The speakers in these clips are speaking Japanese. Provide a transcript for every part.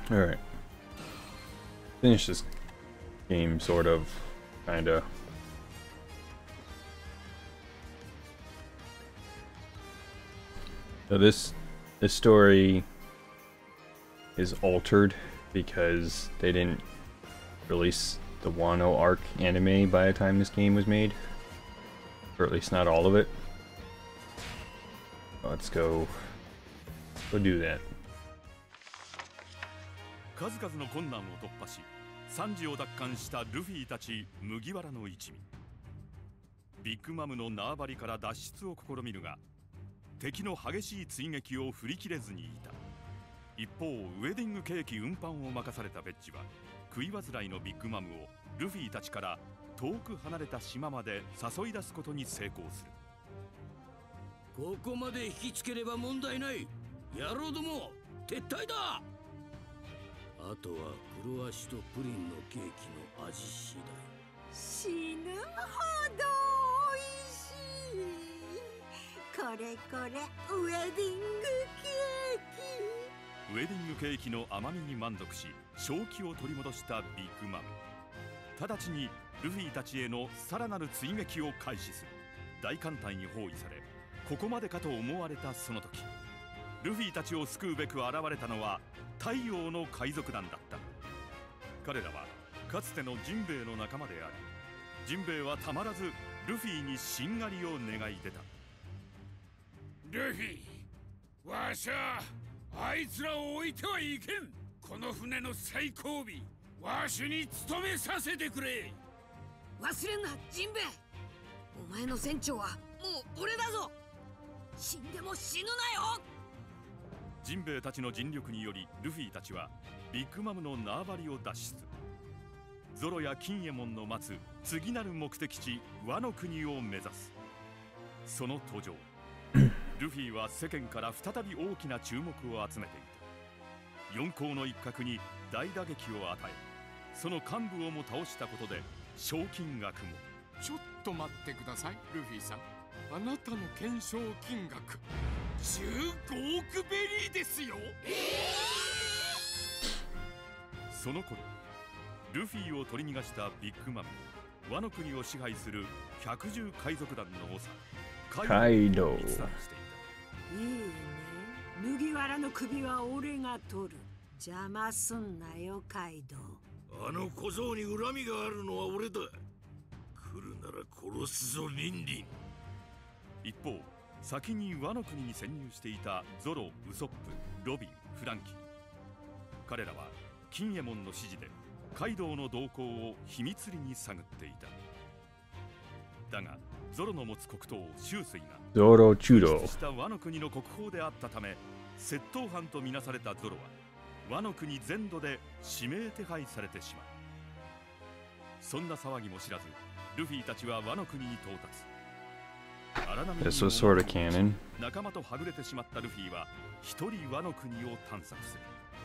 Alright. Finish this game, sort of. Kinda. So this story is altered because they didn't release the Wano arc anime by the time this game was made. Or at least not all of it. Let's go do that. 数々の困難を突破し、惨事を奪還したルフィたち麦わらの一味。ビッグマムの縄張りから脱出を試みるが、敵の激しい追撃を振り切れずにいた。一方、ウェディングケーキ運搬を任されたベッジは、食い煩いのビッグマムをルフィたちから遠く離れた島まで誘い出すことに成功する。 ここまで引きつければ問題ない。野郎ども、撤退だ。あとは黒足とプリンのケーキの味次第。 死ぬほど美味しい。これこれウェディングケーキ。 ウェディングケーキの甘みに満足し、正気を取り戻したビッグマム。直ちにルフィたちへのさらなる追撃を開始する。大艦隊に包囲され、ここまでかと思われたその時、ルフィたちを救うべく現れたのは太陽の海賊団だった。彼らはかつてのジンベエの仲間であり、ジンベエはたまらずルフィにしんがりを願い出た。 ルフィ、わしゃあいつらを置いてはいけん。この船の最後尾、わしに務めさせてくれ。 忘れんな、ジンベエ。お前の船長はもう俺だぞ。死んでも死ぬなよ。 ジンベエたちの尽力により、ルフィたちはビッグマムの縄張りを脱出。ゾロや金右衛門の待つ次なる目的地ワノ国を目指す。その途上、ルフィは世間から再び大きな注目を集めていた。四皇の一角に大打撃を与え、その幹部をも倒したことで賞金額も。 ちょっと待ってください、ルフィさん。あなたの懸賞金額15億ベリーですよ。 その頃、ルフィを取り逃がしたビッグマム、ワノ国を支配する百獣海賊団の長カイドウ。 いいね。麦わらの首は俺が取る。邪魔すんなよ、カイドウ。 あの小僧に恨みがあるのは俺だ。来るなら殺すぞ、リンリン。 一方、先にワノ国に潜入していたゾロ、ウソップ、ロビン、フランキー。彼らは金右衛門の指示でカイドウの動向を秘密裏に探っていた。だがゾロの持つ黒刀秋水がゾロチュロしたワノ国の国宝であったため、窃盗犯とみなされたゾロはワノ国全土で指名手配されてしまう。そんな騒ぎも知らず、ルフィたちはワノ国に到達。 This was sort of canon. 仲間とはぐれてしまったルフィは一人ワノ国を探索する。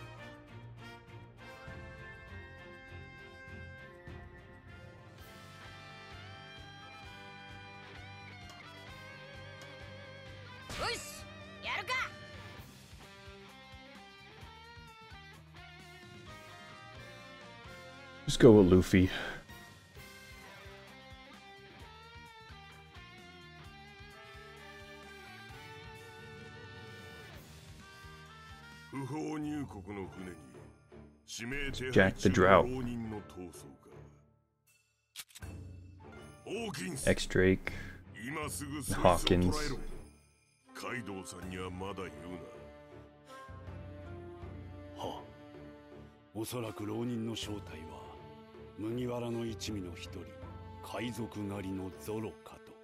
よし、やるか。 Just go with Luffy. 不法入国の船に指名手配 Jack the Drought. 浪人の逃走か。ホーキンス、 X Drake. 今すぐそいつを Hawkins. 捕らえろ。カイドウさんにはまだ言うな。 はあ、おそらく浪人の正体は麦わらの一味の一人、海賊狩りのゾロかと。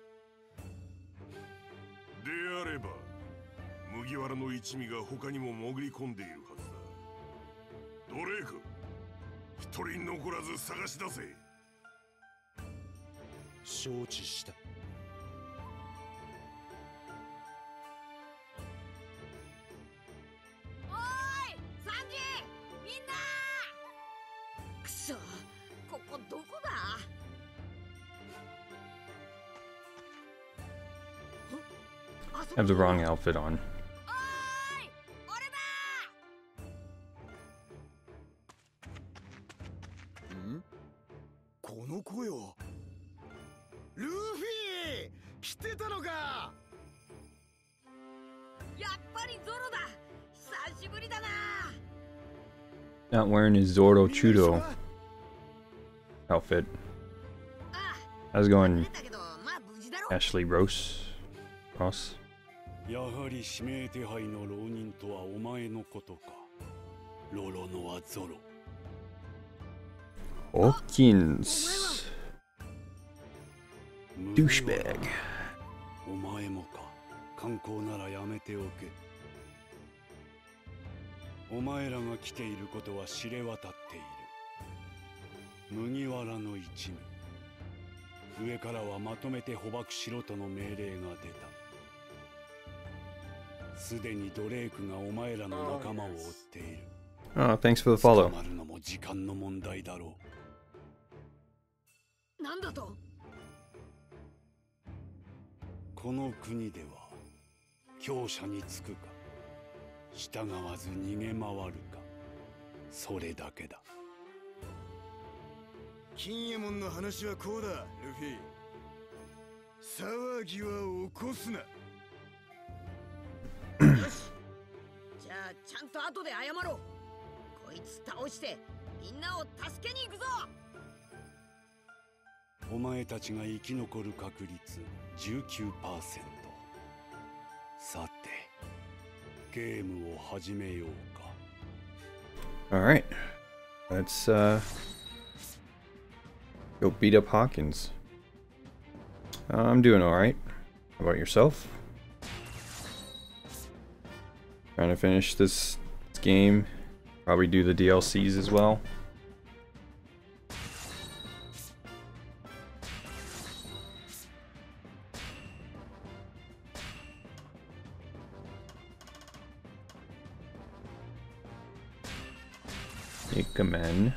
であれば麦わらの一味が他にも潜り込んでいるはずだ。ドレーク、一人残らず探し出せ。 承知した。 おーい、サンジ、みんな。くそ、ここどこだ。 I have the wrong outfit on. この声は。ルフィ、来てたのか。 やっぱりゾロだ。久しぶりだな。 Not wearing his Zoro Chudo outfit. How's it going, だけどまあ無事だろ。 Ashley Ross? やはり指名手配の浪人とはお前のことか。ロロノアゾロ。 Hawkins. Douchebag. お前もか。観光ならやめておけ。お前らが来ていることは知れ渡っている。麦わらの一味。上からはまとめて捕獲しろとの命令が出た。すでにドレークがお前らの仲間を追っている。 Oh, thanks for the follow. 捕まるのも時間の問題だろう。なんだと？ この国では強者につくか従わず逃げ回るか、それだけだ。 金右衛門の話はこうだ、ルフィ。騒ぎは起こすな。 よし、じゃあちゃんと後で謝ろう。こいつ倒してみんなを助けに行くぞ。 お前たちが生き残る確率 19%。 さてゲームを始めようか。 Alright. Let's go beat up Hawkins. I'm doing alright. How about yourself? Trying to finish this game. Probably do the DLCs as well. Ikamen.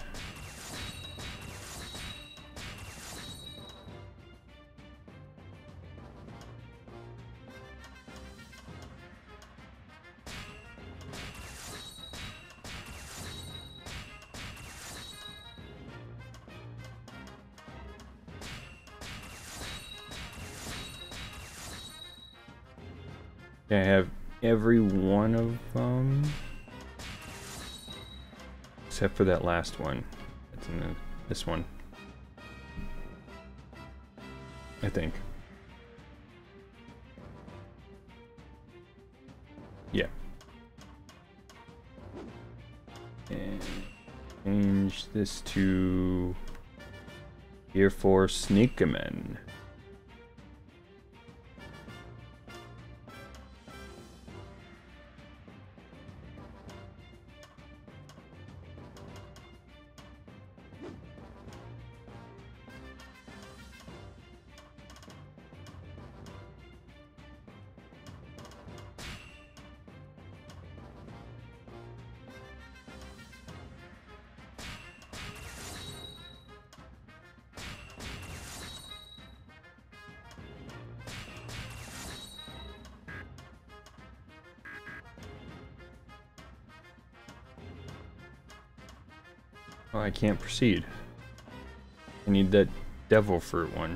I have every one of them. Except for that last one. It's in this one. I think. Yeah. And change this to Air Force Sneakaman. Oh, I can't proceed. I need that devil fruit one.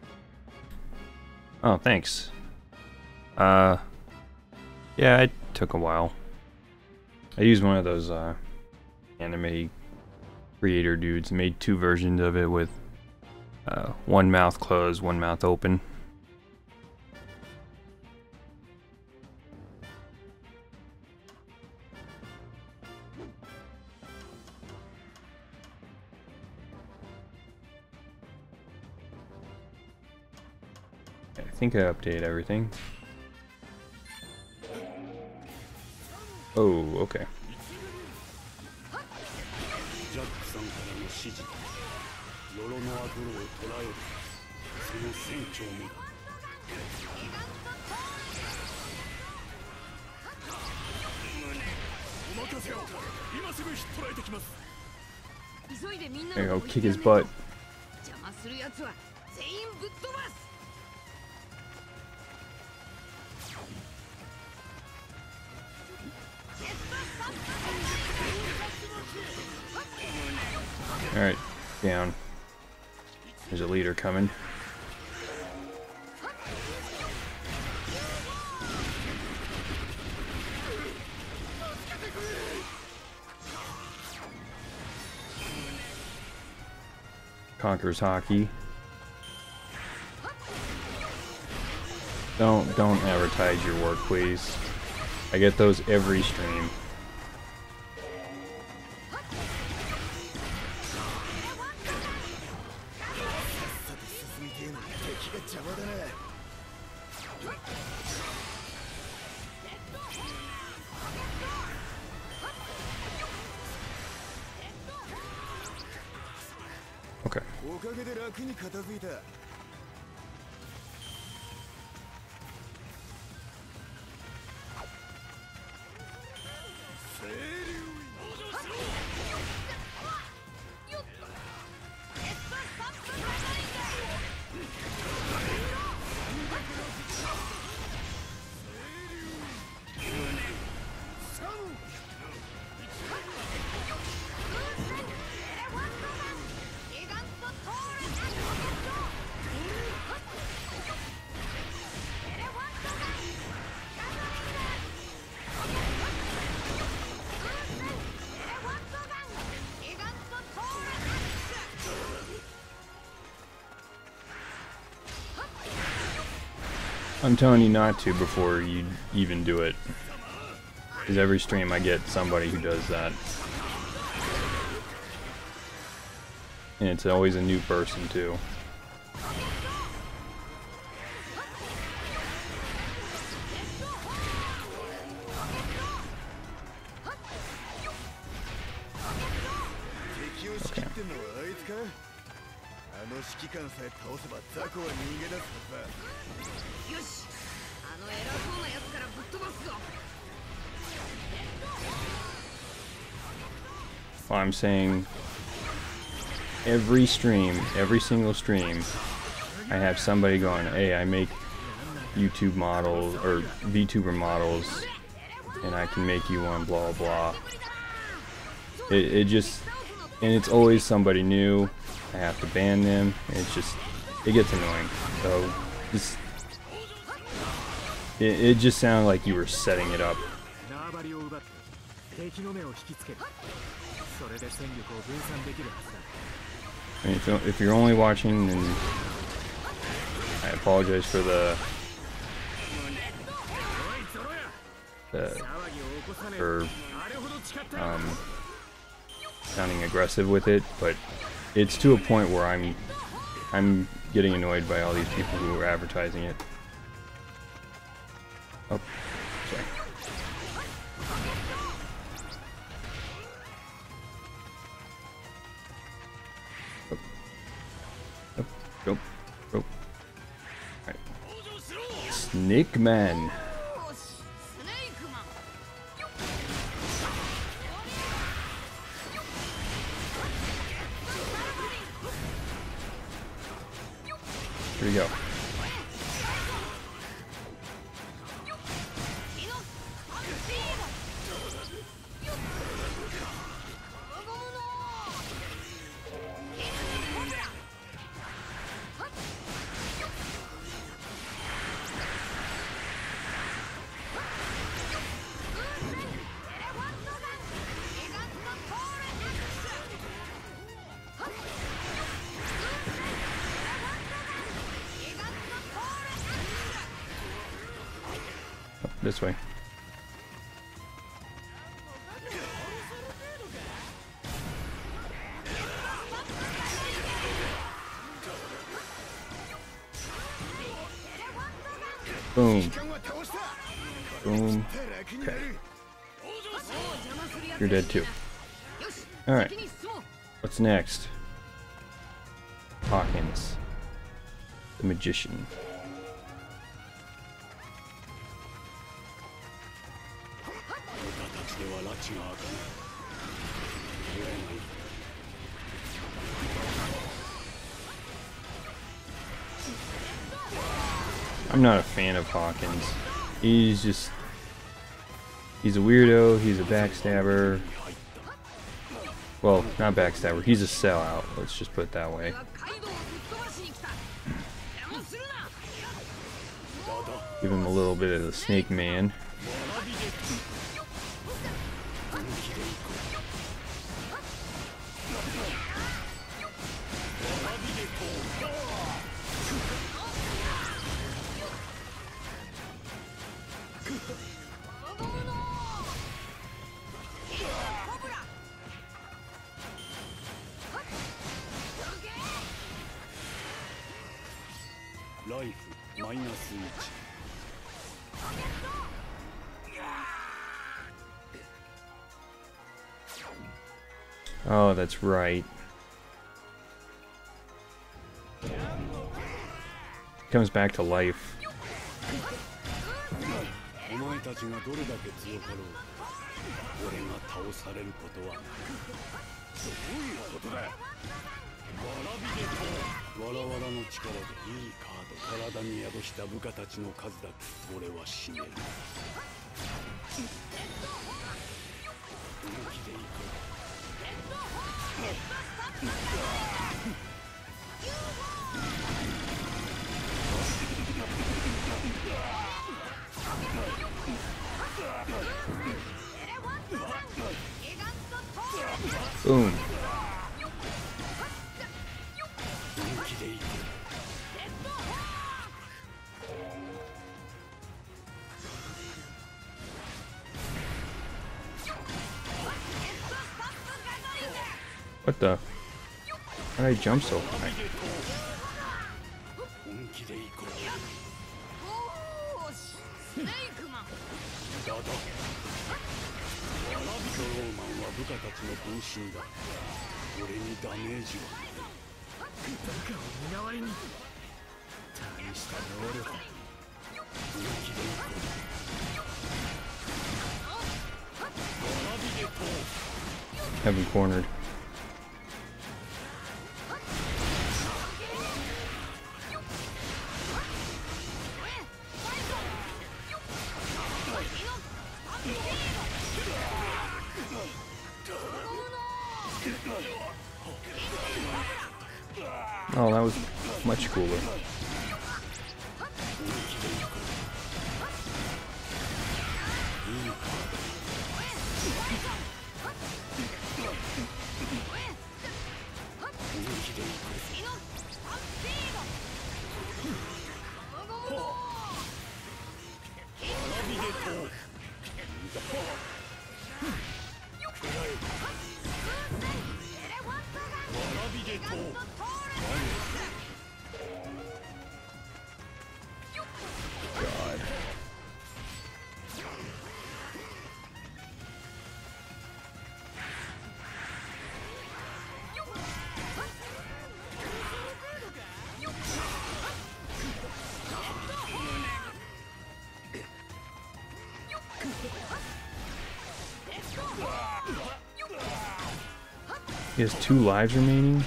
Oh, thanks. Yeah, it took a while. I used one of those anime creator dudes. Made two versions of it with one mouth closed, one mouth open. I think I updated everything. Oh, okay. There you go, kick his butt. Alright, down. There's a leader coming. Conquers hockey. Don't advertise your work, please. I get those every stream. Okay. I'm telling you not to before you even do it. Because every stream I get somebody who does that. And it's always a new person too. Well, I'm saying every stream, every single stream, I have somebody going, hey, I make YouTube models or VTuber models and I can make you one, blah blah. It just, and it's always somebody new. I have to ban them, and it's just, it gets annoying. So just, it just sounded like you were setting it up. I mean, if you're only watching, then I apologize for sounding aggressive with it, but it's to a point where I'm getting annoyed by all these people who are advertising it. Oh, sorry. Go. Alright. Snake Man. Here we go. This way. Boom. Boom. Okay. You're dead too. Alright. What's next? Hawkins. The Magician. I'm not a fan of Hawkins. He's a weirdo, he's a backstabber. Well, not backstabber, he's a sellout, let's just put it that way. Give him a little bit of the Snake Man. Life -1. Oh, that's right. Comes back to life. お前たちがどれだけ強かろう、俺が倒されることはない。どういうことだ。わらわらの力でいいカード、体に宿した部下たちの数だけ俺は死ねる。本気でいく。 Boom. What the? How did I jump so high? Have him cornered. Oh, that was much cooler. He has 2 lives remaining.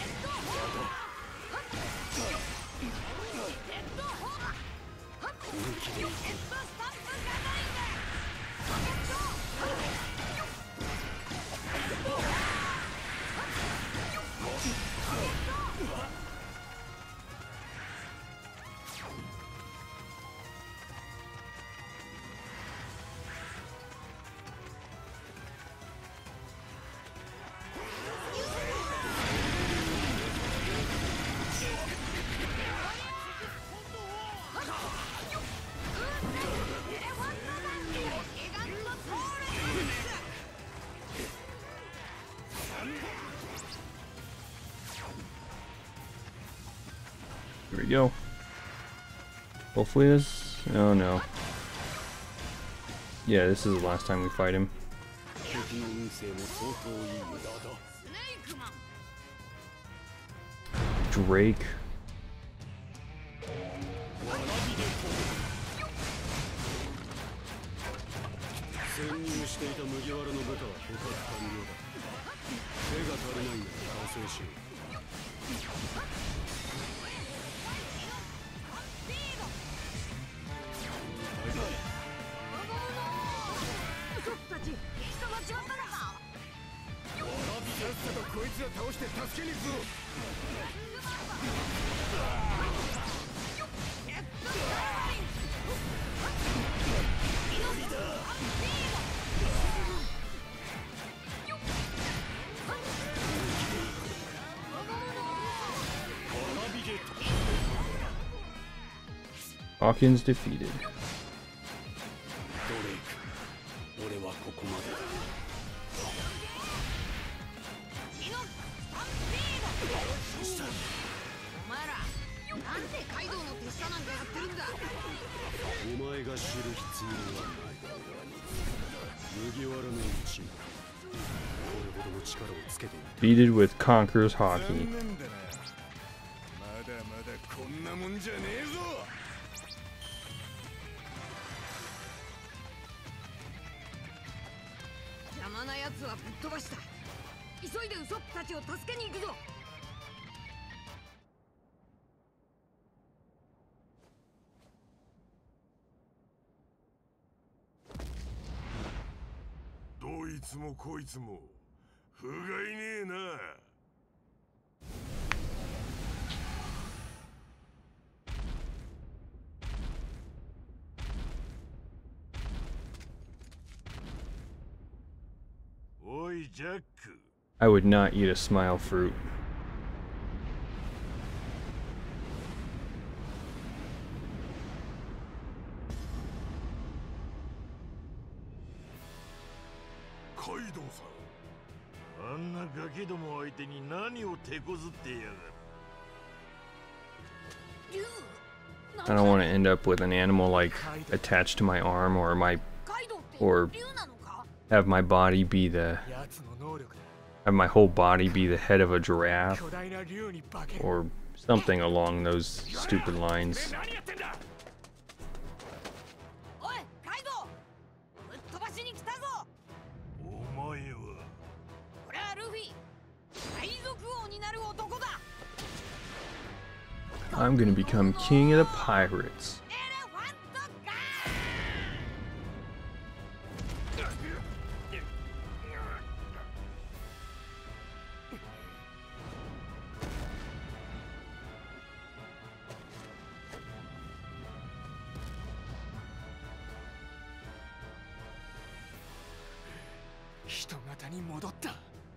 Here we go. Hopefully this... Oh no. Yeah, this is the last time we fight him. Drake. Hawkins defeated. ドレイク、俺はここまでだ。 お前らなんでカイドウの手下なんかやってるんだ。 お前が知る必要はない。麦わらの一味、これほどの力をつけていた。 Defeated with Conqueror's 残 Hockey. 念だな。まだまだこんなもんじゃねえぞ。 邪魔な奴はぶっ飛ばした。急いでウソップたちを助けに行くぞ。 どいつもこいつも不甲斐ねえな。おいジャック。 I would not eat a smile fruit. カイドウさん、あんなガキども相手に何を手こずってやがる。 I don't want to end up with an animal like attached to my arm or have my body be have my whole body be the head of a giraffe or something along those stupid lines. おいカイドウ、ぶっ飛ばしに来たぞ。 お前は俺はルフィ、海賊王になる男だ。 I'm gonna become king of the pirates. エレファントガ人型に戻った。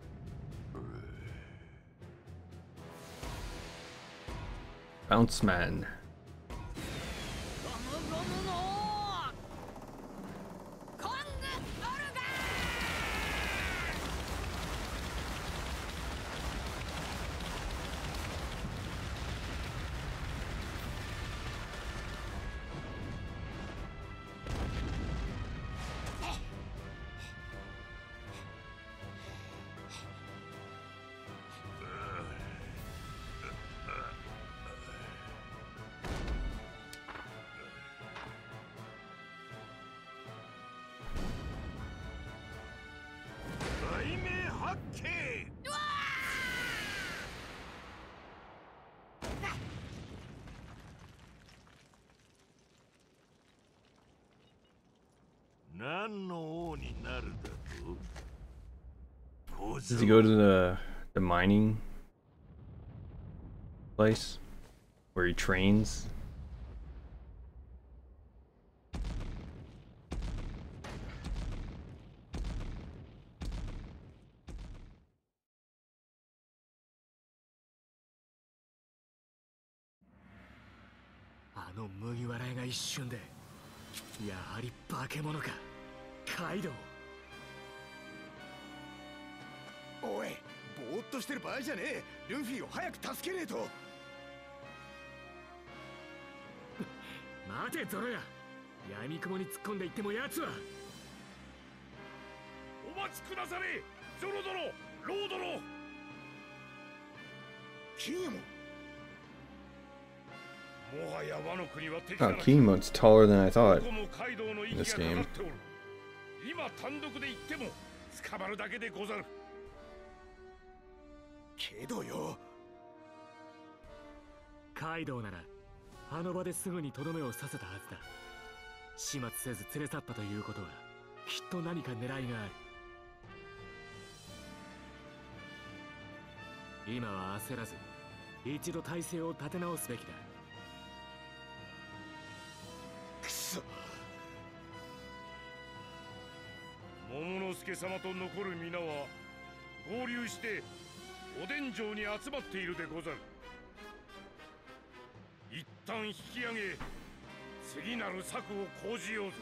Bounce man. ゴムゴムのコングオルガ雷鳴発見。何の王になるだと。 Does he go to the mining place where he trains? あの麦わら屋が一瞬で、やはり化け物か、カイドウ。 おい、ぼーっとしてる場合じゃねえ。ルフィを早く助けねえと。 待てゾロや、闇雲に突っ込んでいっても奴は。 お待ちくだされ、ゾロ殿、ロー殿。 キンヤモン。 もはやワノ国は敵 Oh, Kinemon's taller than I thought ここもカイドウの in 息 this がか game. かっておる。今単独で行っても捕まるだけでござる。 けどよ。 カイドウならあの場ですぐにとどめを刺せたはずだ。始末せず連れ去ったということはきっと何か狙いがある。今は焦らず一度体勢を立て直すべきだ。 くそ。 桃之助様と残る皆は合流してお殿城に集まっているでござる。一旦引き上げ次なる策を講じようぞ。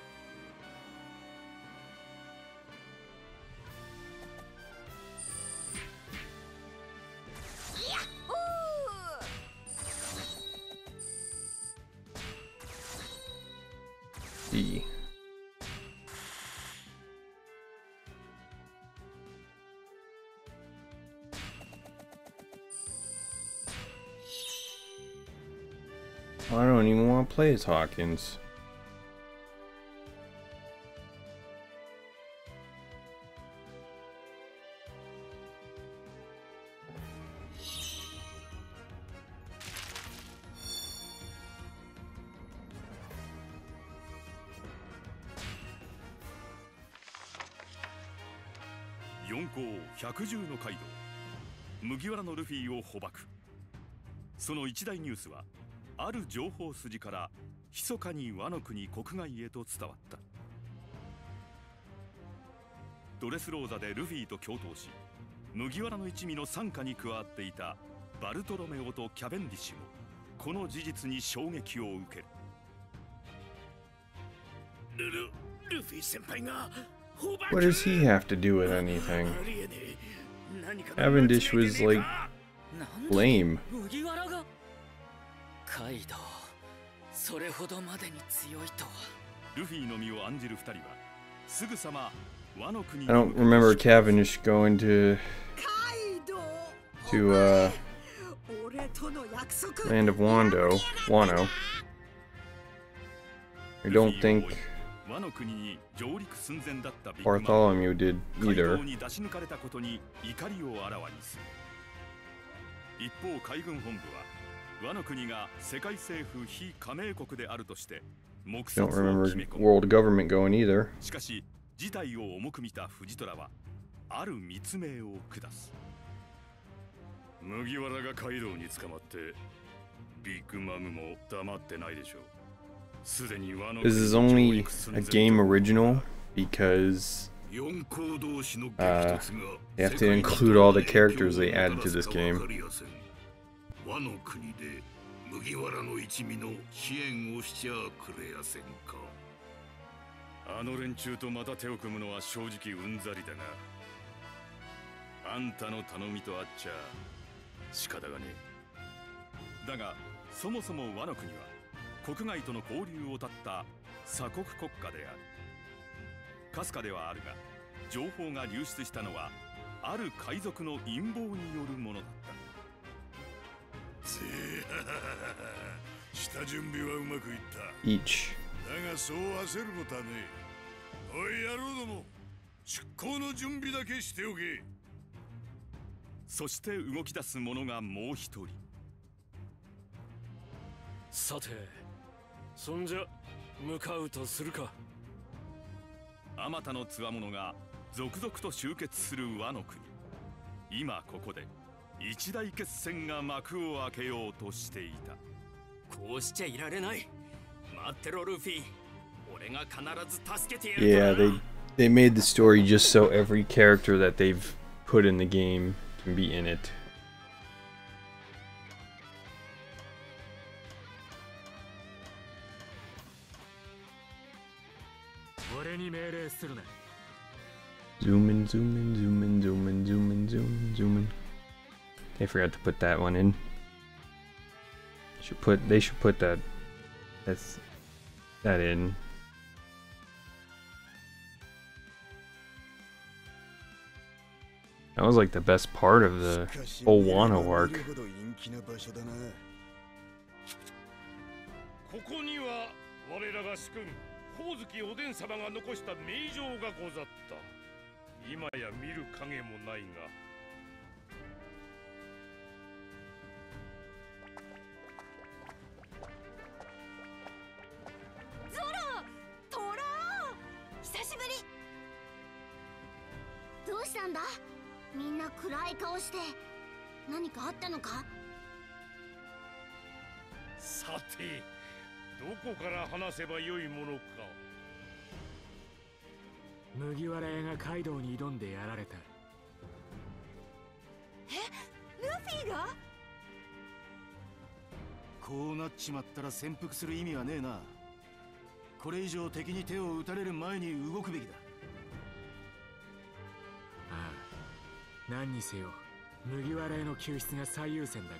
D. I don't even want to play as Hawkins. 4校110のカイドウ、麦わらのルフィを捕獲。その一大ニュースはある情報筋から密かにワノ国国外へと伝わった。ドレスローザでルフィと共闘し、麦わらの一味の傘下に加わっていたバルトロメオとキャベンディッシュもこの事実に衝撃を受ける。 ルフィ先輩が What does he have to do with anything? Cavendish was like lame. カイドウ、それほどまでに強いとは。 ルフィの身を案じる二人はすぐさまワノ国 I don't remember Cavendish going to Land of Wano. I don't think ワノ国に上陸寸前だったビッグマン Bartholomew did カイド either. ウに出し抜かれたことに怒りをあらわにする。一方海軍本部はワノ国が世界政府非加盟国であるとして目殺 Don't を remember 決め込む。 world government going either. しかし事態を重く見た藤虎はある密命を下す。麦わらがカイドウに捕まってビッグマムも黙ってないでしょう。すでにワノ This is only a game original because they have to include all the characters they added to this game. ワノ国で麦わらの一味の支援をしちゃくれやせんか。 あの連中とまた手を組むのは正直うんざりだが、あんたの頼みとあっちゃ仕方がねえ。だがそもそもワノ国は国外との交流を絶った鎖国国家である。かすかではあるが情報が流出したのはある海賊の陰謀によるものだった。 下準備はうまくいった。 Each. だがそう焦ることはねえ。おい野郎ども、出航の準備だけしておけ。 そして動き出す者がもう一人。 さて、そんじゃ向かうとするか。 あまたの強者が続々と集結するワノ国。今ここで一大決戦が幕を開けようとしていた。 こうしちゃいられない。待ってろルフィ。俺が必ず助けてやるからな。 Yeah, they made the story just so every character that they've put in the game can be in it. Zoom in, zoom in, zoom in, zoom in, zoom in, zoom in, zoom in. They forgot to put that one in. They should put that in. That was like the best part of the whole Wano arc. ここには我らが主君光月おでん様が残した名状がござった。今や見る影もないが。 ゾロ、トラ久しぶり。どうしたんだ、みんな暗い顔して。何かあったのか。 さてどこから話せばよいものか。 麦わら屋がカイドウに挑んでやられた。 ルフィが。 こうなっちまったら潜伏する意味はねえな。 これ以上敵に手を打たれる前に動くべきだ。 ああ、何にせよ麦わらへの救出が最優先だ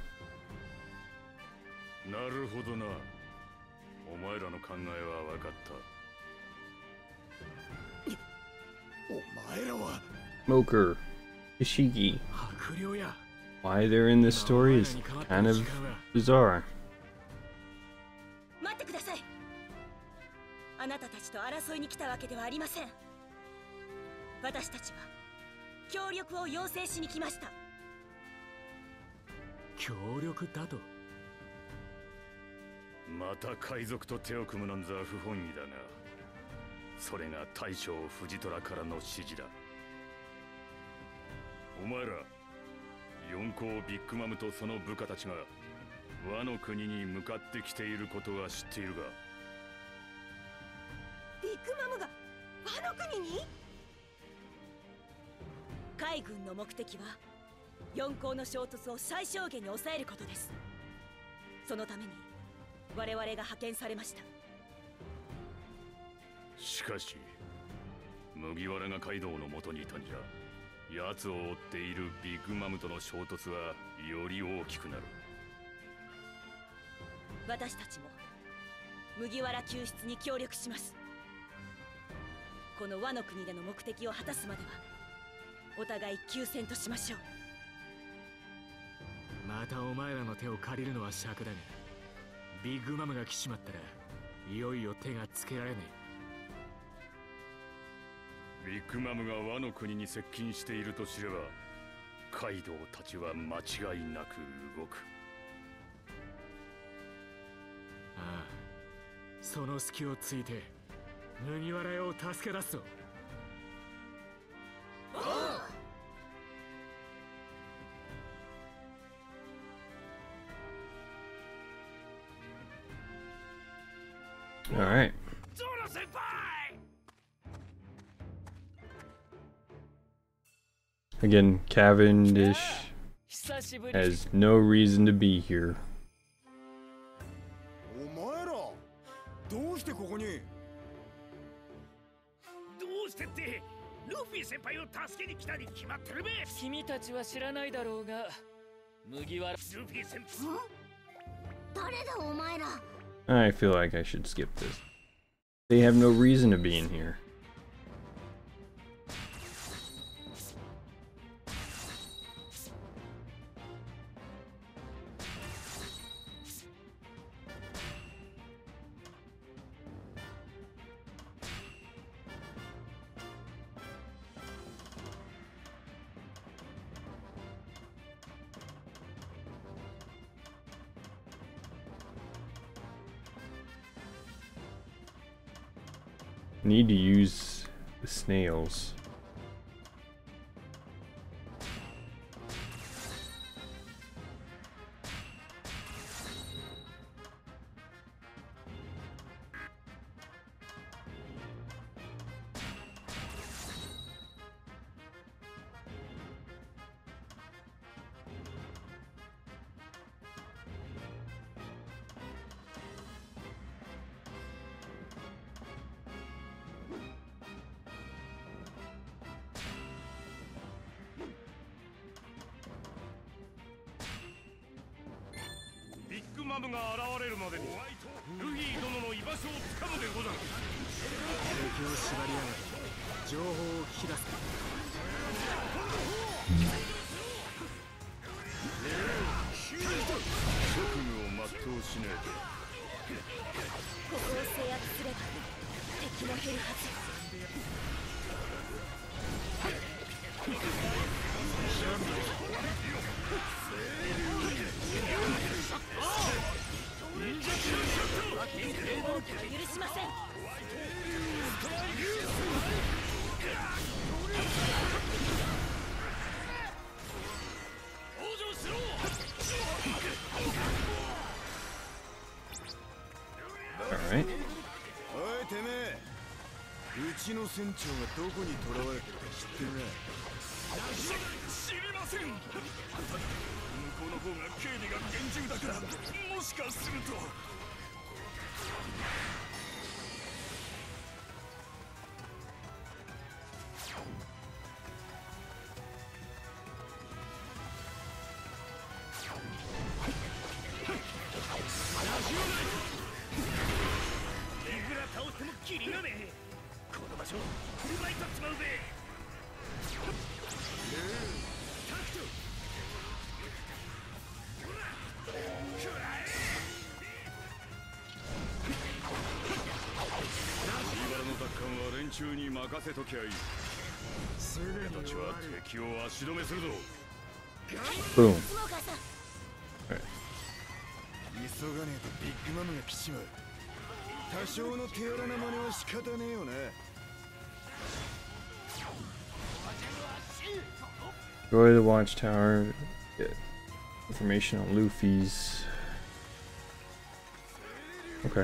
が。 なるほどな。お前らの考えは分かった。 お前らは Smoker, Ishiki. 白陵や。 Why they're in this story is kind of bizarre. 待ってください。あなたたちと争いに来たわけではありません。私たちは協力を要請しに来ました。 協力だと？ また海賊と手を組むなんざ不本意だが、それが大将藤虎からの指示だ。お前ら四皇ビッグマムとその部下たちが和の国に向かってきていることは知っているが。 ビッグマムが和の国に？海軍の目的は四皇の衝突を最小限に抑えることです。そのために我々が派遣されました。 しかし麦わらがカイドウの元にいたんじゃ、奴を追っているビッグマムとの衝突はより大きくなる。 私たちも麦わら救出に協力します。この和の国での目的を果たすまではお互い休戦としましょう。 またお前らの手を借りるのは尺だが、ビッグマムが来ちまったらいよいよ手がつけられねえ。ビッグマムが和の国に接近していると知れば、カイドウたちは間違いなく動く。 ああ、その隙をついて麦わら屋を助け出すぞ。 All right. Again, Cavendish has no reason to be here. お前らどうしてここに？ どうしてってルフィ先輩を助けに来たに決まってるべ。 君たちは知らないだろうが、麦わら。 ルフィ先輩。 誰だお前ら。 I feel like I should skip this. They have no reason to be in here. Need to use the snails. マムが現れるまでにルフィ殿の居場所をつかむでござる。 敵を縛り上げて情報を聞き出す。 職務を全うしねえと。 ここを制圧すれば敵も減るはず。許しません。 おいてめえ、うちの船長がどこに囚われてるか知ってるな？ 知りません。向こうの方が警備が厳重だから、もしかすると。 任せときゃいい。俺たちは敵を足止めするぞ。 Boom. 急がねえとビッグマムが来ちまう。多少の手荒な真似は仕方ねえよな。 Destroy the watchtower. Get information on Luffy's. Okay.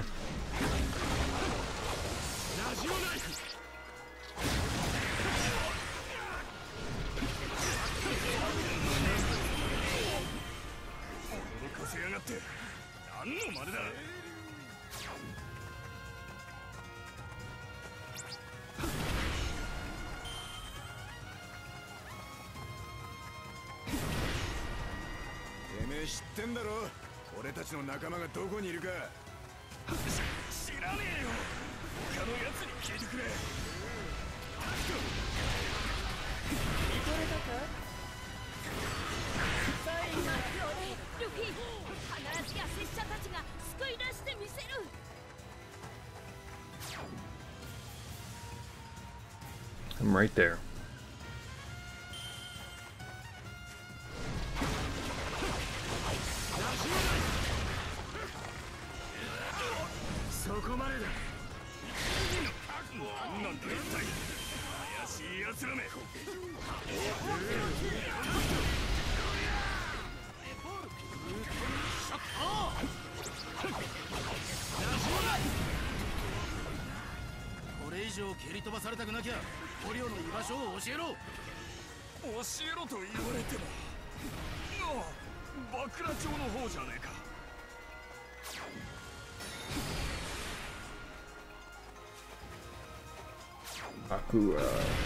I'm right there. Akura.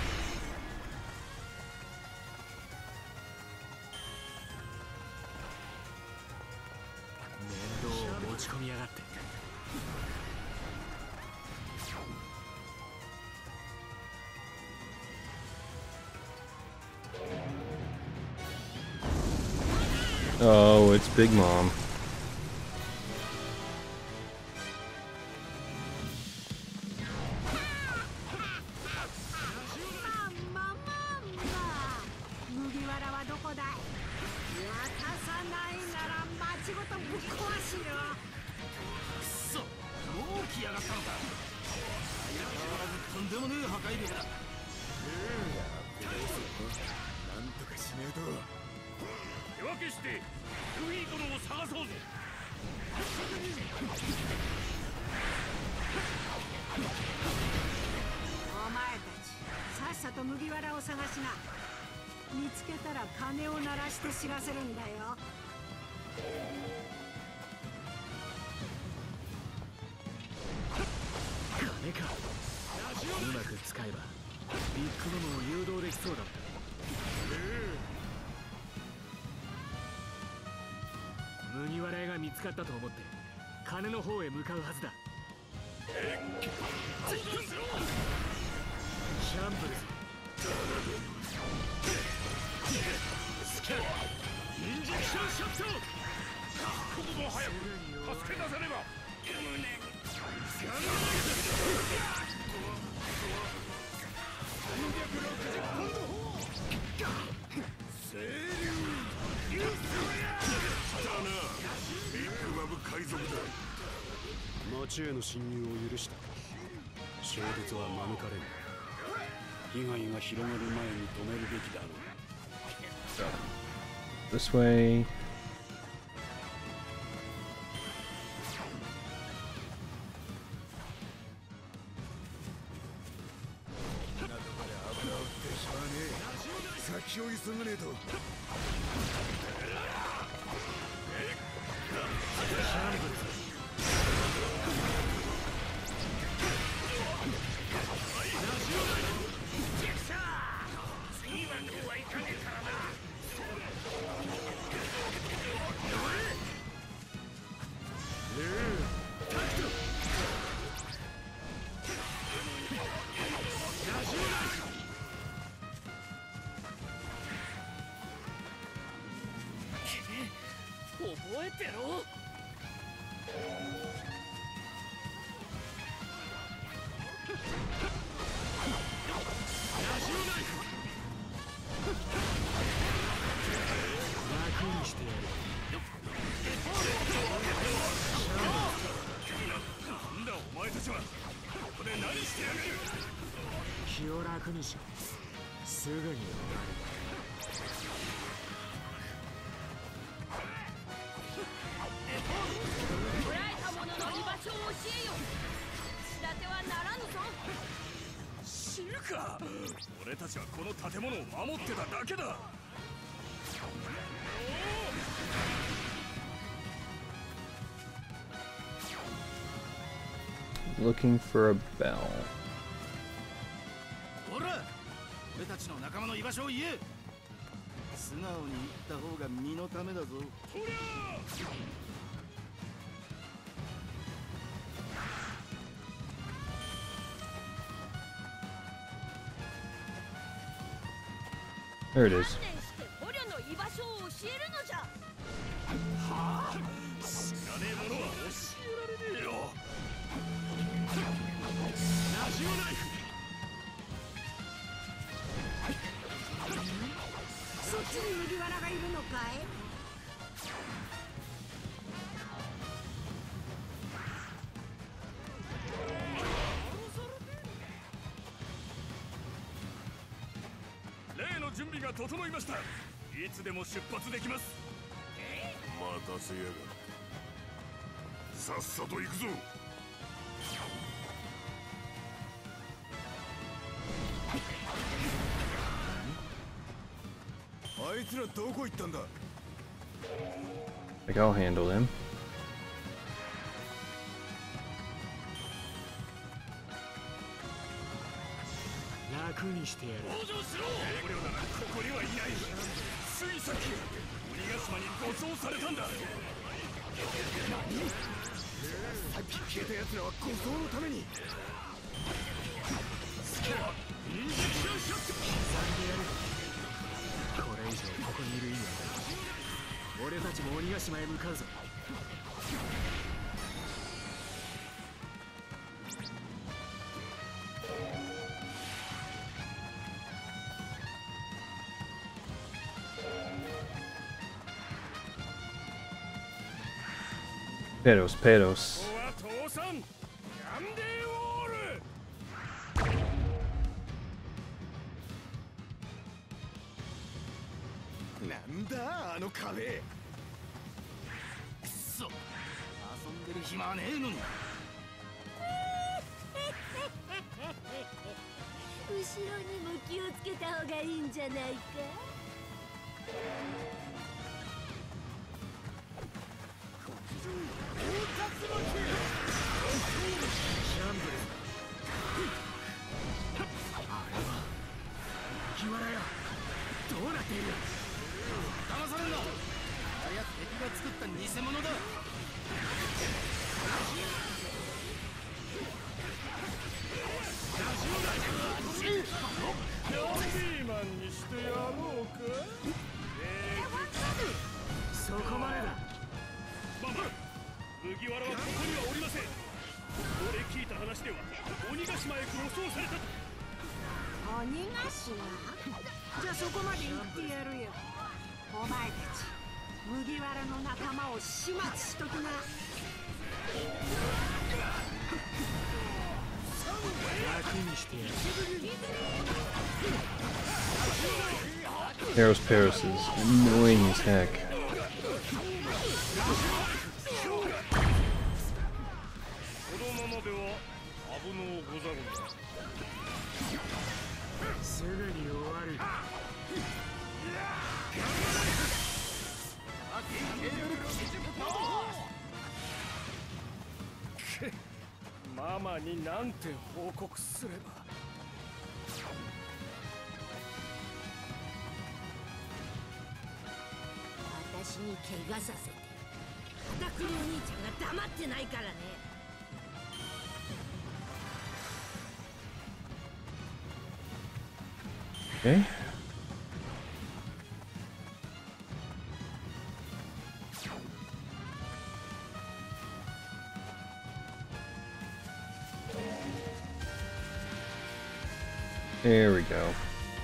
持ち込みやがって。 Oh, it's Big Mom. Mugiwaraが見つかったと思って金の方へ向かうはずだ。シャンブルズ。スキャン。インジェクションショット。ここも早く助け出さねば。 町への侵入を許した。衝突は免れん。被害が広がる前に止めるべきだろう。 This way. にしろ。すぐに終わる。 捕らえた者の居場所を教えよ。仕立てはならぬぞ。 知るか。俺たちはこの建物を守ってただけだ。 Looking for a bell. ほら、俺たちの仲間の居場所を言え。素直に言った方が身のためだぞ。とりゃ There it is. 捕虜の居場所を教えるのじゃ。 はあ、知らねえものは教えられねえよ。ラジオナイフ。 そっちに麦わらがいるのかい。 例の準備が整いました。いつでも出発できます。 待たせやがる。さっさと行くぞ。あいつらどこ行ったんだ。 Like I'll handle him. 楽にしてやる。 登場しろ。捕虜ならここにはいない。ついさっき鬼ヶ島に護送されたんだ。 何？さっき消えた奴らは護送のために。 スケラインジェクションショット。 これ以上ここにいる意味はない。俺たちも鬼ヶ島へ向かうぞ。 Peros, peros. ここは倒産。ガンデーウォール。 なんだあの壁。 くそ、遊んでる暇はねえのに。 後ろにも気をつけた方がいいんじゃないか。 麦わらよ、どうなっている。 騙されんな。あれや敵が作った偽物だ。 キャンディーマンにしてやろうか。 そこまでだ。 ママ、麦わらはここにはおりません。俺聞いた話では鬼ヶ島へ護送されたと。 鬼ヶ島？じゃあそこまで行ってやるよ。お前たち麦わらの仲間を始末しときな。 楽にしてやる。 Peros, peros is annoying as heck. このままでは危のうござるな。 すぐに終わる。 ママになんて報告すれば。 私に怪我させて片栗お兄ちゃんが黙ってないからね。 Okay. There we go. 逃げよ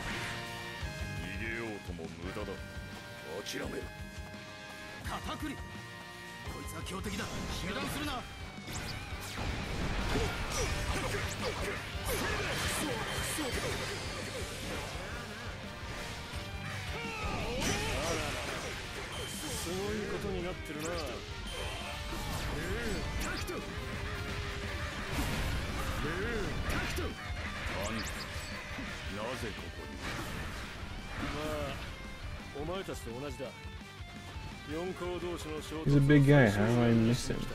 うとも無駄だ。諦める。 片栗。こいつは強敵だ。油断するな。 He's a big guy. How do I miss him?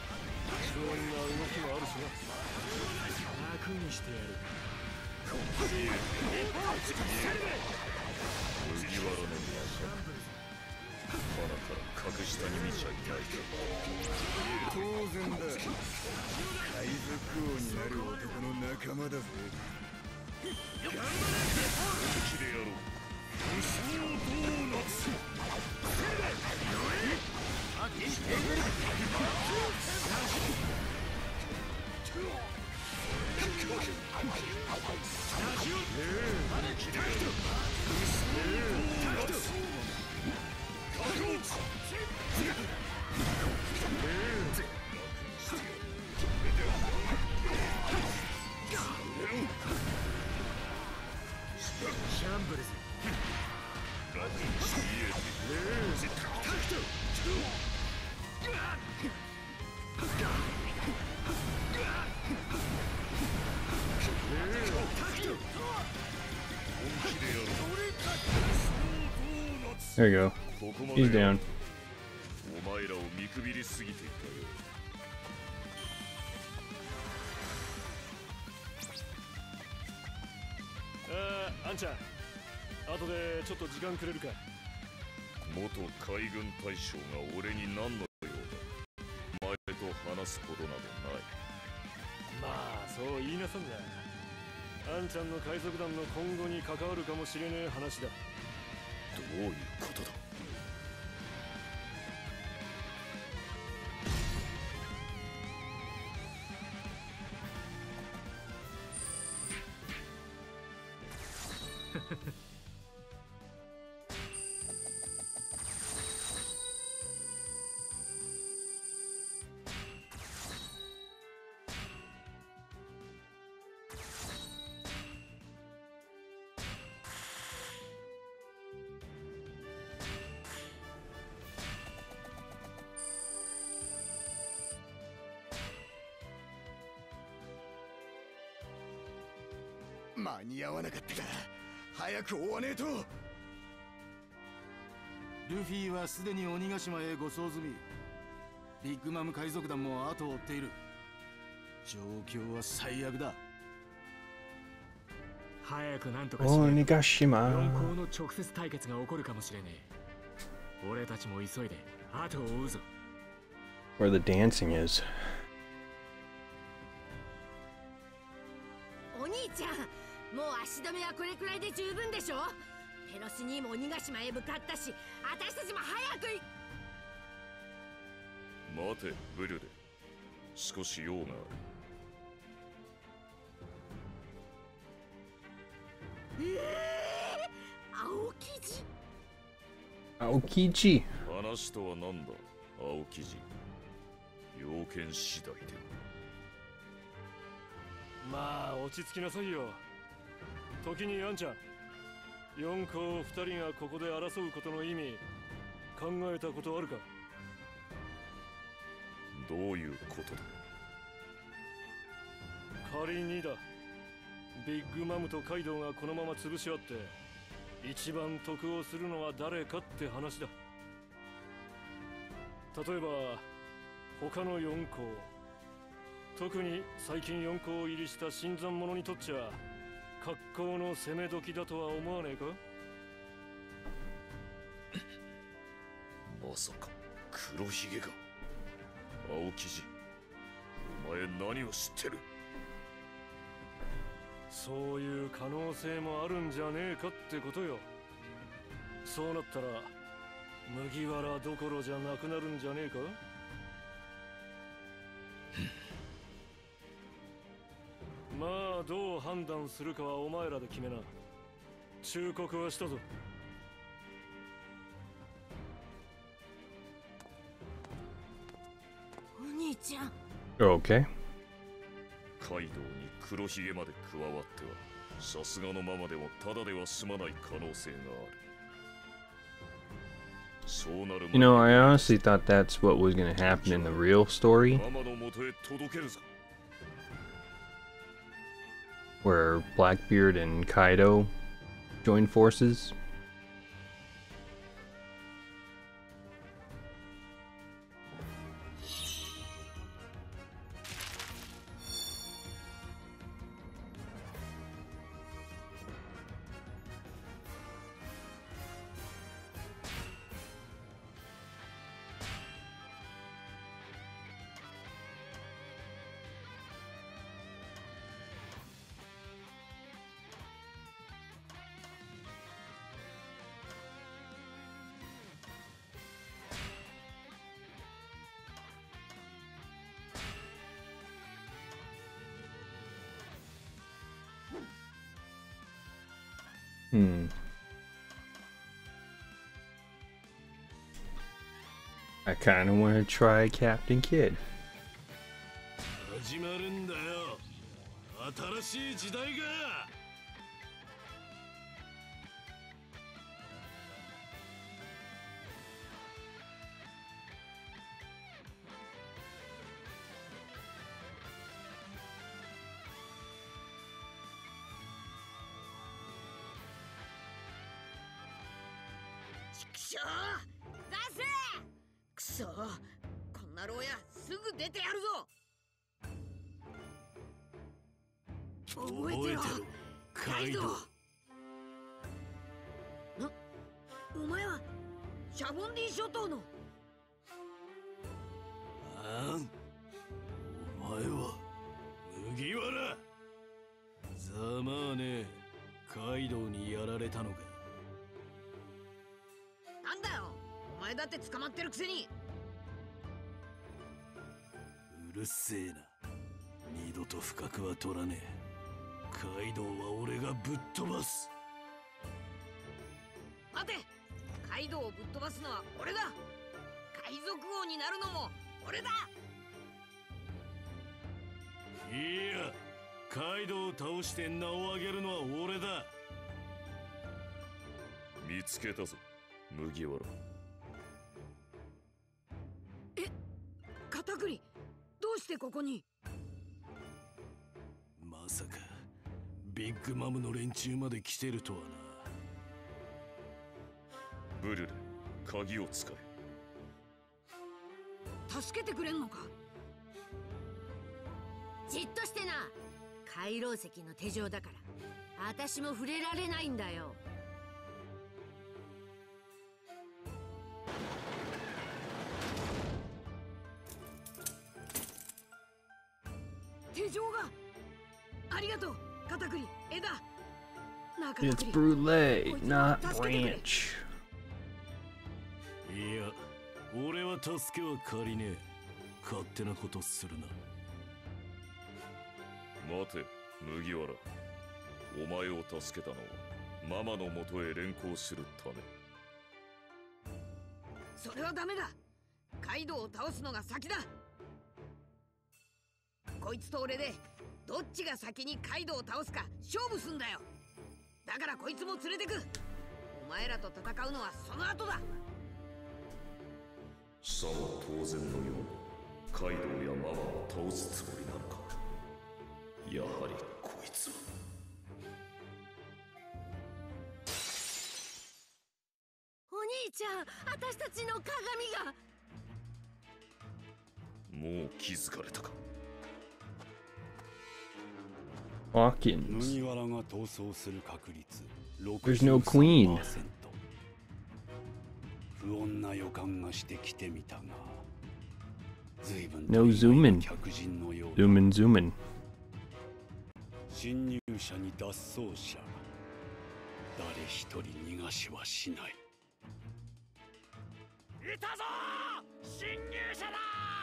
There you go. He's down. 間に合わなかったか。早く追わねえと。 ルフィはすでに鬼ヶ島へ護送済み。ビッグマム海賊団も後を追っている。状況は最悪だ。 早くなんとかしろ。 鬼ヶ島。 四皇の直接対決が起こるかもしれねえ。俺たちも急いで後を追うぞ。 Where the dancing is. お兄ちゃん、もう足止めはこれくらいで十分でしょ。ペロス兄も鬼ヶ島へ向かったし、私たちも早く待て、ブリュレ。少し用がある。 青生地。 青生地。 話とは何だ、青生地。要件次第で。 まあ落ち着きなさいよ。時にアンちゃん、四皇二人がここで争うことの意味考えたことあるか。 どういうことだ。 仮にだ、ビッグマムとカイドウがこのまま潰し合って一番得をするのは誰かって話だ。例えば他の四皇、特に最近四皇入りした新参者にとっちゃ格好の攻め時だとは思わねえか。 まさか黒ひげが。青生地、お前何を知ってる。 そういう可能性もあるんじゃねえかってことよ。そうなったら麦わらどころじゃなくなるんじゃねえか。まあどう判断するかはお前らで決めな。忠告はしたぞ。 お兄ちゃん。 Okay. カイドウに黒ひげまで加わってはさすがのままでもただでは済まない可能性がある。 You know, I honestly thought that's what was going to happen in the real story, where Blackbeard and Kaido join forces. I kind of want to try Captain Kid. 始まるんだよ。新しい時代が。 くしょう！出せ！くそ！こんな牢屋すぐ出てやるぞ！覚えてろ！カイドウ！お前はシャボンディ諸島の… あん？お前は麦わら！ざまあねえ、カイドウにやられたのか。 なんだよ、お前だって捕まってるくせに。 うるせえな。二度と深くは取らねえ。カイドウは俺がぶっ飛ばす。 待て、カイドウをぶっ飛ばすのは俺だ。海賊王になるのも俺だ。 いや、カイドウを倒して名を上げるのは俺だ。 見つけたぞ、麦わら。 え、カタクリ、どうしてここに？ まさかビッグマムの連中まで来てるとはな。 ブルル、鍵を使え。助けてくれんのか？ じっとしてな。海楼石の手錠だから私も触れられないんだよ。 手錠が。ありがとう、カタクリ、枝。なあ、カタクリ。 It's brulee, not branch. いや、俺は助けは借りねえ。勝手なことするな。 待て、麦わら。お前を助けたのはママの元へ連行するため。 それはダメだ。カイドウを倒すのが先だ。こいつと俺でどっちが先にカイドウを倒すか勝負すんだよ。だからこいつも連れてく。お前らと戦うのはその後だ。 さも当然のようにカイドウやママを倒すつもりなのか。やはりこいつは。 お兄ちゃん、私たちの鏡が。 もう気づかれたか。 Hawkins. 麦わらが逃走する確率 There's no queen. 不穏な予感がしてきてみたが、随分 No zooming. Zooming, zooming. 侵入者に脱走者、誰一人逃がしはしない。 いたぞー、侵入者だ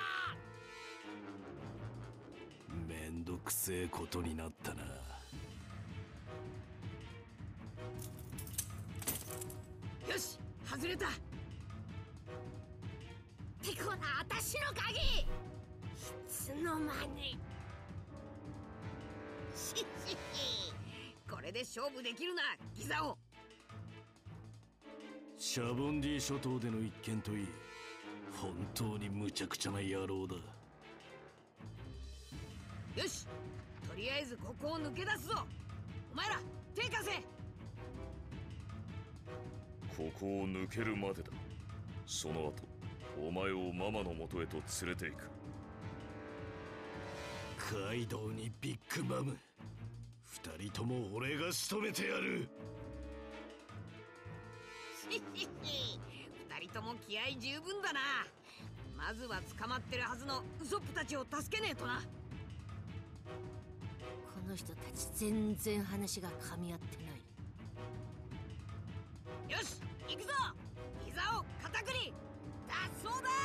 ー。めんどくせえことになったな。 よし、外れた。 てこな、私の鍵。いつの間に。 しひひ、これで勝負できるな、ギザオ。 シャボンディ諸島での一件といい、本当に無茶苦茶な野郎だ。 よし、とりあえずここを抜け出すぞ。お前ら手貸せ。 ここを抜けるまでだ。その後お前をママの元へと連れて行く。 カイドウにビッグマム、二人とも俺が仕留めてやる。 二人とも気合十分だな。まずは捕まってるはずのウソップたちを助けねえとな。 この人たち全然話が噛み合ってない。 よし、行くぞ。膝を固くり脱走だ。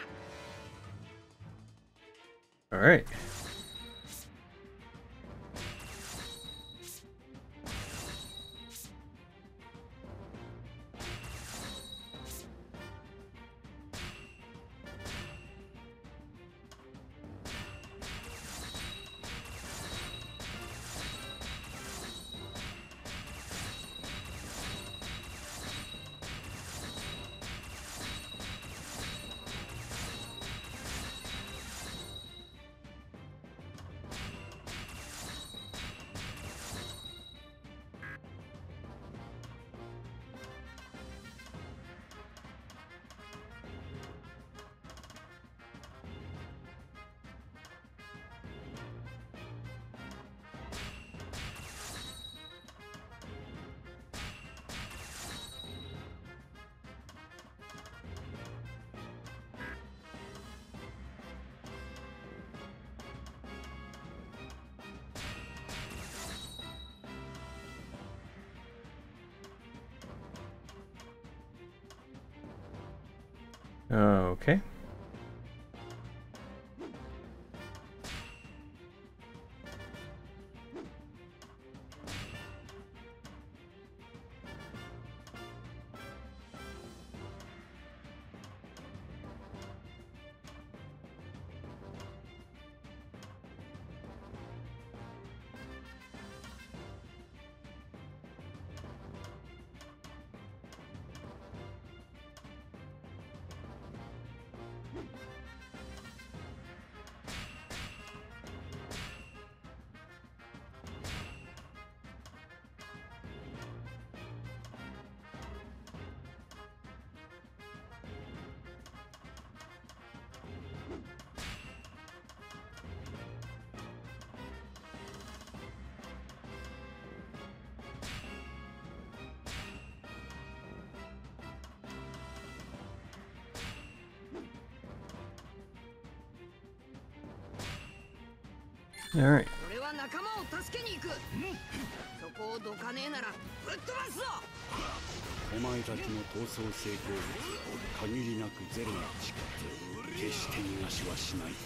Alright. Okay. All right. 俺は仲間を助けに行く。そこをどかねえならぶっ飛ばすぞ。 お前たちの逃走成功率は限りなくゼロに近く、決して逃がしはしない。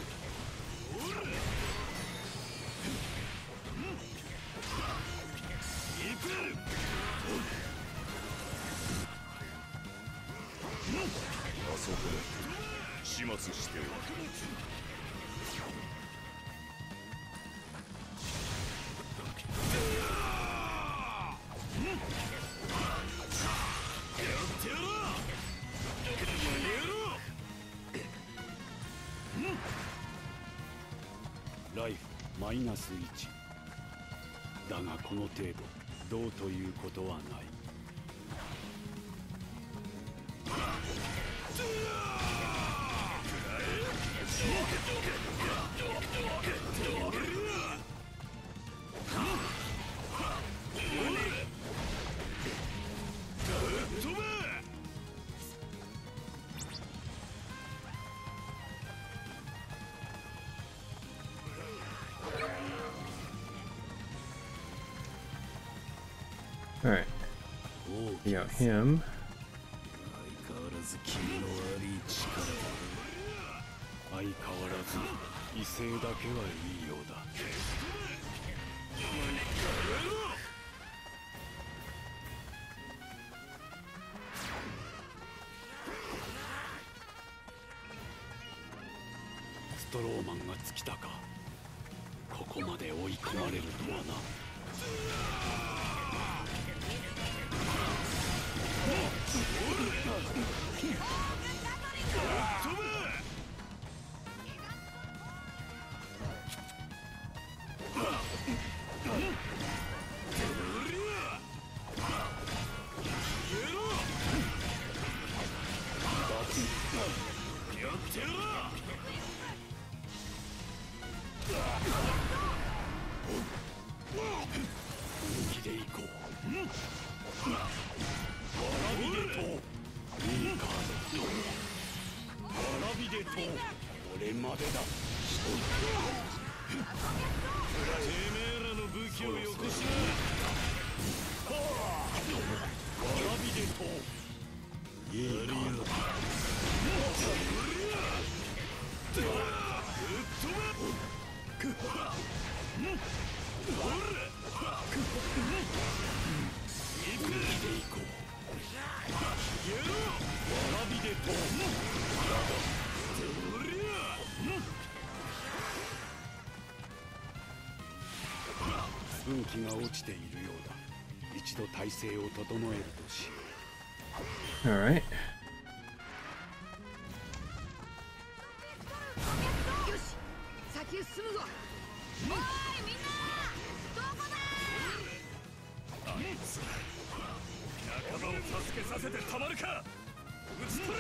あそこで始末しておく。 ライフマイナス1。だがこの程度、どうということはない。 All right. We got him. 相変わらず気の悪い力だ。 相変わらず威勢だけはいいようだ。ストローマンが尽きたか。ここまで追い込まれるとはな。 いいカード。わらびでと俺までだ。てめえらの武器をよこしな。わらびでといいカード。運気が落ちているようだ。一度体勢を整えるとしよう。All right. よし、先へ進むぞ。おいみんな、どこだ。 あいつ仲間を助けさせてたまるか。撃ち取れ。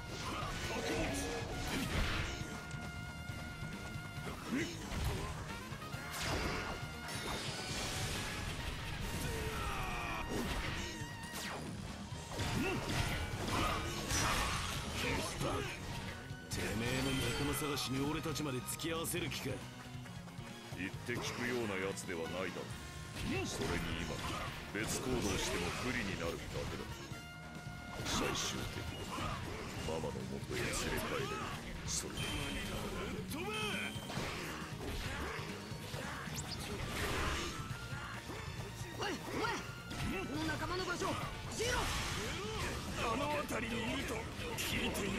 てめえの仲間探しに俺たちまで付き合わせる気か。 言って聞くようなやつではないだろう。それに今別行動しても不利になるだけだ。最終的にママの元へ連れ帰れる。それで飛べ。 おいお前、この仲間の場所教えろ。 あの辺りにいると聞いている。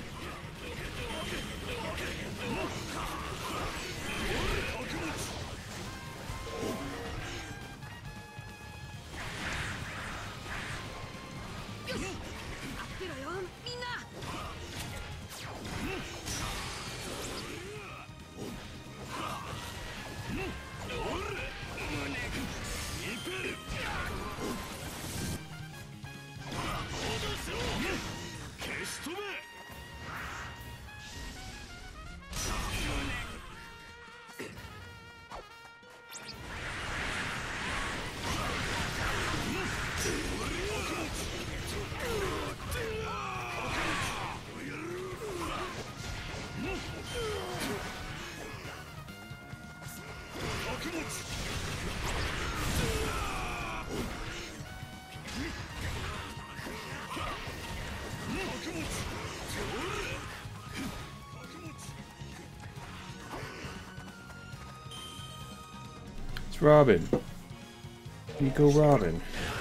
よし、待ってろよみんな。 消し飛べ。 It's Robin. Nico Robin.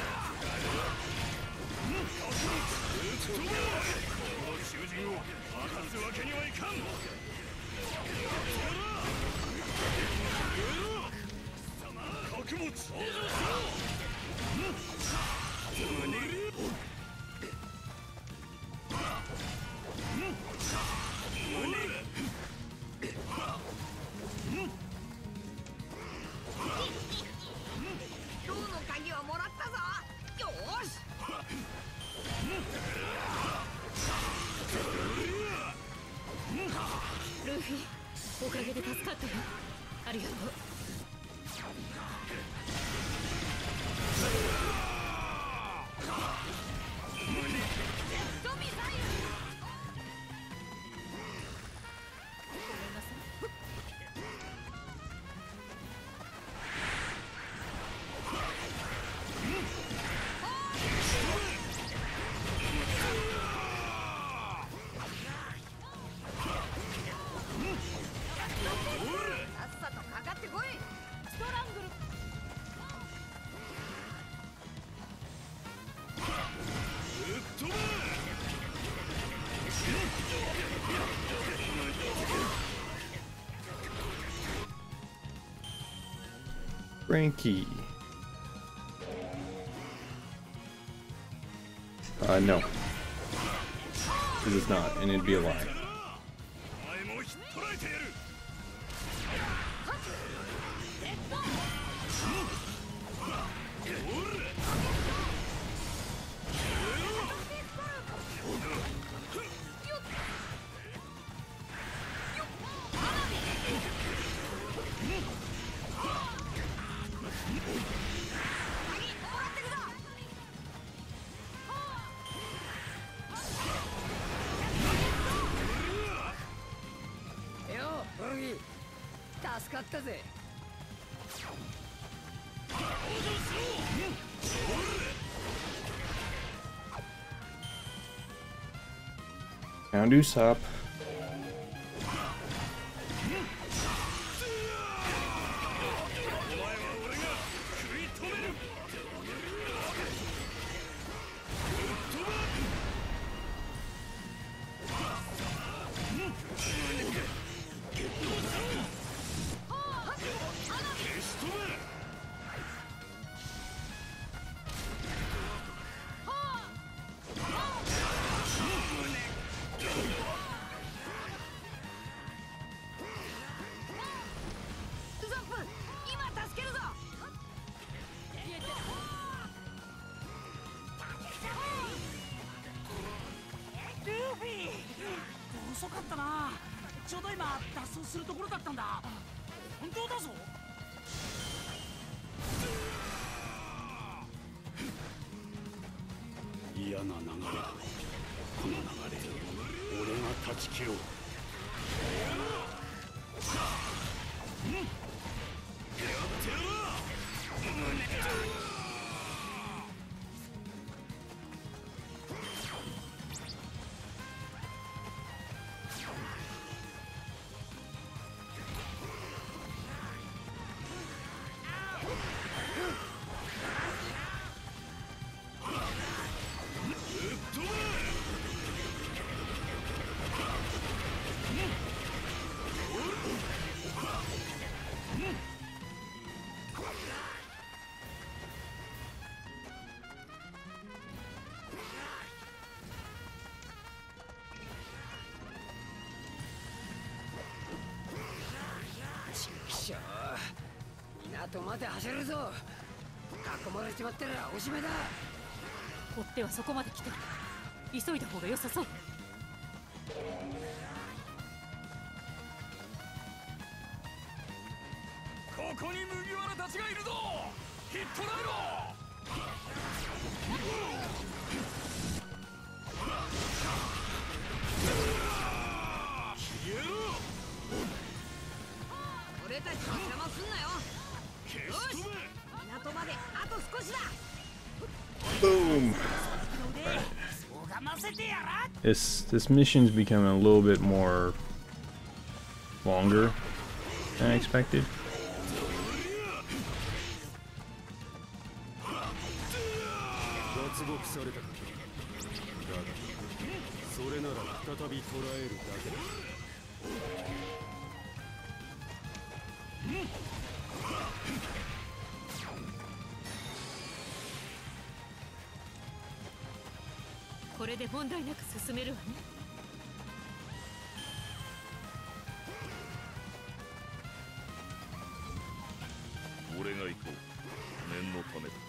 ルフィ、おかげで助かったよ。ありがとう。 Frankie. No. It is not, and it'd be a lie. 助かったぜ。 Found Usopp. しょ、港まで走るぞ。囲まれちまったらおしまいだ。 追っ手はそこまで来てる。急いだ方が良さそう。 ここに麦わらたちがいるぞ。ヒットライロ。消えろ。 俺たちに邪魔すんなよ。よし、港まであと少しだ。 Boom. This mission's becoming a little bit more longer than I expected. This これで問題なく進めるわね。 俺が行こう。念のためだ。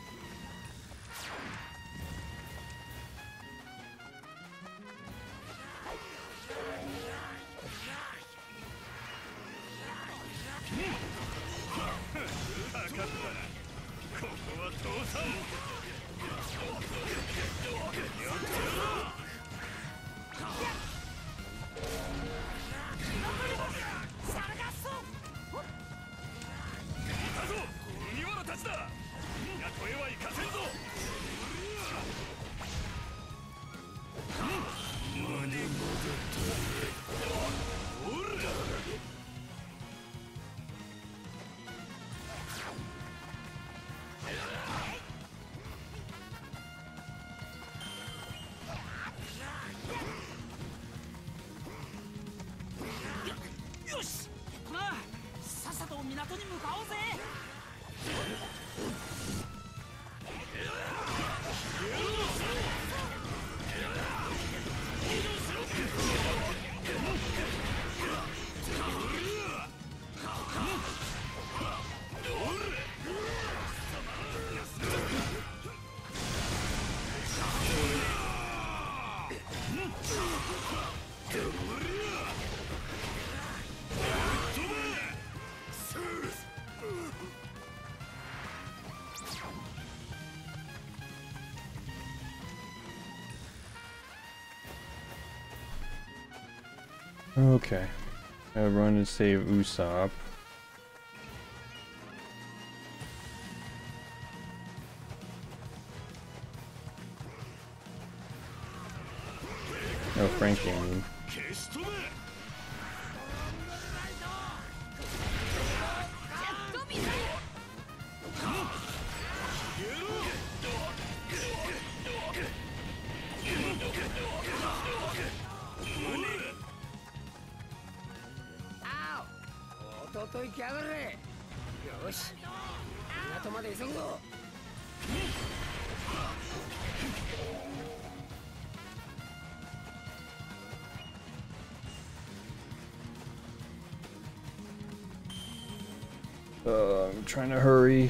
かかったな。ここは倒さん。 Okay, I'll run and save Usopp. No, Frankie, I mean. I'm trying to hurry.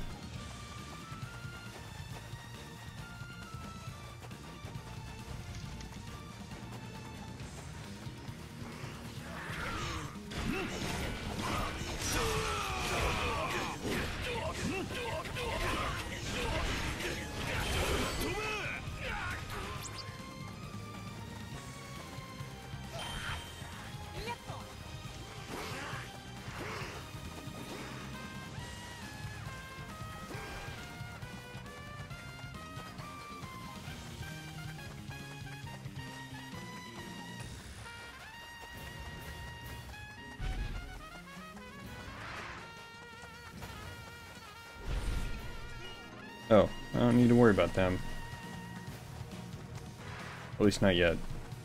Oh, I don't need to worry about them. At least not yet.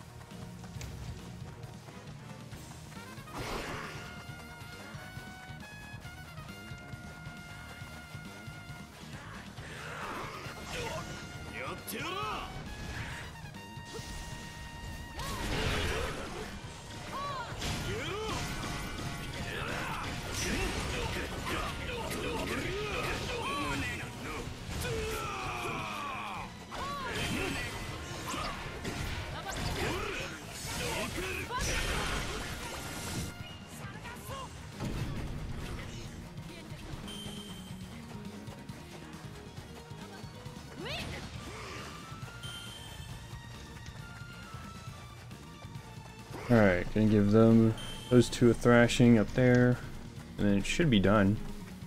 Alright, gonna give them those two a thrashing up there, and then it should be done.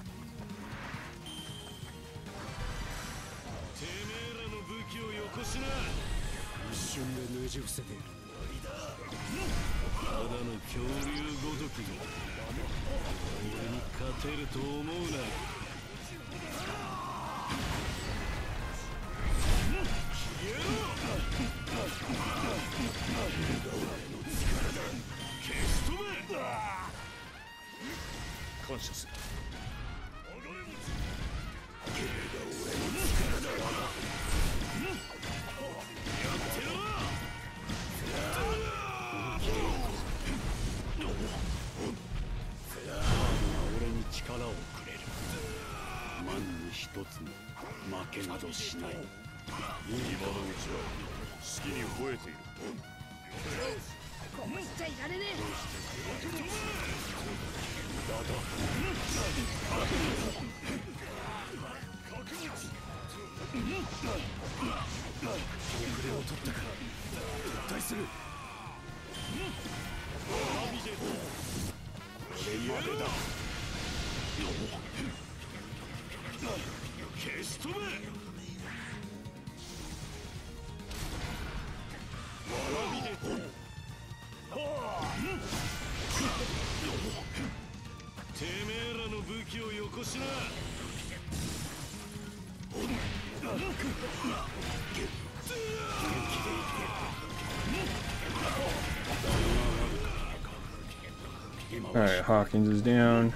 Alright, Hawkins is down.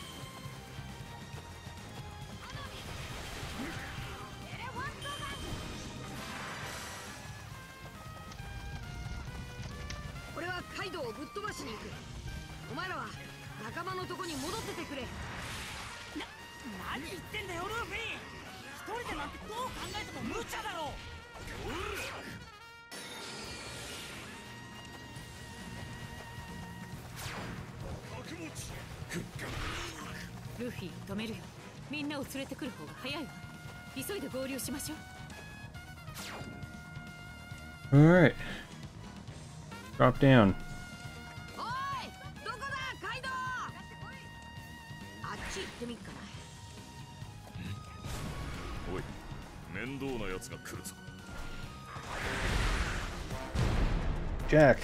ルフィ、止めるよ。みんなを連れてくる方が早いわ。急いで合流しましょう。 Alright. Drop down. おい、どこだ、カイドウ。あっち行ってみっかな。 おい、面倒な奴が来るぞ。 Jack.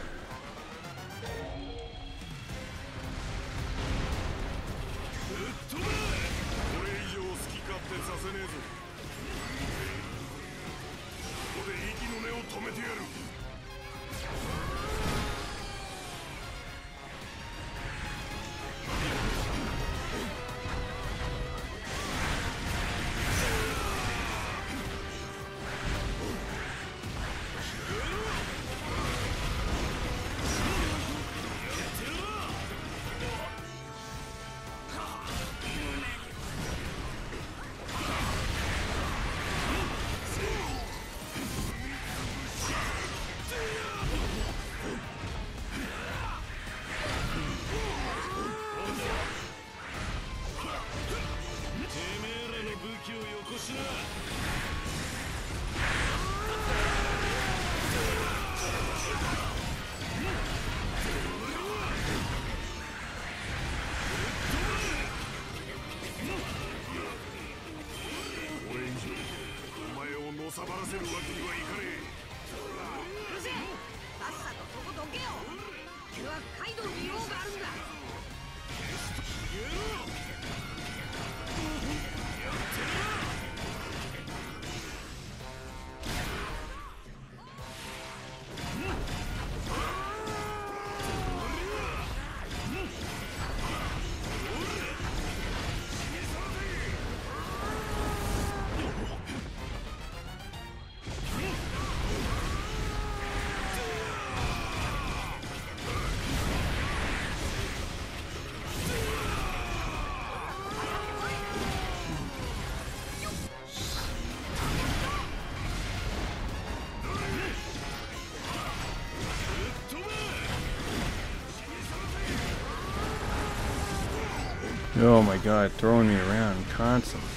さばらせるわけにはいかねえ。 うるせえ、さっさとそこどけよ。巨悪街道に用があるんだ。 Oh my god, throwing me around constantly.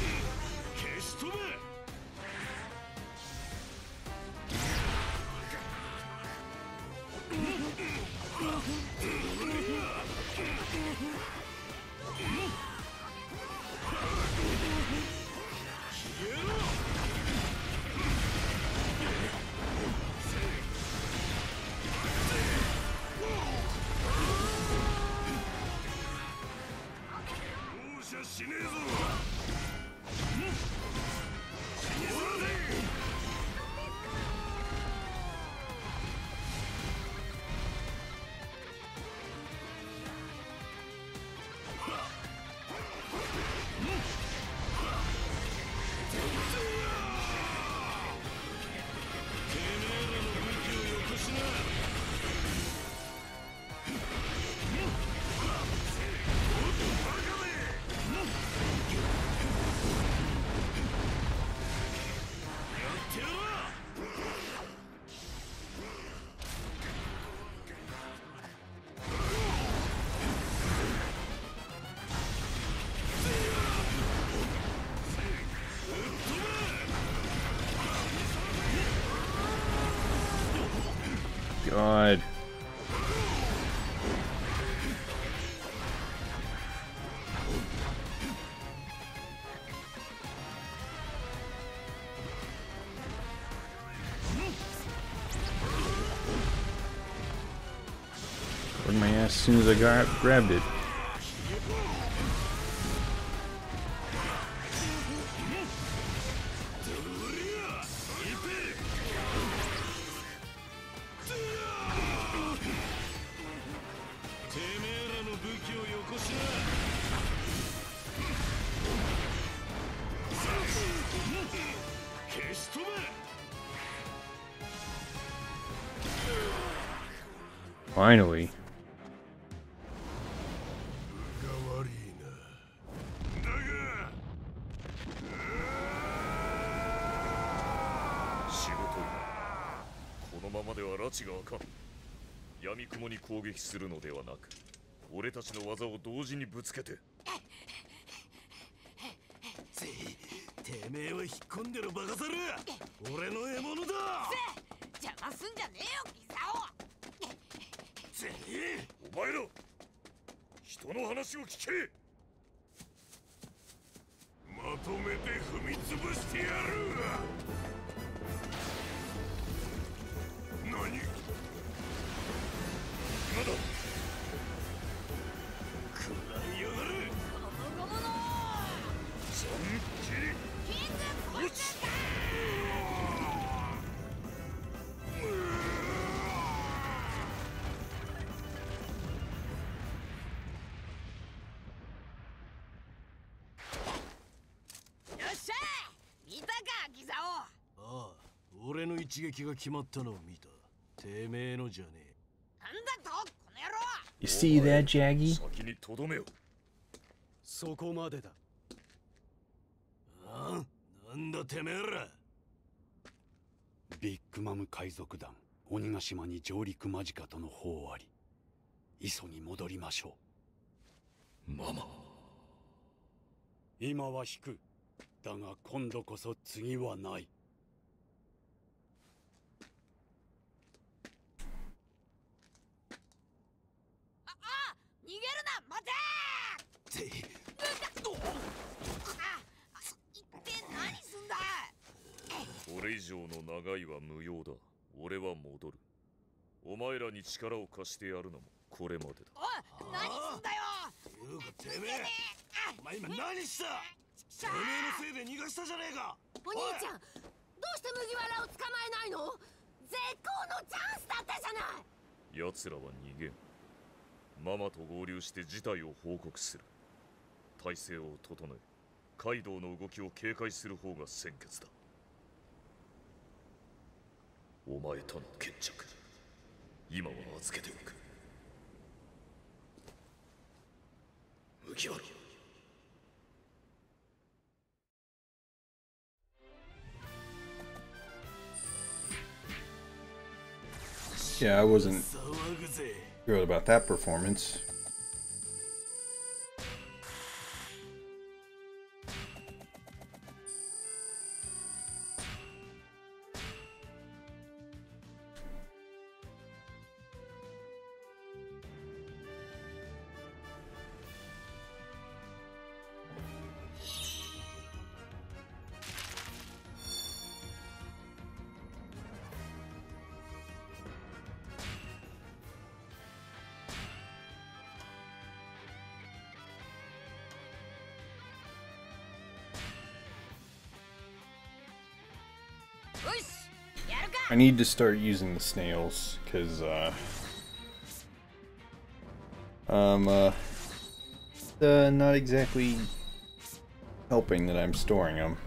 God. Put my ass as soon as I grabbed it. Finally. 一撃が決まったのを見た。てめえのじゃねえ。 なんだとこの野郎。 You see that, Jaggy? 先にとどめよ。 そこまでだ。 ああ、なんだてめえら。 ビッグマム海賊団鬼ヶ島に上陸間近との報あり、磯に戻りましょう。ママ、 今は引く。だが今度こそ次はない。 逃げるな、待てー。一体何すんだ。 これ以上の長いは無用だ。俺は戻る。お前らに力を貸してやるのもこれまでだ。 おい、何すんだよ。 いうかてめえ、お前今何した。てめえのせいで逃がしたじゃねえか。 お兄ちゃん、どうして麦わらを捕まえないの。絶好のチャンスだったじゃない。 奴らは逃げん。ママと合流して事態を報告する。体勢を整え、カイドウの動きを警戒する方が先決だ。お前との決着、今は預けておく。麦わら。 Yeah, I wasn't thrilled about that performance. I need to start using the snails, because, not exactly helping that I'm storing them.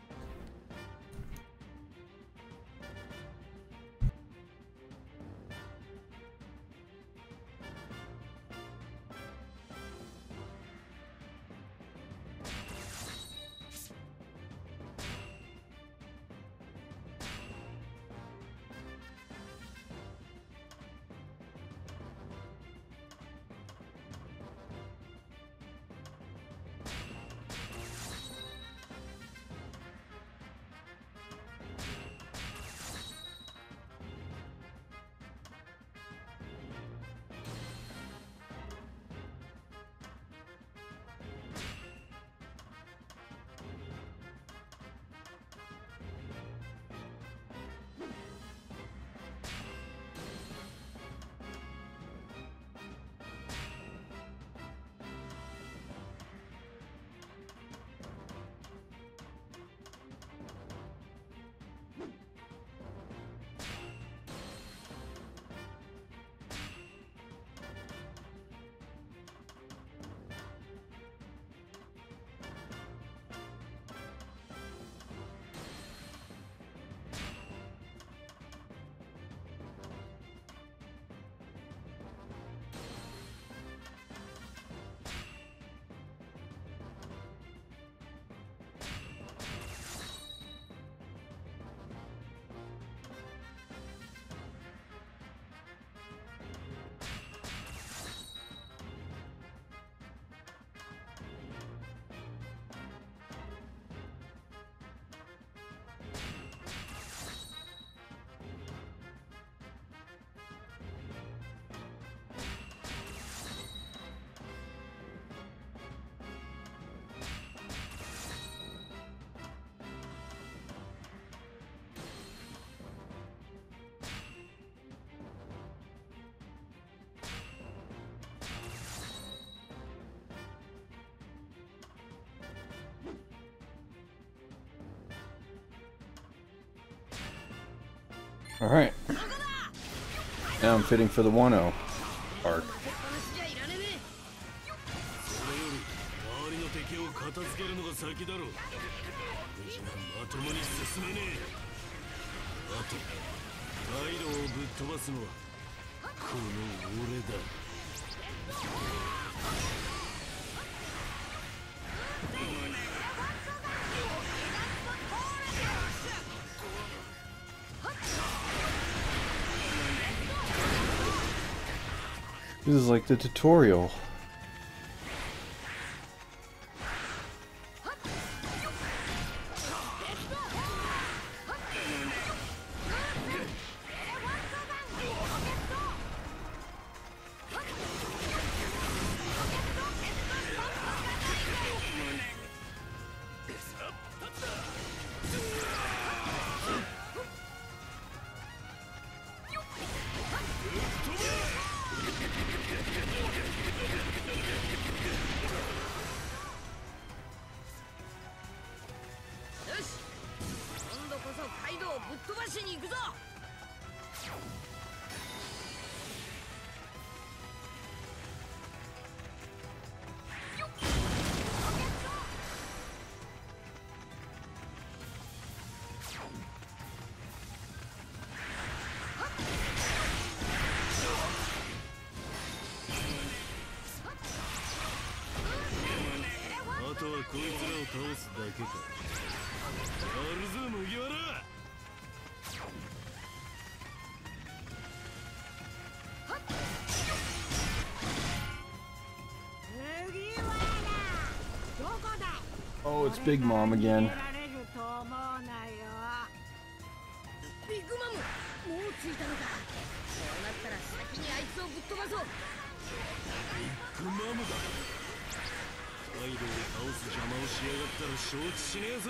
Alright. Now I'm fitting for the 1-0 arc. とカイドウをぶっ飛ばすのはこの俺だ。 This is like the tutorial. こいつらを倒すだけか。やるぞ麦わら。 Oh, it's Big Mom again. ビッグマム、もう着いたのか。そうなったら先にあいつをぶっ飛ばそう。 ビッグマムだ。カイドウを倒す邪魔をしやがったら承知しねえぞ。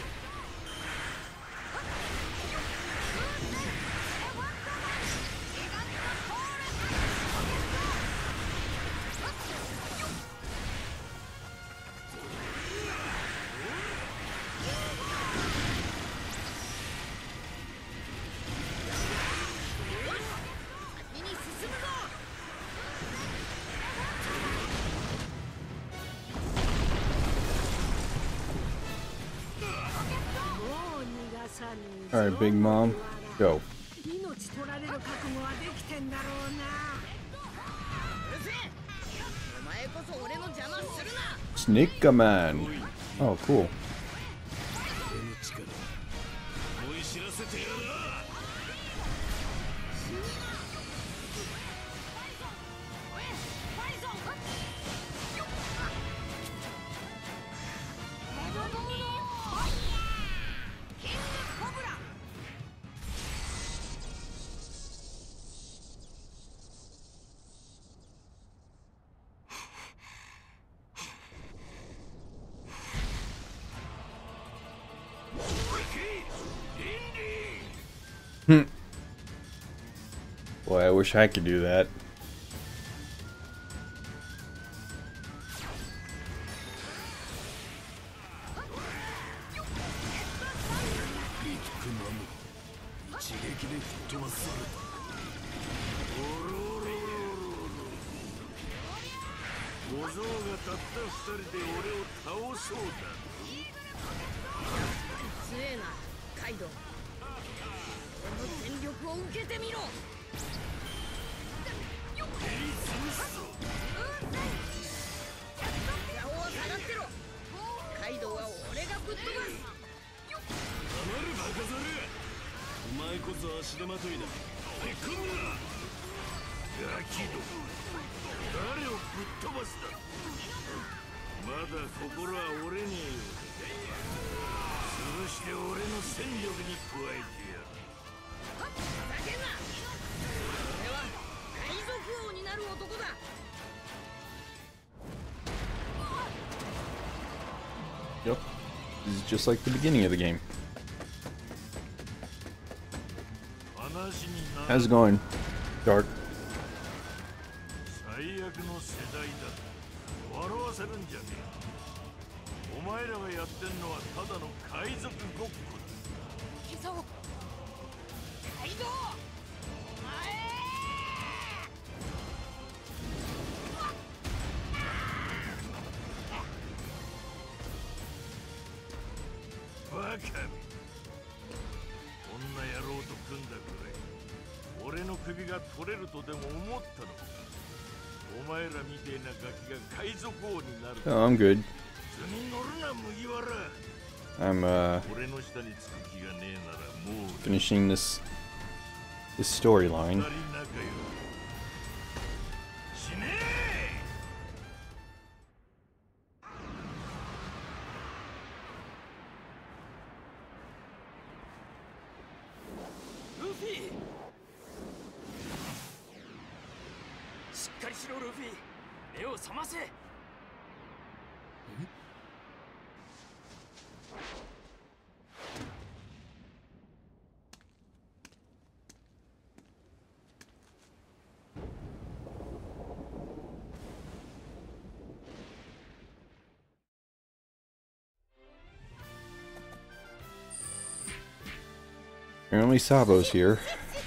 All right, Big Mom, go. Snake Man. Oh, cool. Boy, I wish I could do that. Yep, this is just like the beginning of the game. How's it going, Dark? 首が取れるとでも思ったの？お前らみてえなガキが海賊王になる。 Oh, I'm good. 図に乗るな麦わら。 I'm 俺の下につく気がねえならもう finishing this storyline. 死ねルフィ、しっかりしろルフィ、目を覚ませ。 Apparently Sabo's here.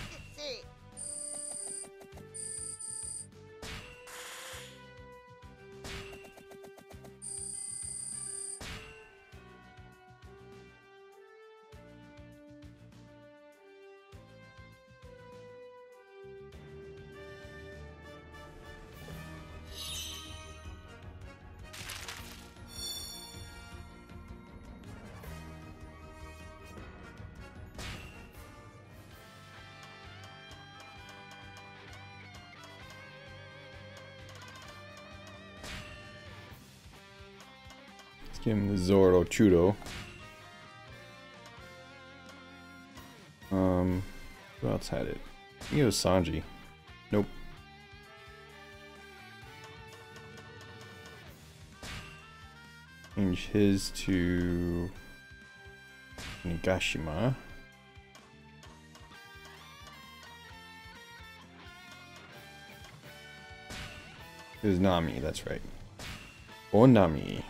Give him the Zoro Chudo. Who else had it? I think it was Sanji. Nope. Change his to Nigashima. It was Nami, that's right. Oh, Nami.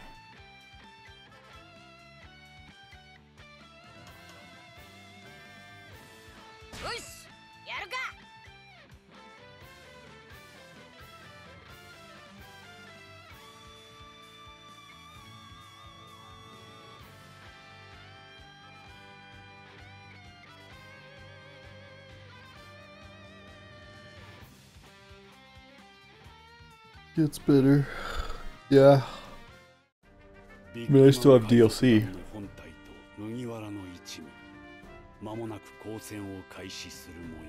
Gets better. Yeah. I mean, I still have DLC. 麦わらの一味、間もなく交戦を開始する模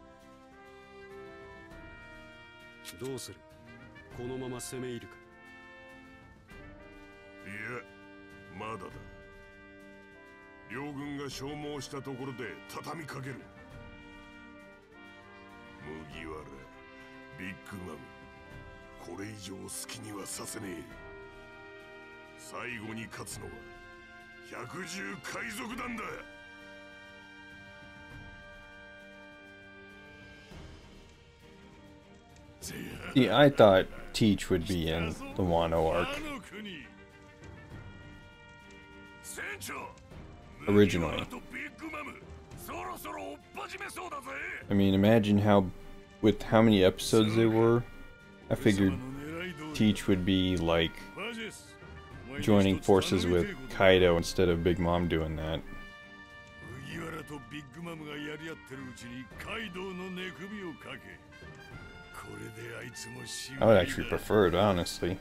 様。どうする？このまま攻め入るか？ いや、まだだ。両軍が消耗したところで畳みかける。麦わら、ビッグマム。 これ以上好きにはさせねえ。最後に勝つのは百獣海賊団だ。 Yeah, I thought Teach would be in the Wano arc. Originally. I mean, imagine with how many episodes there were. I figured Teach would be like joining forces with Kaido instead of Big Mom doing that. I would actually prefer it, honestly.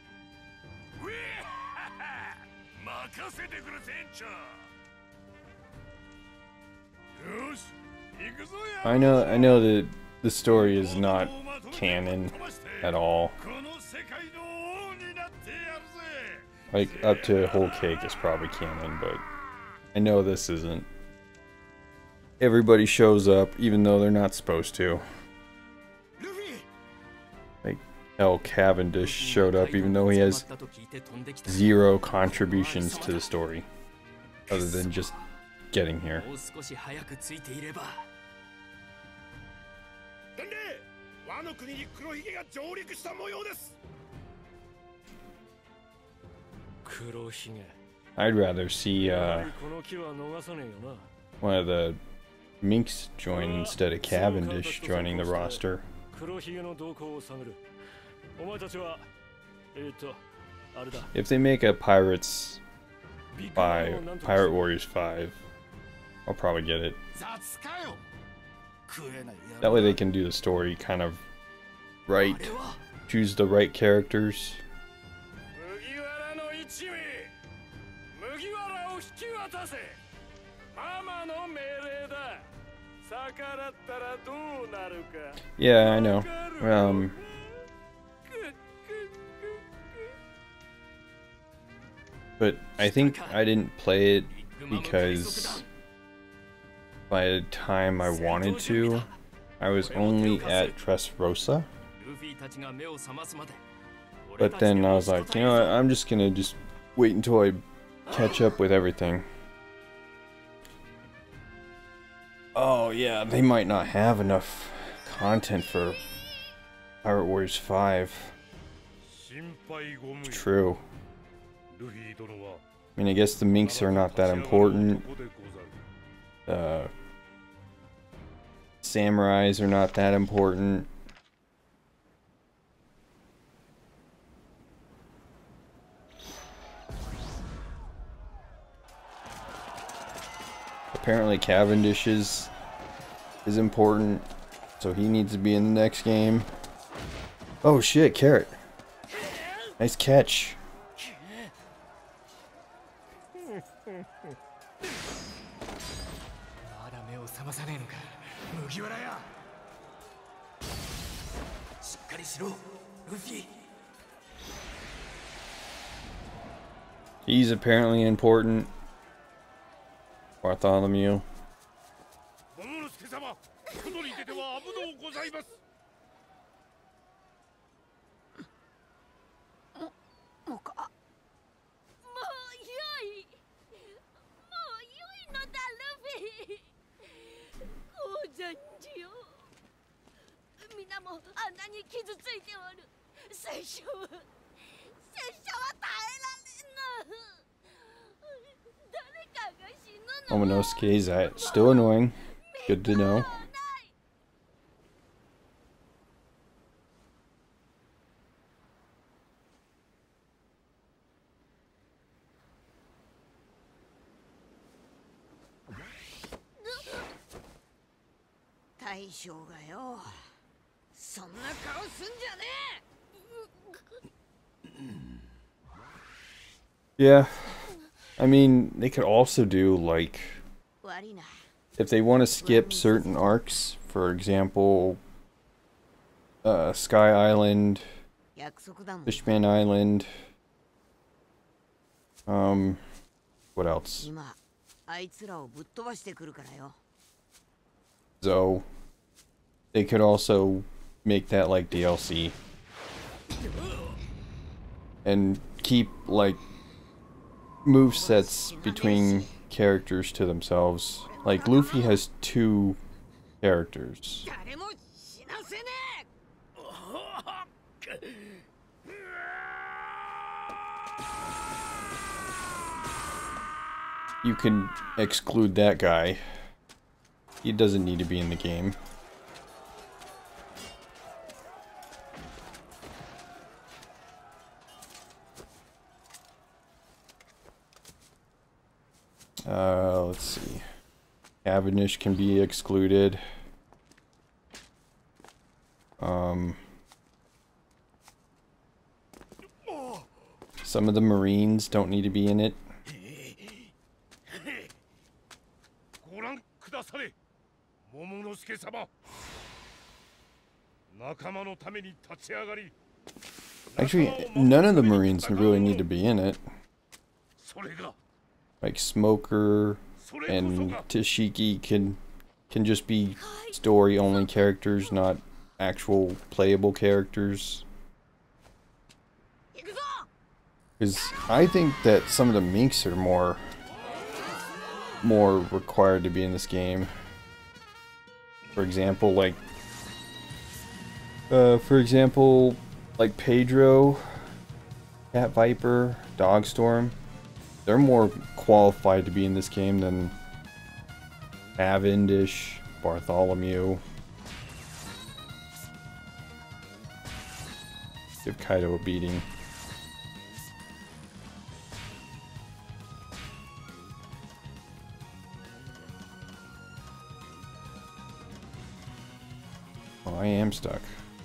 I know that the story is not canon at all. Like, up to Whole Cake is probably canon, but I know this isn't. Everybody shows up, even though they're not supposed to. Like, El Cavendish showed up, even though he has zero contributions to the story, other than just getting here. I'd rather see one of the Minks join instead of Cavendish joining the roster. If they make a Pirate Warriors 5, I'll probably get it. That way they can do the story kind of right. Choose the right characters. Yeah, I know. But I think I didn't play it because by the time I wanted to, I was only at Dressrosa. But then I was like, you know what, I'm just gonna wait until I catch up with everything. Oh yeah, they might not have enough content for Pirate Warriors 5. It's true. I mean, I guess the minks are not that important. Samurais are not that important. Apparently Cavendish is important, so he needs to be in the next game. Oh shit, Carrot. Nice catch. He's apparently important. Bartholomew. Momonosuke is still annoying. Good to know. Yeah, I mean, they could also do, like, if they want to skip certain arcs, for example, Sky Island, Fishman Island, what else? So, they could also make that like DLC. And keep, like, movesets between characters to themselves. Like, Luffy has 2 characters. You can exclude that guy. He doesn't need to be in the game. Let's see. Cavendish can be excluded. Some of the Marines don't need to be in it. Actually, none of the Marines really need to be in it. Like Smoker and Tashiki can just be story-only characters, not actual playable characters. Because I think that some of the minks are more required to be in this game. For example, like Pedro, Cat Viper, Dogstorm. They're more qualified to be in this game than Cavendish, Bartholomew. Give Kaido a beating. Oh, I am stuck.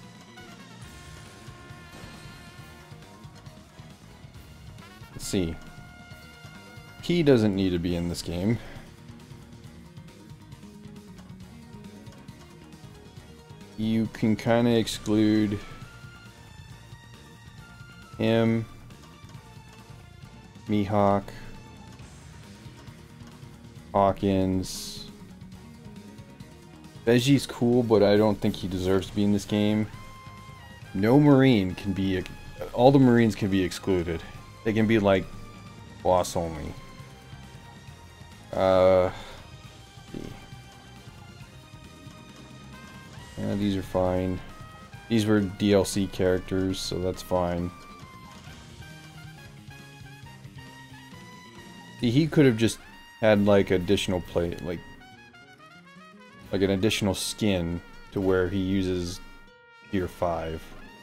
Let's see. He doesn't need to be in this game. You can kind of exclude him, Mihawk, Hawkins. Veggie's cool, but I don't think he deserves to be in this game. No Marine can be... all the Marines can be excluded. They can be like boss only. Yeah, these are fine. These were DLC characters, so that's fine. See, he could have just had like additional play, like an additional skin to where he uses Tier 5.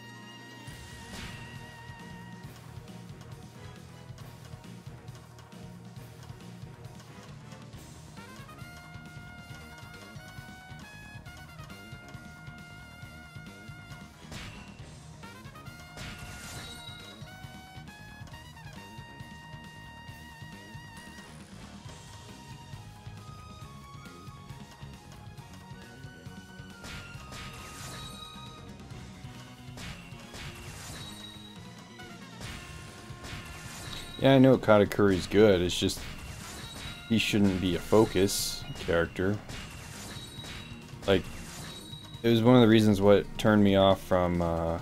Yeah, I know Katakuri's good, it's just he shouldn't be a focus character. Like, it was one of the reasons what turned me off from of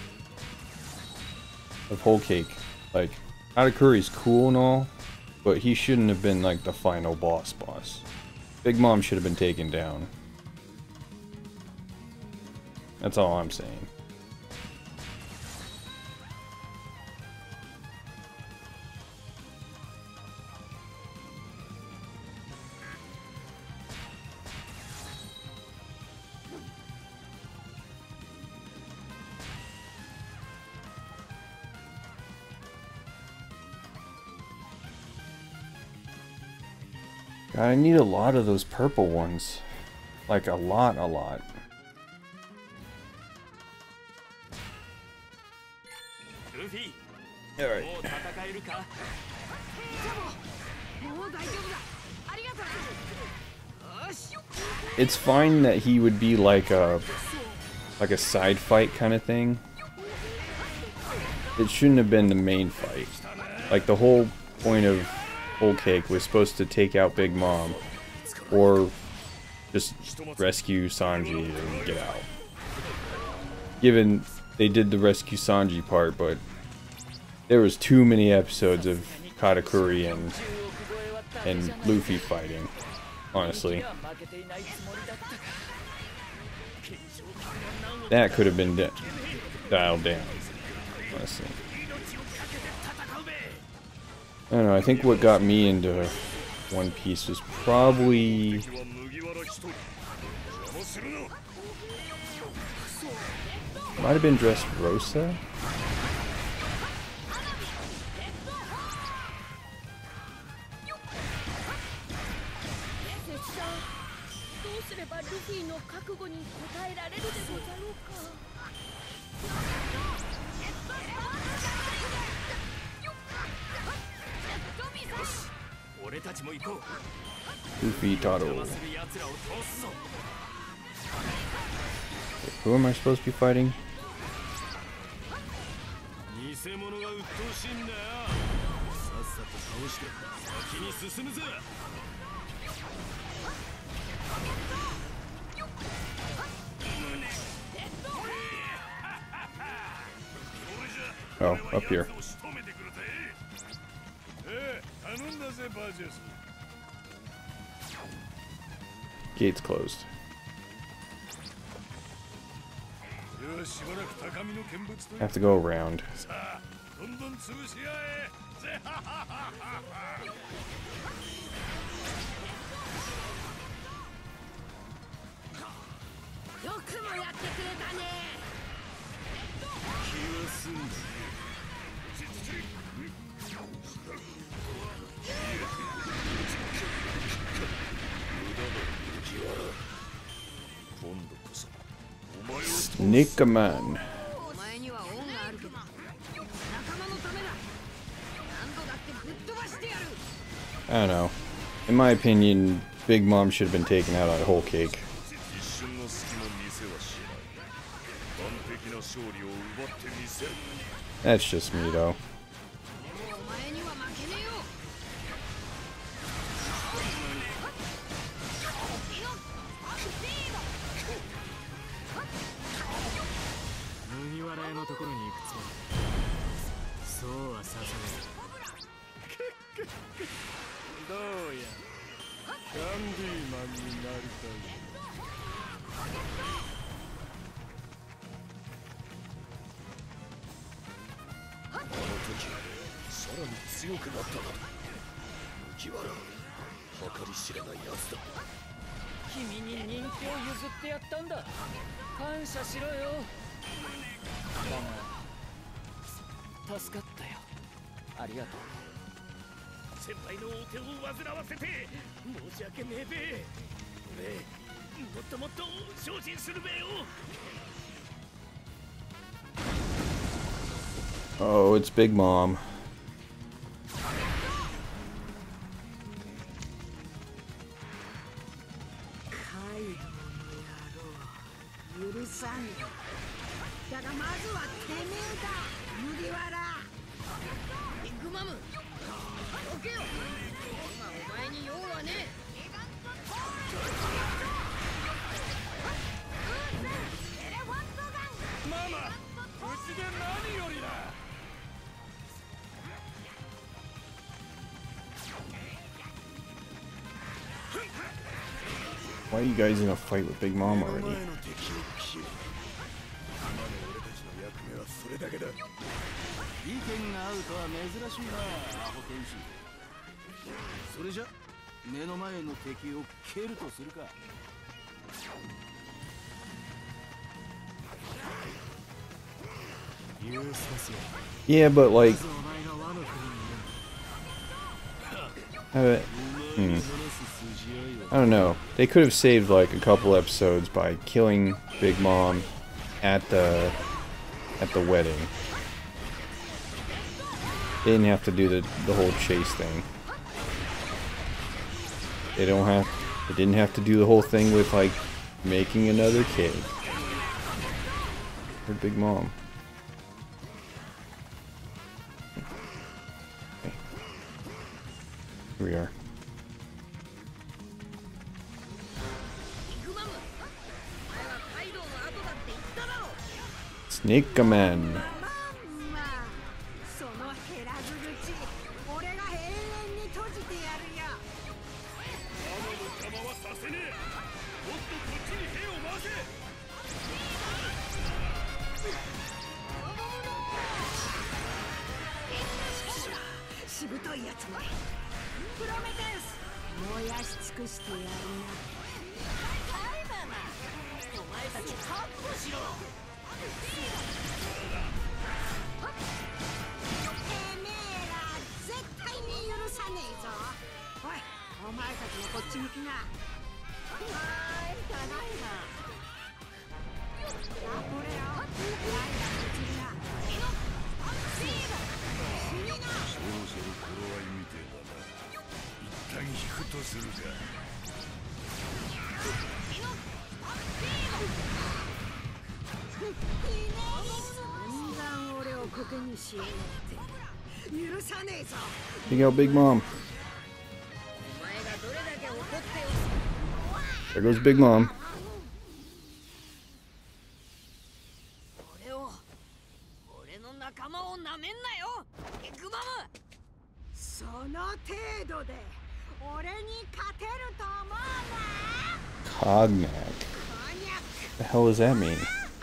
Whole Cake. Like, Katakuri's cool and all, but he shouldn't have been like the final boss. Big Mom should have been taken down. That's all I'm saying. I need a lot of those purple ones. Like a lot. Alright. It's fine that he would be like a side fight kind of thing. It shouldn't have been the main fight. Like, the whole point of Whole Cake was supposed to take out Big Mom, or just rescue Sanji and get out. Given they did the rescue Sanji part, but there was too many episodes of Katakuri and Luffy fighting, honestly. That could have been dialed down, honestly. I don't know, I think what got me into One Piece was probably... might have been Dressrosa? Luffy Taro. Who am I supposed to be fighting? Oh, up here. Gates closed. Have to go around. Sneakerman. I don't know. In my opinion, Big Mom should have been taken out on a whole cake. That's just me, though. Oh, it's Big Mom. Why are you guys in a fight with Big Mom already? Yeah, but like, I don't know. They could have saved like a couple episodes by killing Big Mom at the wedding. They didn't have to do the whole chase thing. They didn't have to do the whole thing with like making another kid. Or Big Mom. Okay. Here we are. Sneakerman. Take out Big Mom. There goes Big Mom. Cognac. The hell does that mean?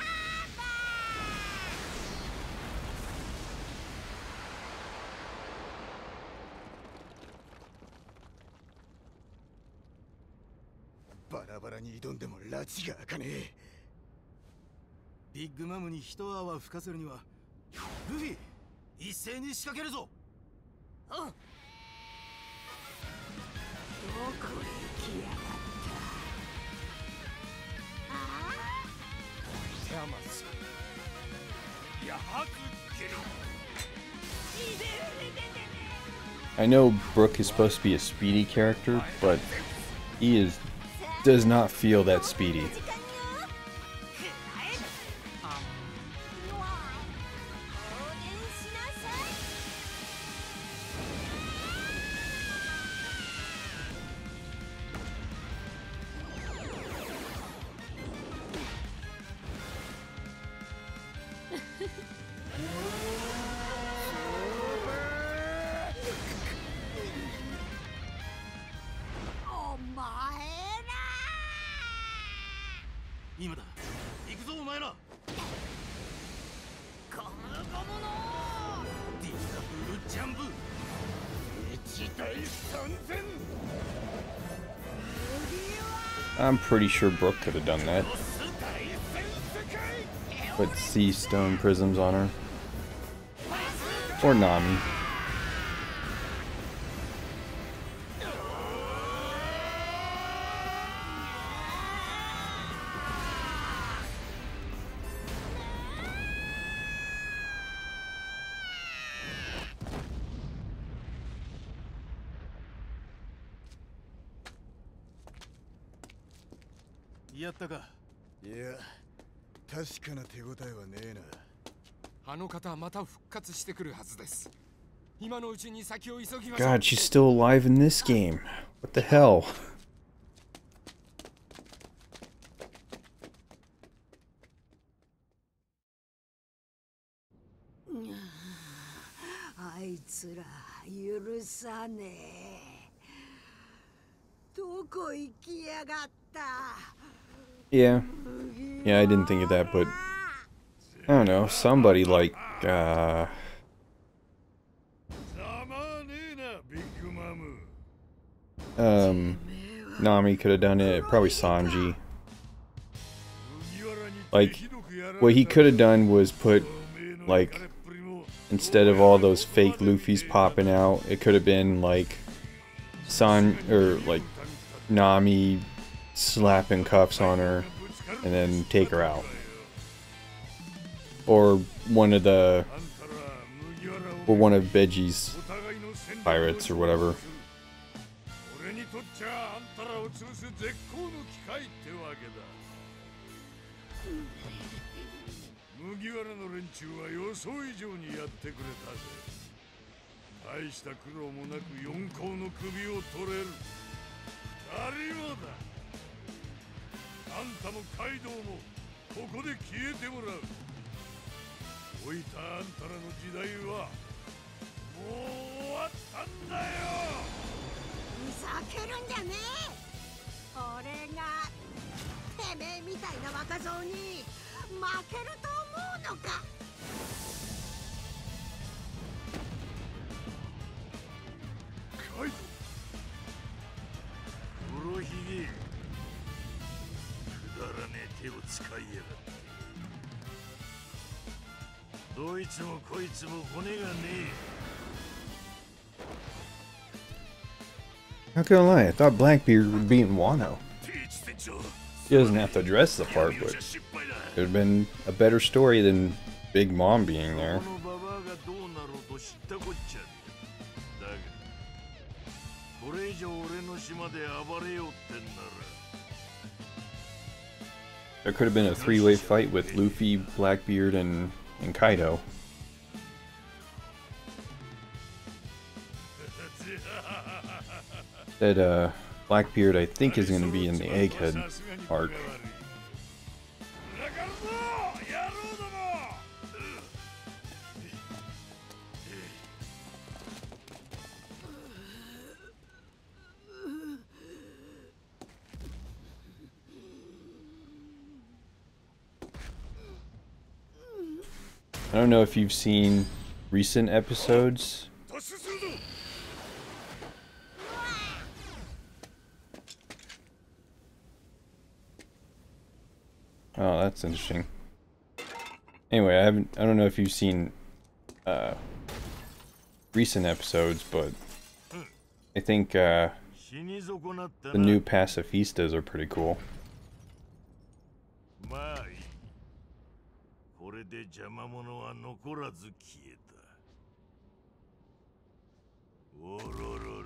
ビッグマムに一泡吹かせるにはルフィ一斉に仕掛けるぞ。うん。どこへ来やがった。ああ。 I know Brook is supposed to be a speedy character, but he does not feel that speedy. I'm pretty sure Brooke could have done that. Put sea stone prisms on her. Or Nami. やったか。いや、確かな手応えはねえな。あの方はまた復活してくるはずです。今のうちに先を急ぎましょう。 God, she's still alive in this game. What the hell? Yeah. Yeah, I didn't think of that, but I don't know, somebody like Nami could have done it, probably Sanji. Like, what he could have done was put, like, instead of all those fake Luffys popping out, it could have been like Nami slapping cuffs on her and then take her out. Or one of Beji's pirates or whatever. Not gonna lie, I thought Blackbeard would be in Wano. He doesn't have to address the part, but it would have been a better story than Big Mom being there. There could have been a three-way fight with Luffy, Blackbeard, and Kaido. That Blackbeard, I think, is going to be in the Egghead arc. I don't know if you've seen recent episodes. Oh, that's interesting. Anyway, I don't know if you've seen recent episodes, but I think the new pacifistas are pretty cool. で邪魔者は残らず消えた。おろろろろ、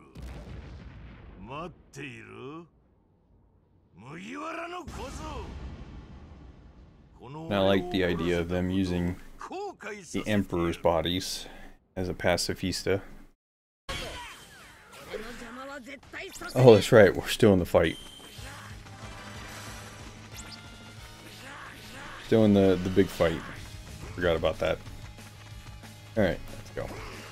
待っている麦わらの小僧。 I like the idea of them using the Emperor's bodies as a pacifista. Oh, that's right, we're still in the fight. Still in the big fight. Forgot about that. Alright, let's go.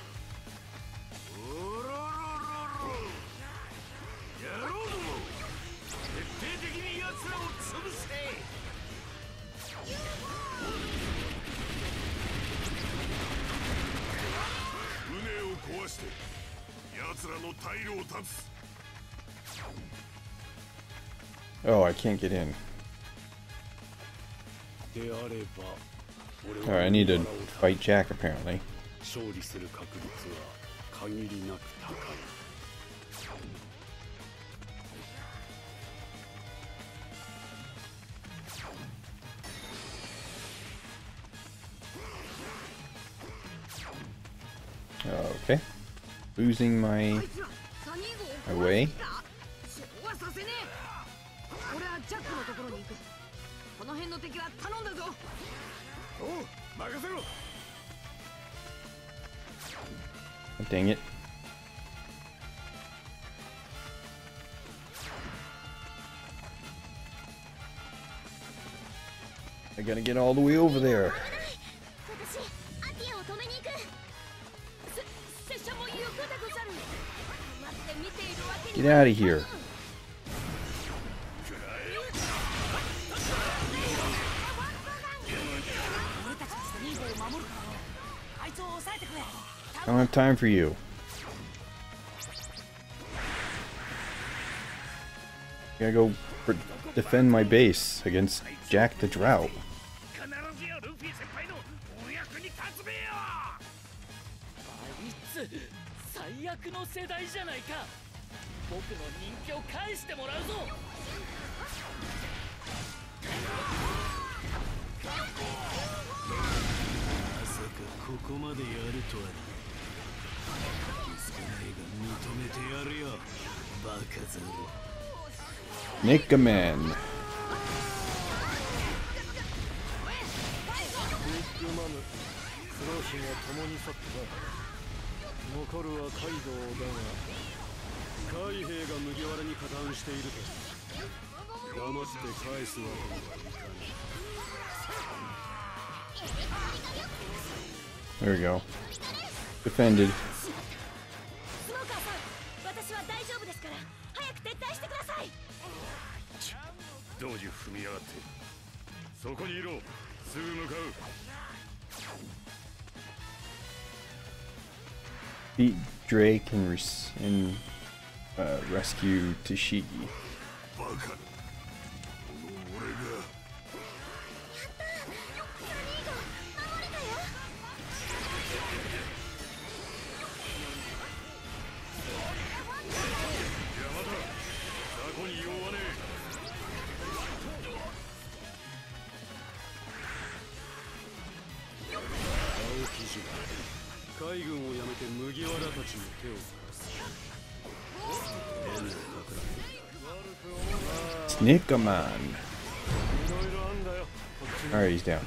Oh, I can't get in. Alright, I need to fight Jack apparently. Okay. Losing my way. Oh, dang it. I gotta get all the way over there. Get out of here. I don't have time for you. Gotta go defend my base against Jack the Drought. Nickaman. There we go. Defended. Beat Drake and rescue Tashigi. Nickaman. Alright, he's down.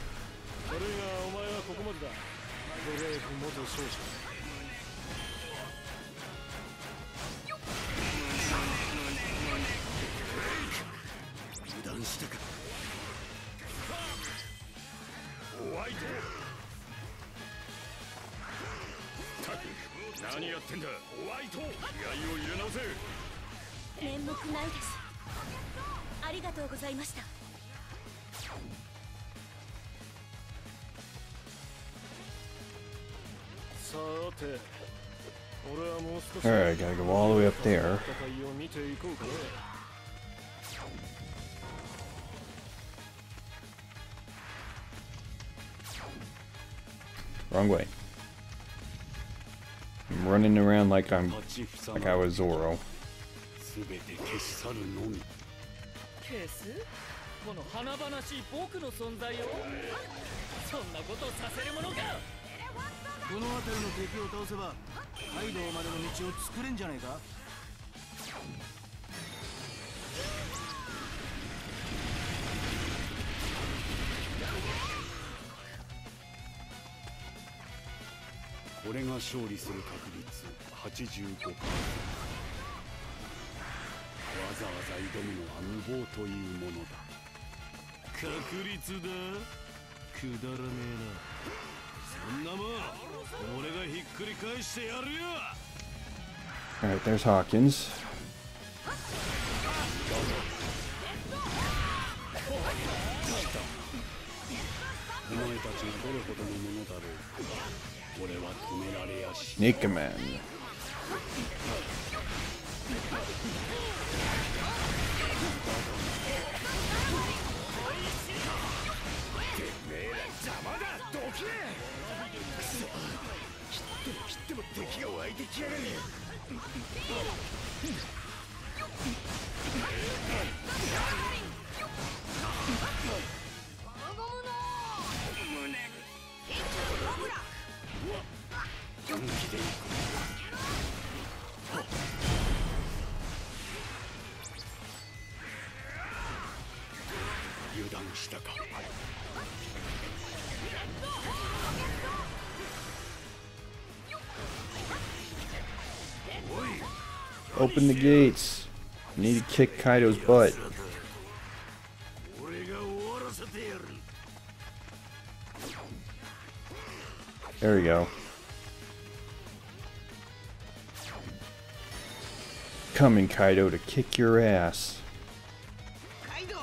Alright, gotta go all the way up there. Wrong way. I'm running around like I was Zoro. この華々しい僕の存在よ。そんなことさせるものか。 この辺りの敵を倒せばカイドウまでの道を作れんじゃねえか。 これが勝利する確率 85%。 わざわざ挑むのは無謀というものだ。 確率だ。くだらねえな。そんなもん俺がひっくり返してやるよ。 Alright, there's Hawkins. お前たちがどれほどのものだろうか。俺は止められやし。 Snake Man. 邪魔だ、どけ。くそ、切っても敵が湧いてきやがる。本気で油断したか。 Open the gates. I need to kick Kaido's butt. There we go. Coming, Kaido, to kick your ass. カイドウ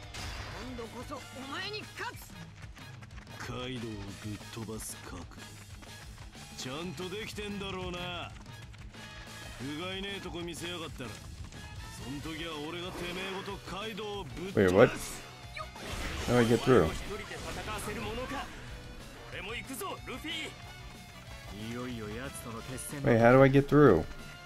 をぶっ飛ばす覚悟ちゃんとできてんだろうな。不甲斐ねえとこ見せやがったらそん時は俺がてめえごとカイドウをぶっ飛ばす。 Wait, what? How do I get through? Wait, how do I get through?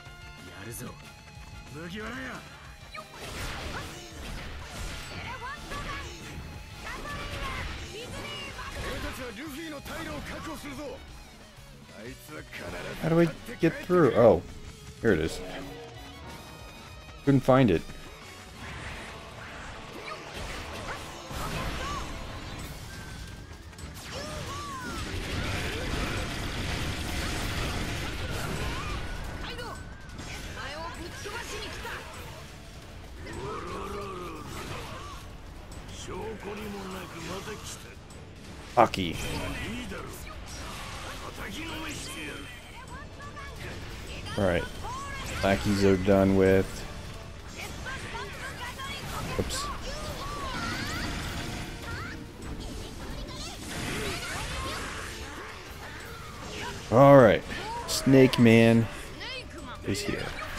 How do I get through? Oh, here it is. Couldn't find it. Aki. Alright. Lackeys are done with. Oops. Alright. Snake Man is here.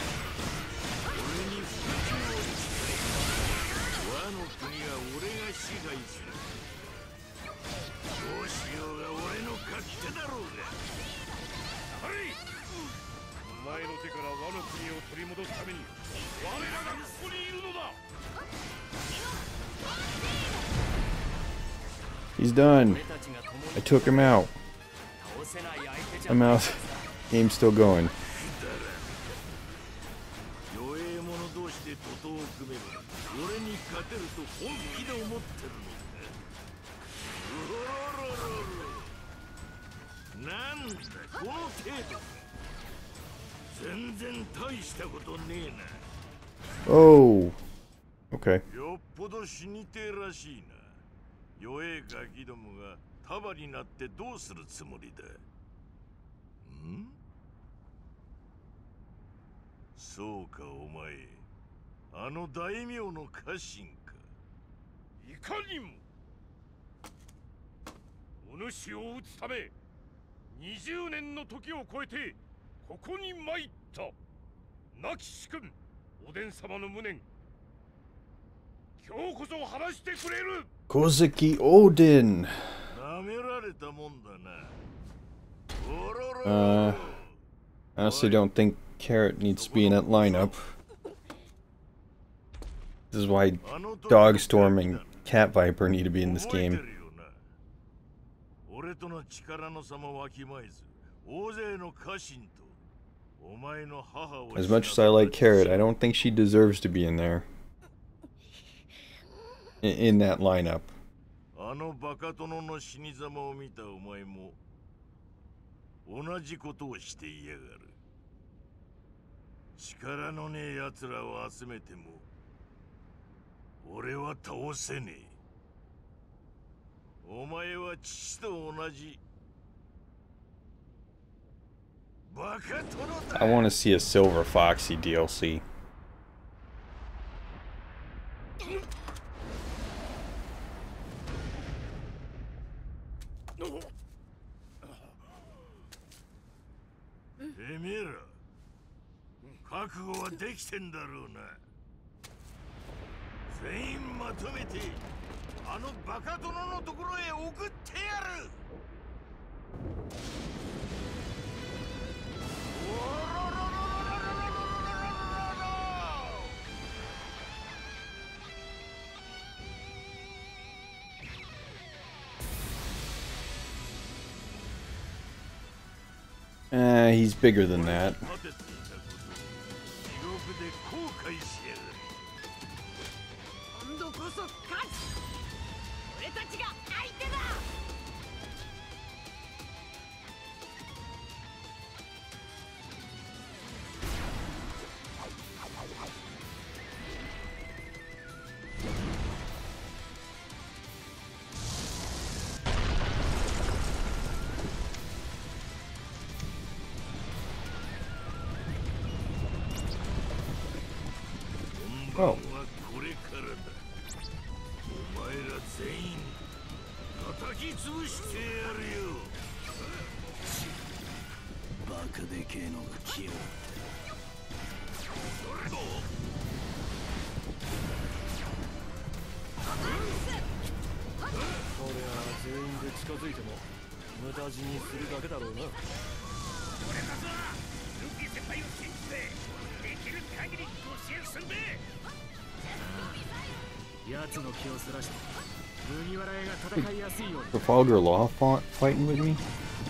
He's done. I took him out. I'm out. Game's still going. Oh. Okay. よっぽど死にてえらしいな。弱えガキどもが束になってどうするつもりだ。ん？そうかお前、あの大名の家臣か。いかにも。お主を討つため20年の時を超えてここに参った。亡き主君、おでん様の無念。今日こそ話してくれる。 Kurosaki Odin. Honestly don't think Carrot needs to be in that lineup. This is why dog storming Cat Viper need to be in this game. As much as I like Carrot, I don't think she deserves to be in there. In that lineup. I want to see a Silver Foxy DLC. He's bigger than that. Oh. Trafalgar Law fighting with me?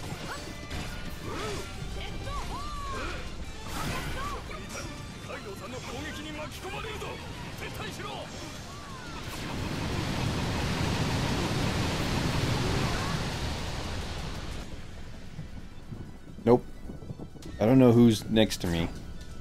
Nope. I don't know who's next to me.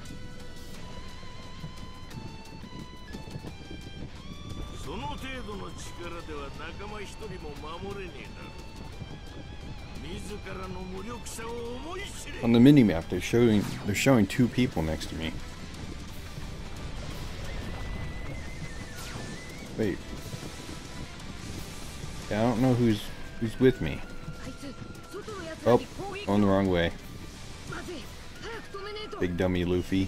On the minimap, they're showing two people next to me. Wait. Yeah, I don't know who's with me. Oh, going the wrong way. Big dummy Luffy.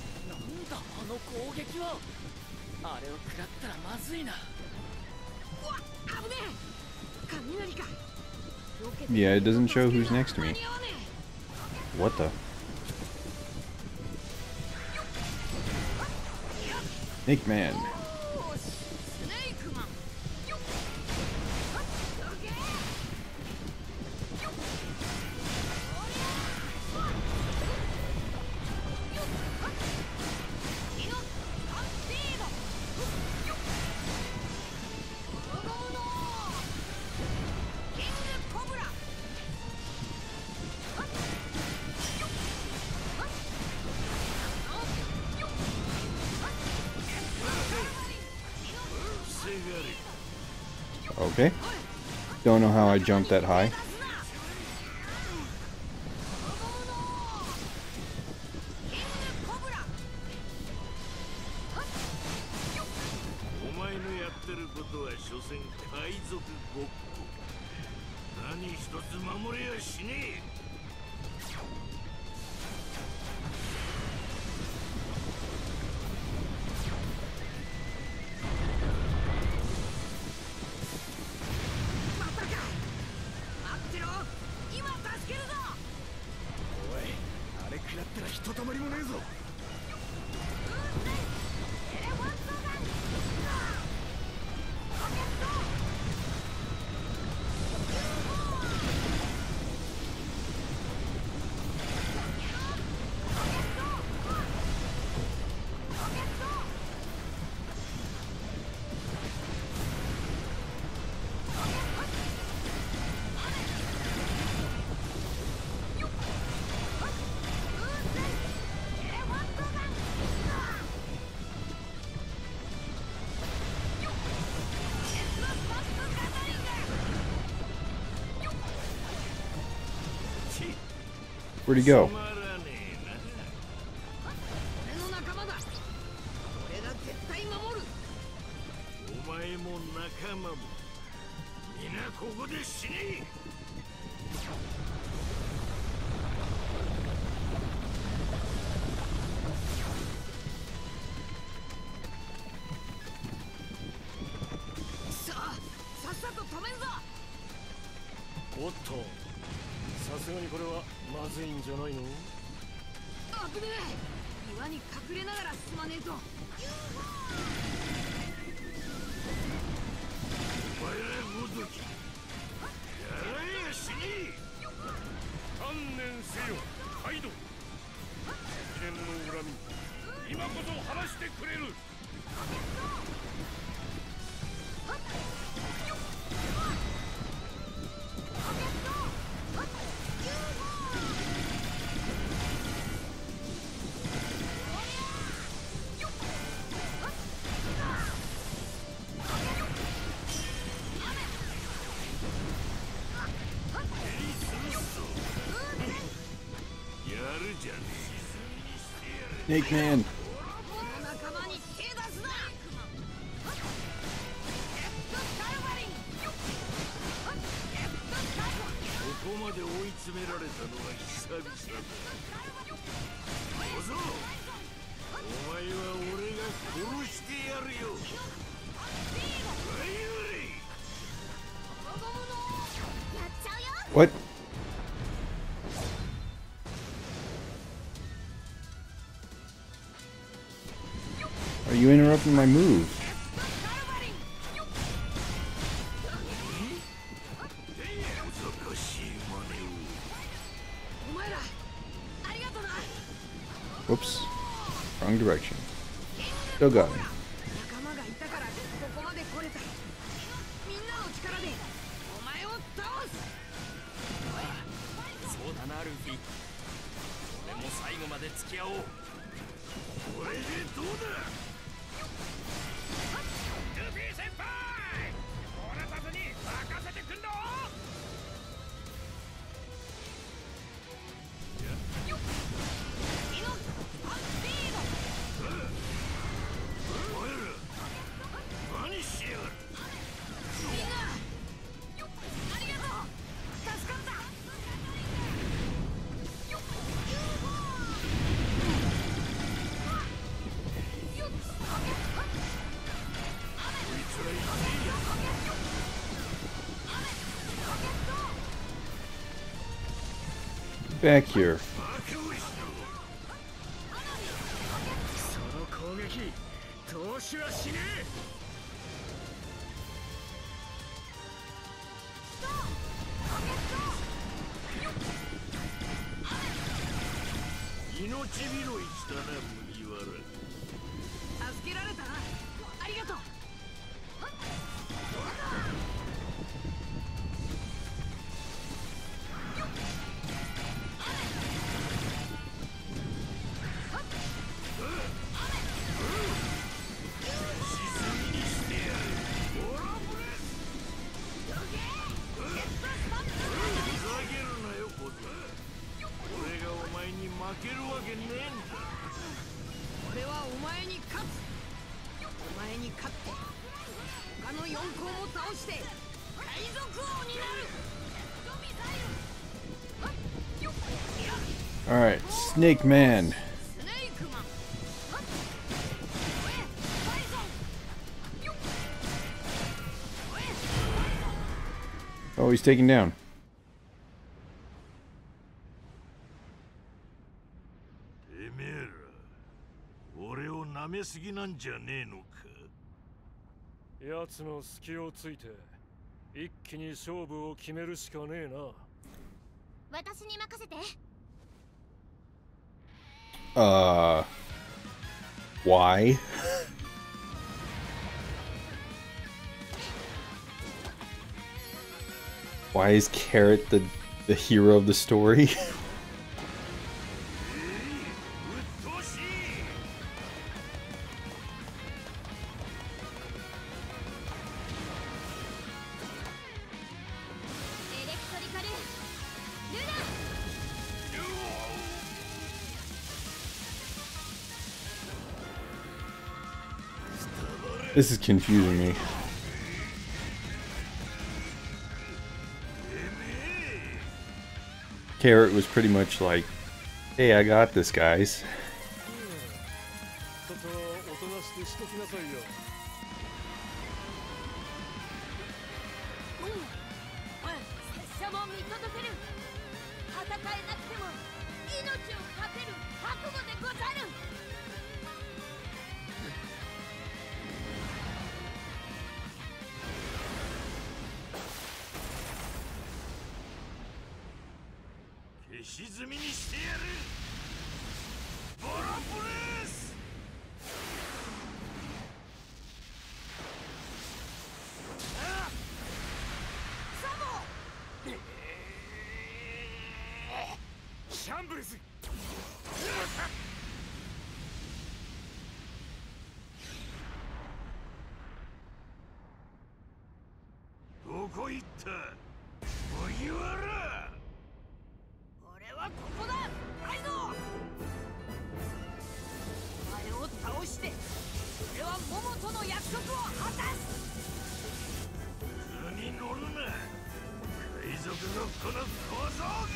Yeah, it doesn't show who's next to me. What the? Snake Man. Okay. Don't know how I jumped that high. Where'd he go? おっと、さすがにこれはまずいんじゃないの？ 危ねえ、岩に隠れながら進まねえと。お前らごとき、やられやしねえ。観念せよ、カイドウ。一連の恨み、今こそ晴らしてくれる。 Snake Man. ここまで追い詰められたのは久々だ。小僧、お前は俺が殺してやるよ。 What? Are you interrupting my move? Whoops. Wrong direction. Still got me. そうだなルフィ、俺も最後まで付き合おう。 これでどうだ。ルフィ先輩、漏らさずに任せてくんろ。お前ら何しやがる。みんなありがとう、助かった。 Back here. その攻撃、投手はしね命拾いしたな麦わら。 助けられたな、ありがとう。俺はお前に勝つ。お前に勝って他の4校も倒して海賊王になる。 Alright, Snake Man. Oh, he's taken down. てめえら、俺を舐めすぎなんじゃねえのか。 奴の隙をついて一気に勝負を決めるしかねえな。 私に任せて。 Why? Why is Carrot the hero of the story? This is confusing me. Carrot was pretty much like, hey, I got this, guys. どこ行った？麦わら！ 俺はここだ、カイドウ！お前を倒して俺は桃との約束を果たす。 図に乗るな。海賊のこの小僧が！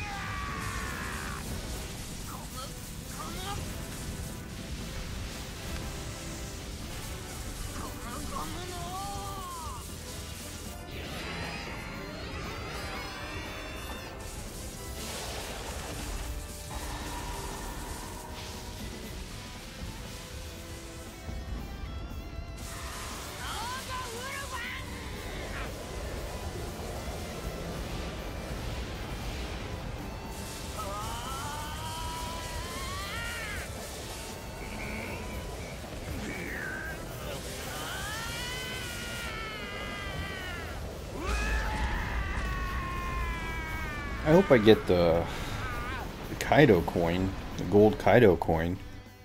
I hope I get the Kaido coin, the gold Kaido coin.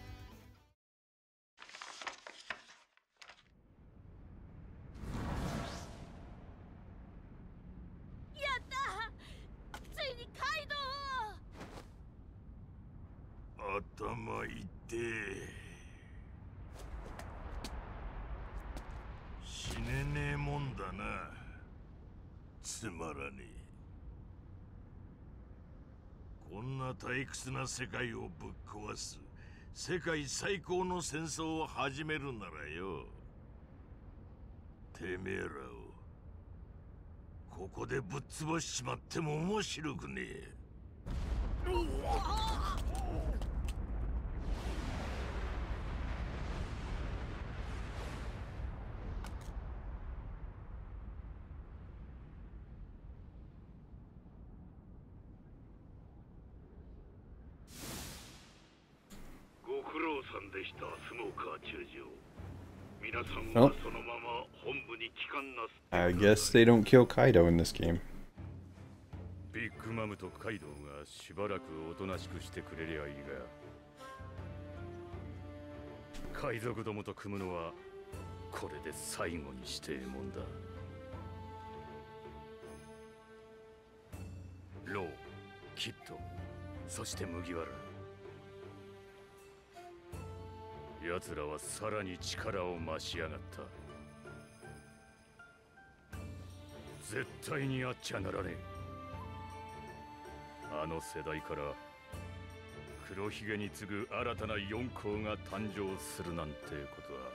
「退屈な世界をぶっ壊す世界最高の戦争を始めるならよ、てめえらをここでぶっ潰しちまっても面白くねえ。 Oh. I guess they don't kill Kaido in this game. ビッグマムとカイドウがしばらくおとなしくしてくれりゃいいが、海賊どもと組むのはこれで最後にしてえもんだ。ロー、キッド、そして麦わら。奴らはさらに力を増し上がった。絶対にあっちゃならねえ。あの世代から黒ひげに次ぐ新たな四皇が誕生するなんてことは。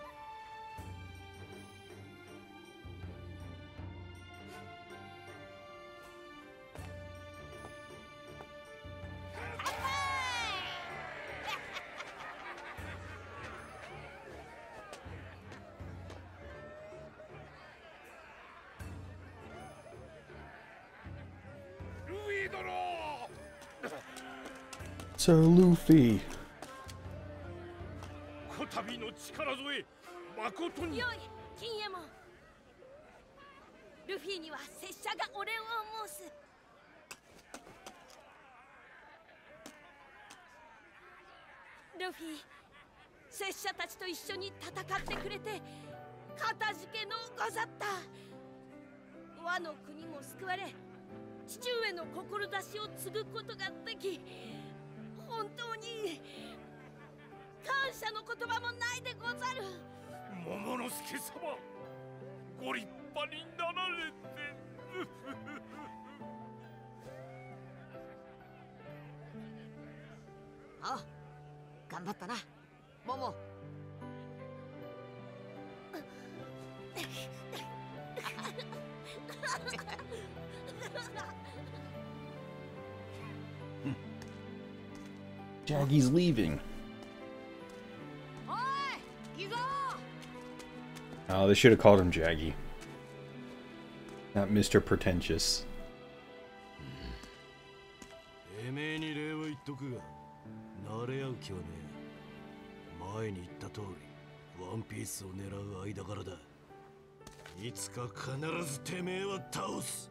Sir Luffy. こたびの力添え、誠に。 よい、金右衛門。ルフィには拙者がお礼を申す。ルフィ、拙者たちと一緒に戦ってくれてかたじけのござった。和の国も救われ、父上の志を継ぐことができ、本当に感謝の言葉もないでござる。 桃之助様、ご立派になられて。 あ、頑張ったな、桃。 Jaggy's leaving. Oh, they should have called him Jaggy. Not Mr. Pretentious. てめえに礼は言っとくが、慣れ合う気はねえ。前に言った通り、ワンピースを狙う間柄だ。いつか必ずてめえは倒す。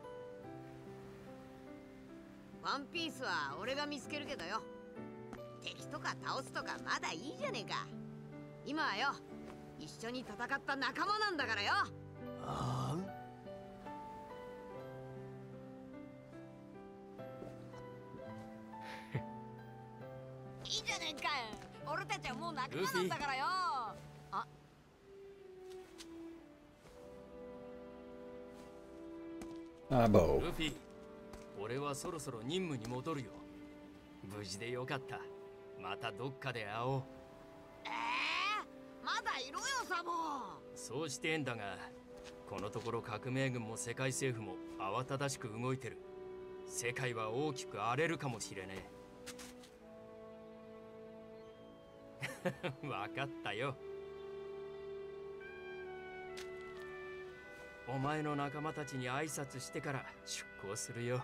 ワンピースは俺が見つけるけどよ。敵とか倒すとかまだいいじゃねえか。今はよ、一緒に戦った仲間なんだからよ。 ああ、 いいじゃねえか。俺たちはもう仲間なんだからよ。あ、 あ、ボー。 ルフィ、俺はそろそろ任務に戻るよ。無事でよかった。またどっかで会おう。 まだいろよ、サボ。 そうしてんだが、このところ革命軍も世界政府も慌ただしく動いてる。世界は大きく荒れるかもしれねえ。わかったよ。お前の仲間たちに挨拶してから出航するよ。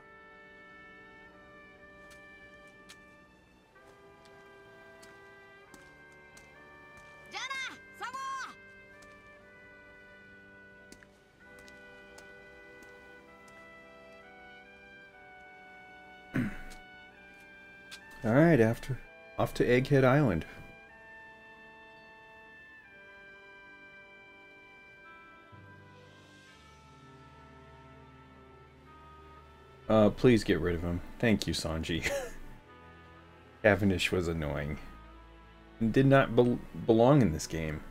じゃあな、サボ。 All right, off to Egghead Island. Please get rid of him. Thank you, Sanji. Cavendish was annoying and did not belong in this game.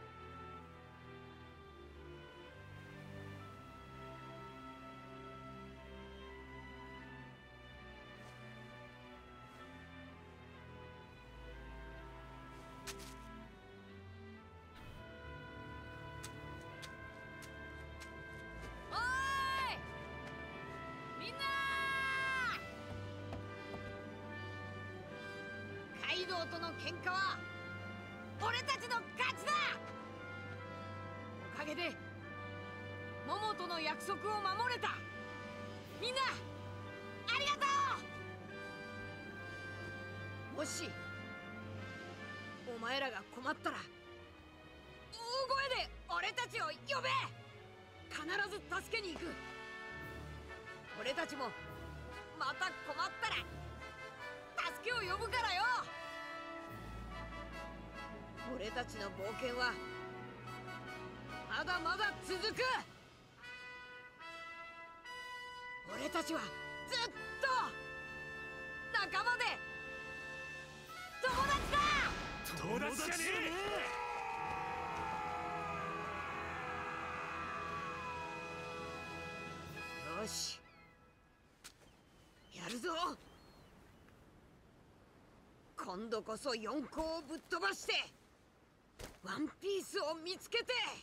今度こそ四皇をぶっ飛ばしてワンピースを見つけて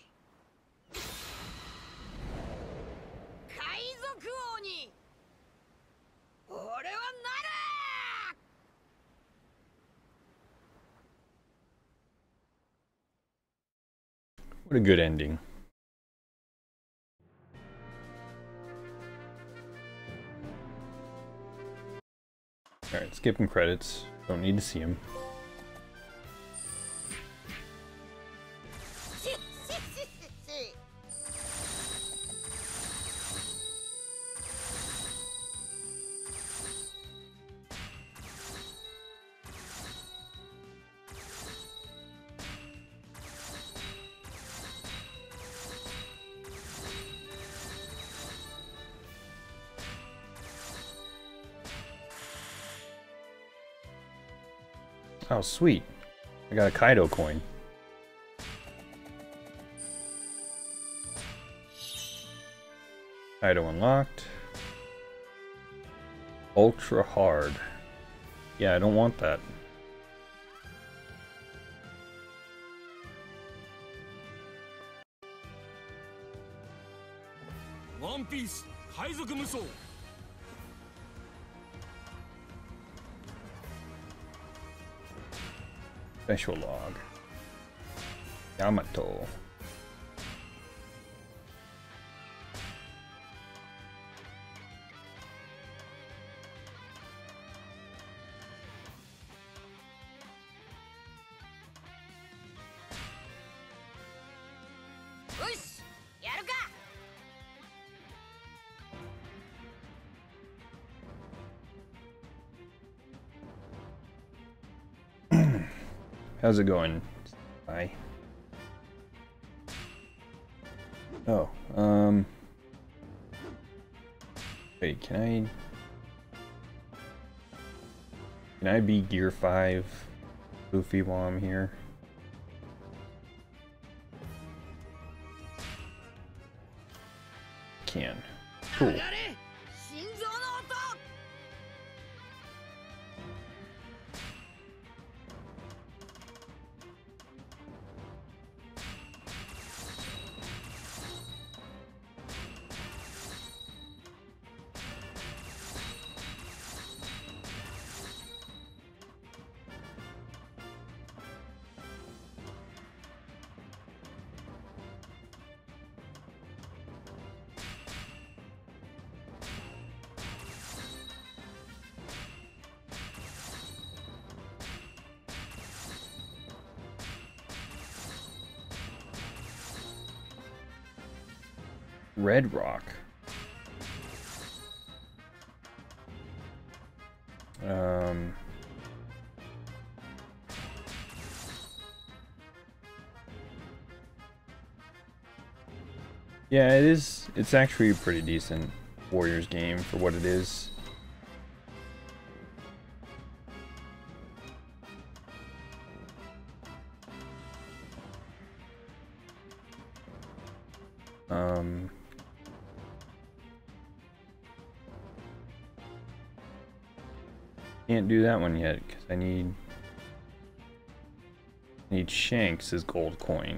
海賊王に俺はなる。 What a good ending. Alright, skipping credits. Don't need to see him. Oh, sweet. I got a Kaido coin. Kaido unlocked. Ultra hard. Yeah, I don't want that. One Piece 海賊無双 Special log. Yamato. How's it going? Bye. Oh, wait, can I be Gear 5 Luffy while I'm here? Can. Cool. Red Rock. Yeah, it is. It's actually a pretty decent Warriors game for what it is. Can't do that one yet because I need Shanks' gold coin.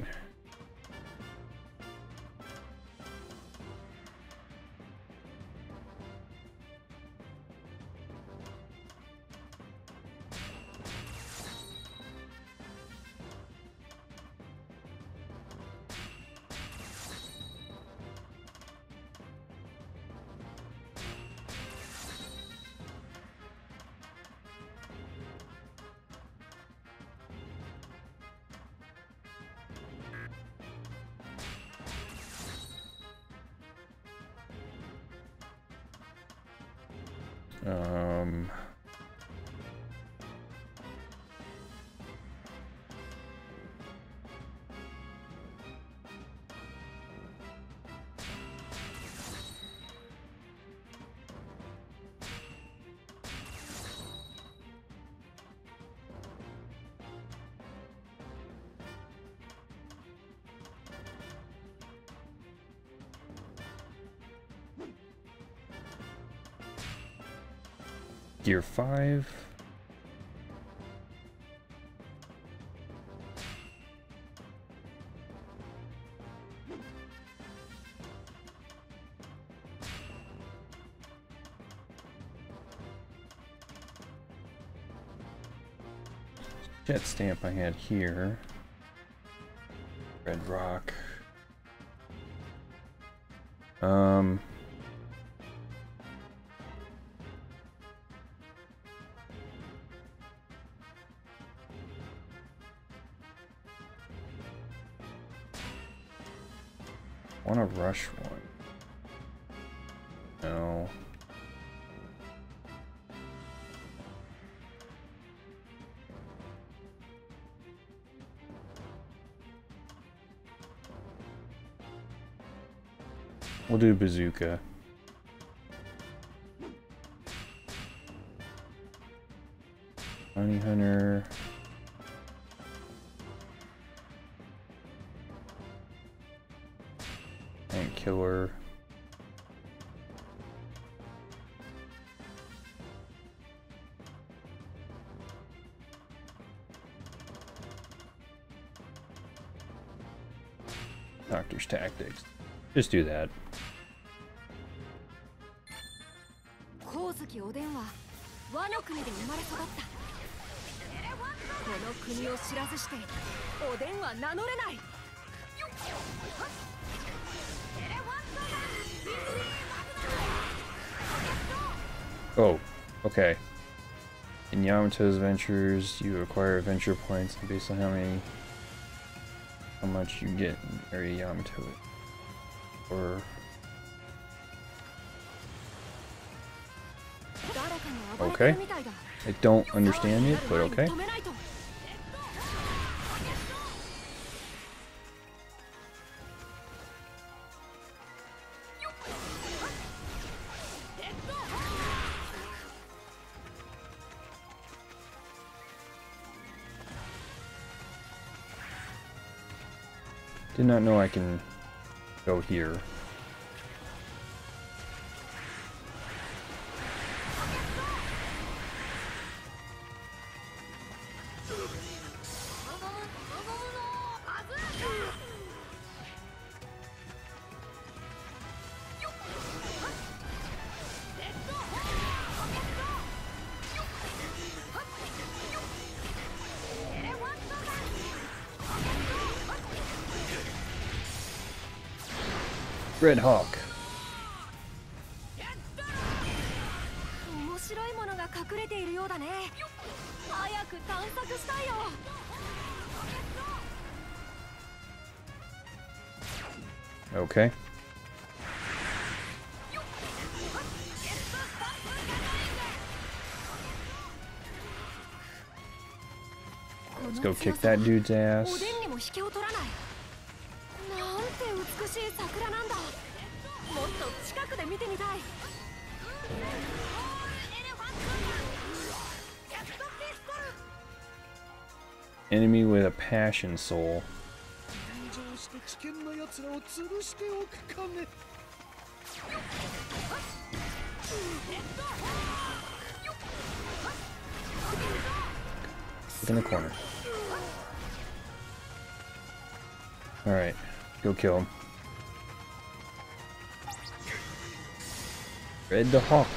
Gear 5. Jet stamp I had here. Red Rock. Want to rush one? No. We'll do bazooka. Bounty hunter. And killer. Doctor's tactics. Just do that. 光月おでんは和の国で生まれ育った。この国を知らずしておでんは名乗れない。 Oh, okay. In Yamato's ventures, you acquire adventure points based on how much you get in area Yamato. Or okay. I don't understand it, but okay. Did not know I can go here. Red Hawk. 面白いものが隠れているようだね。早く探索したいよ。 Okay. Let's go kick that dude's ass. おでんにも引けを取らない。なんて美しい桜なんだ。もっと近くで見てみたい。 Enemy with a passion soul. Look in the corner. Alright, go kill him. Red the Hawk.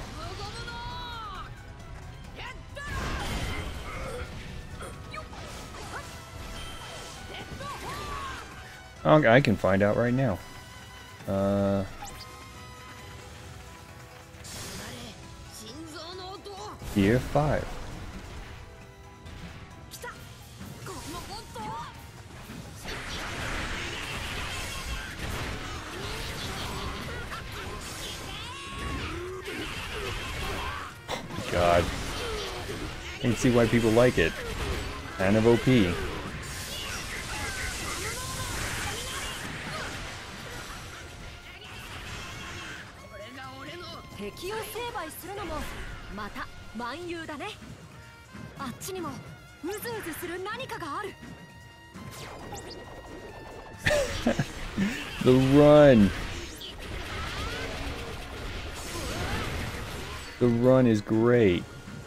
Oh, I can find out right now. Year 5. God. I can see why people like it. Kind of OP. 敵を成敗するのもまた万有だね。あっちにもうずうずする何かがある。 The run. The run is great.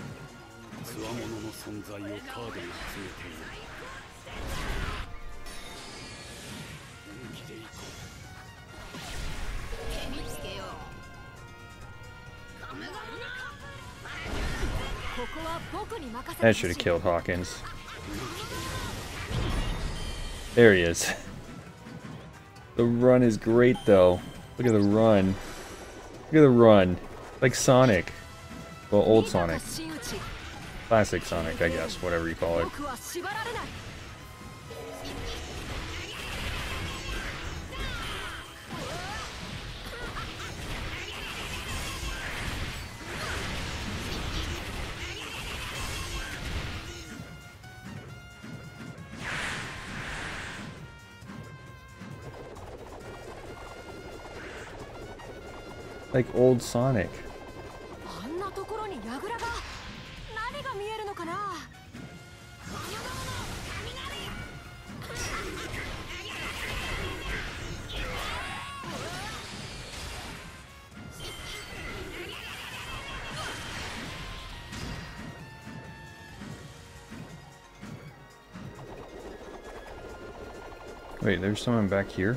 That should have killed Hawkins. There he is. The run is great though. Look at the run. Look at the run. Like Sonic. Well, old Sonic. Classic Sonic, I guess, whatever you call it. Like old Sonic. あんなところに櫓が。何が見えるのかな。 Ooh, Wait, there's someone back here?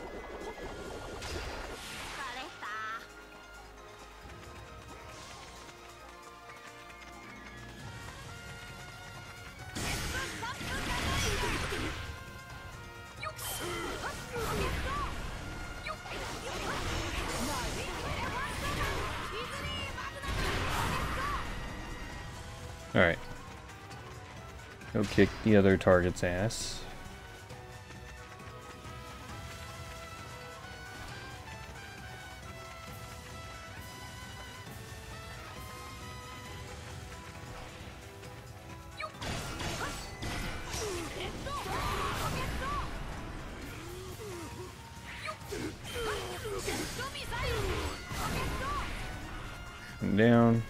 Alright. Go kick the other target's ass. Come down.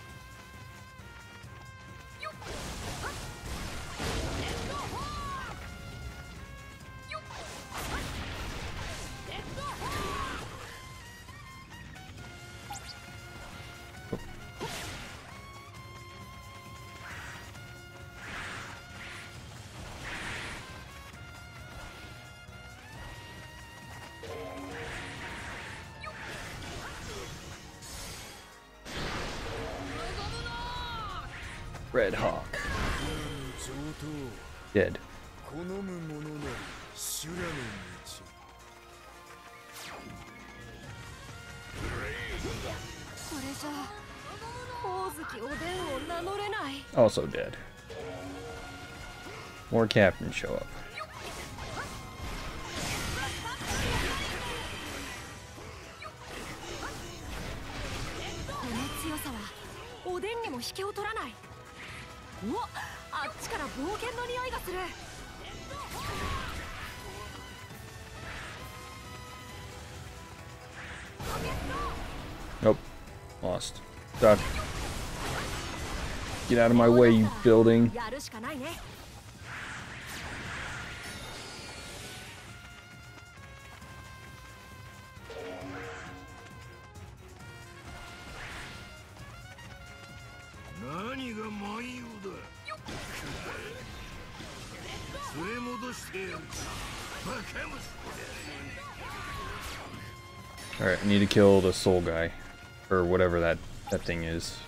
Red Hawk. Dead. 好むものなり修羅の道。 これじゃ光月おでんを名乗れない。 Also dead. More captains show up. この強さはおでんにも引けを取らない。お、あっちから冒険の匂いがする。 Nope. Lost. Duck. Get out of my way, you building. やるしかないね。 何が万有だ。連れ戻してやる。バカ息子だ。 Alright, I need to kill the soul guy. Or whatever that thing is.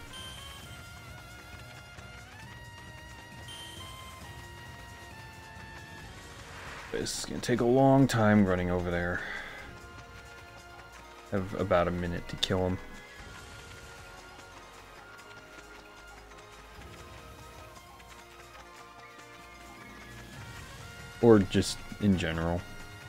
It's gonna take a long time running over there. I have about a minute to kill him. Or just in general.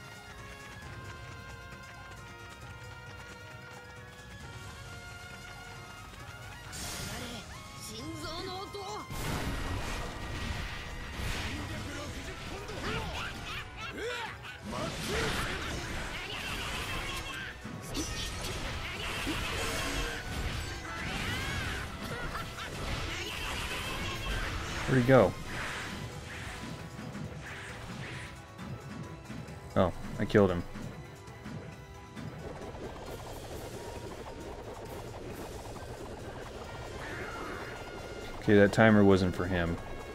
Where'd he go? Oh, I killed him. Okay, that timer wasn't for him.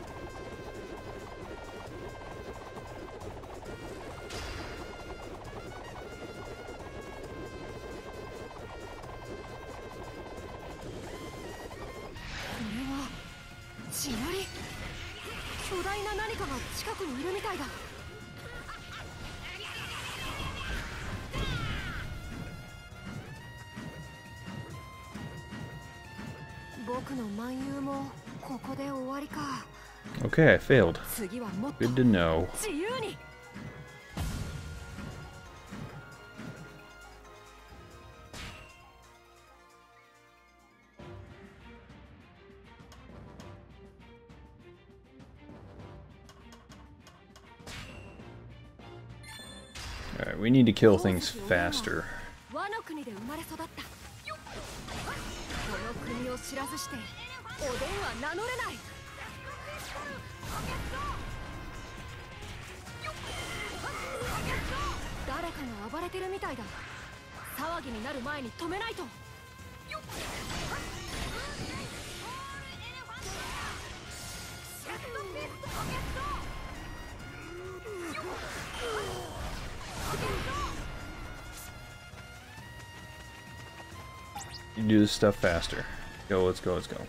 Okay, I failed. Good to know. Alright, we need to kill things faster. You do this stuff faster. Go, let's go, let's go.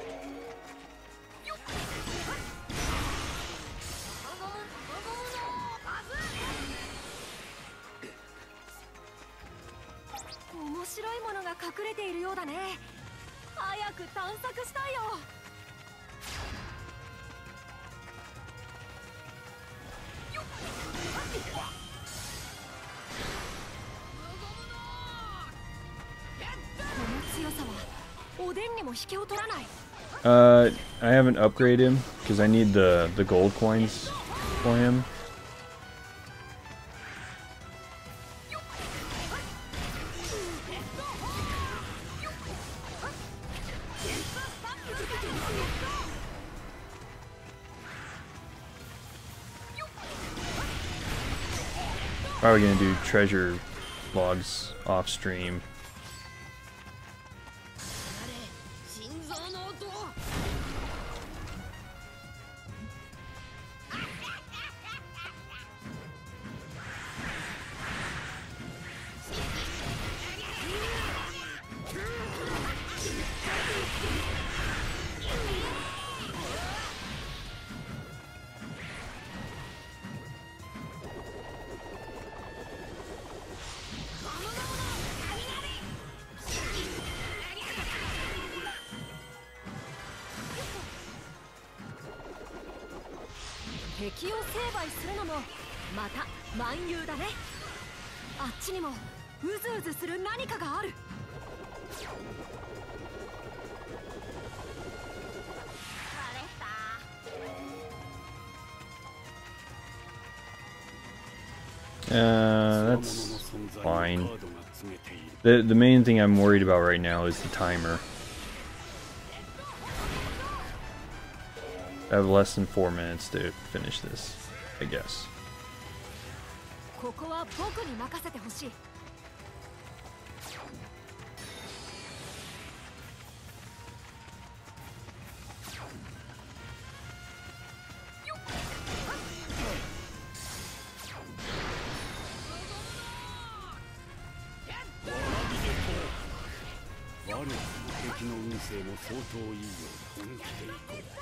面白いものが隠れているようだね。早く探索したいよ。この強さはおでんにも引けを取らない。 I haven't upgraded him because I need the gold coins for him. Probably gonna do treasure logs off stream. 敵を成敗するのもまた蛮勇だね。あっちにもうずうずする何かがある。 That's fine. The main thing I'm worried about right now is the timer. I have less than 4 minutes to finish this, I guess. ここは僕に任せてほしい。 我らの敵の運勢も相当いいよう本気でいこう。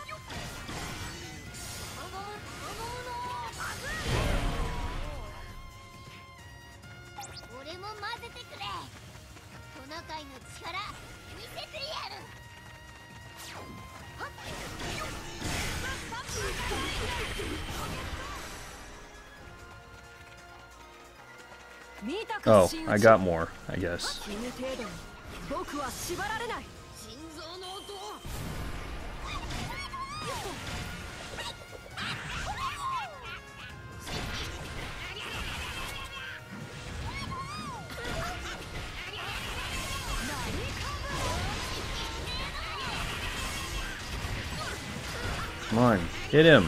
俺も混ぜてくれ。トナカイの力見せてやる。 Oh, I got more, I guess. 僕は縛られない。心臓の音。 Come on, hit him.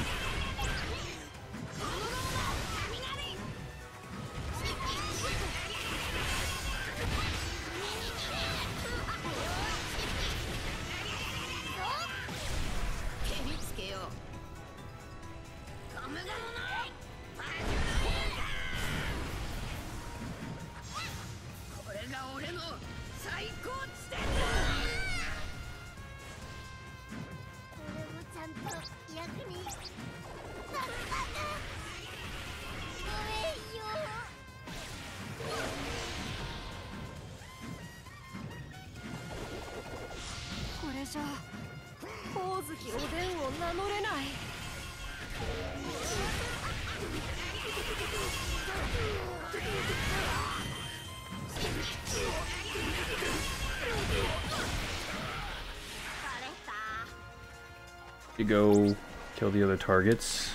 To go kill the other targets.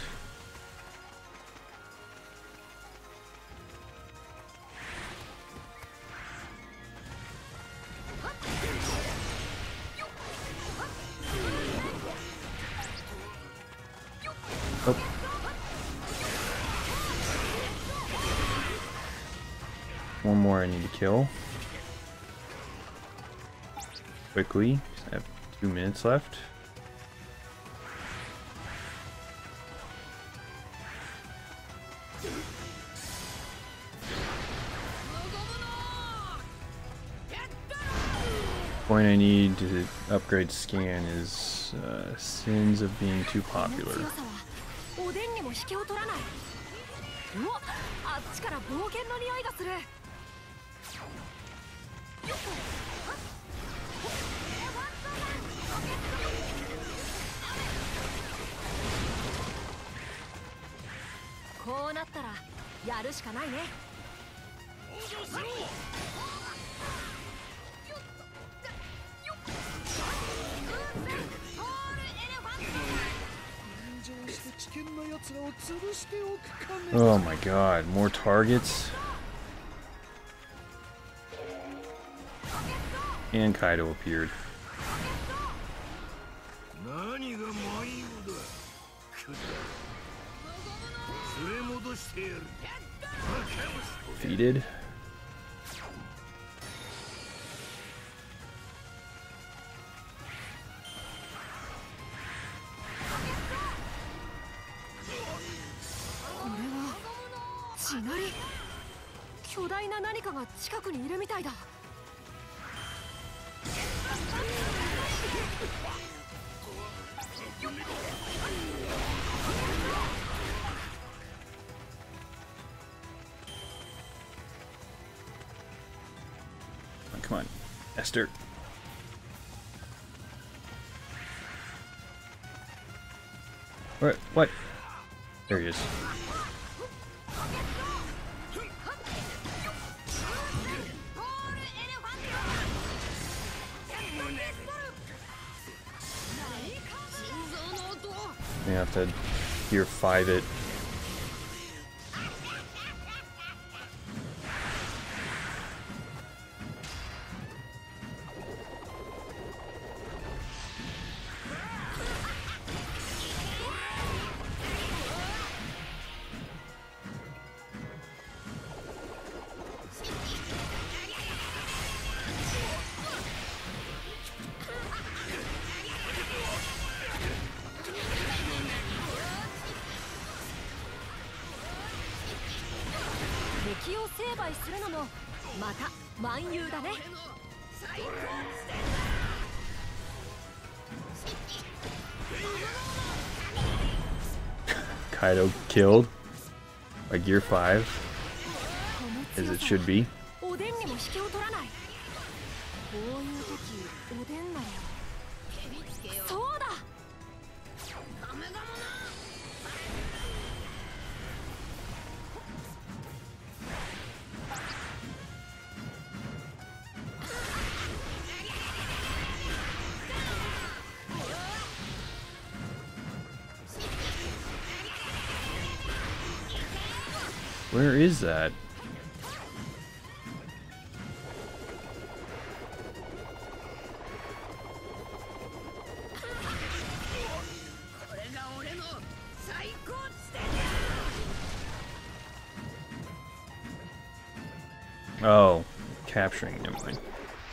Oh. One more I need to kill. Quickly, I have 2 minutes left. point I need to upgrade scan is sins of being too popular. おでんにも引けを取らない。うわ、あっちから冒険の匂いがする。こうなったらやるしかないね。 Oh my god, more targets? And Kaido appeared. Defeated. Chinari? 巨大な何かが近くにいるみたいだ。 Come on, Esther. What? There he is. You have to gear 5 it. Kaido killed by gear 5, as it should be. Where is that? Oh, capturing, never mind.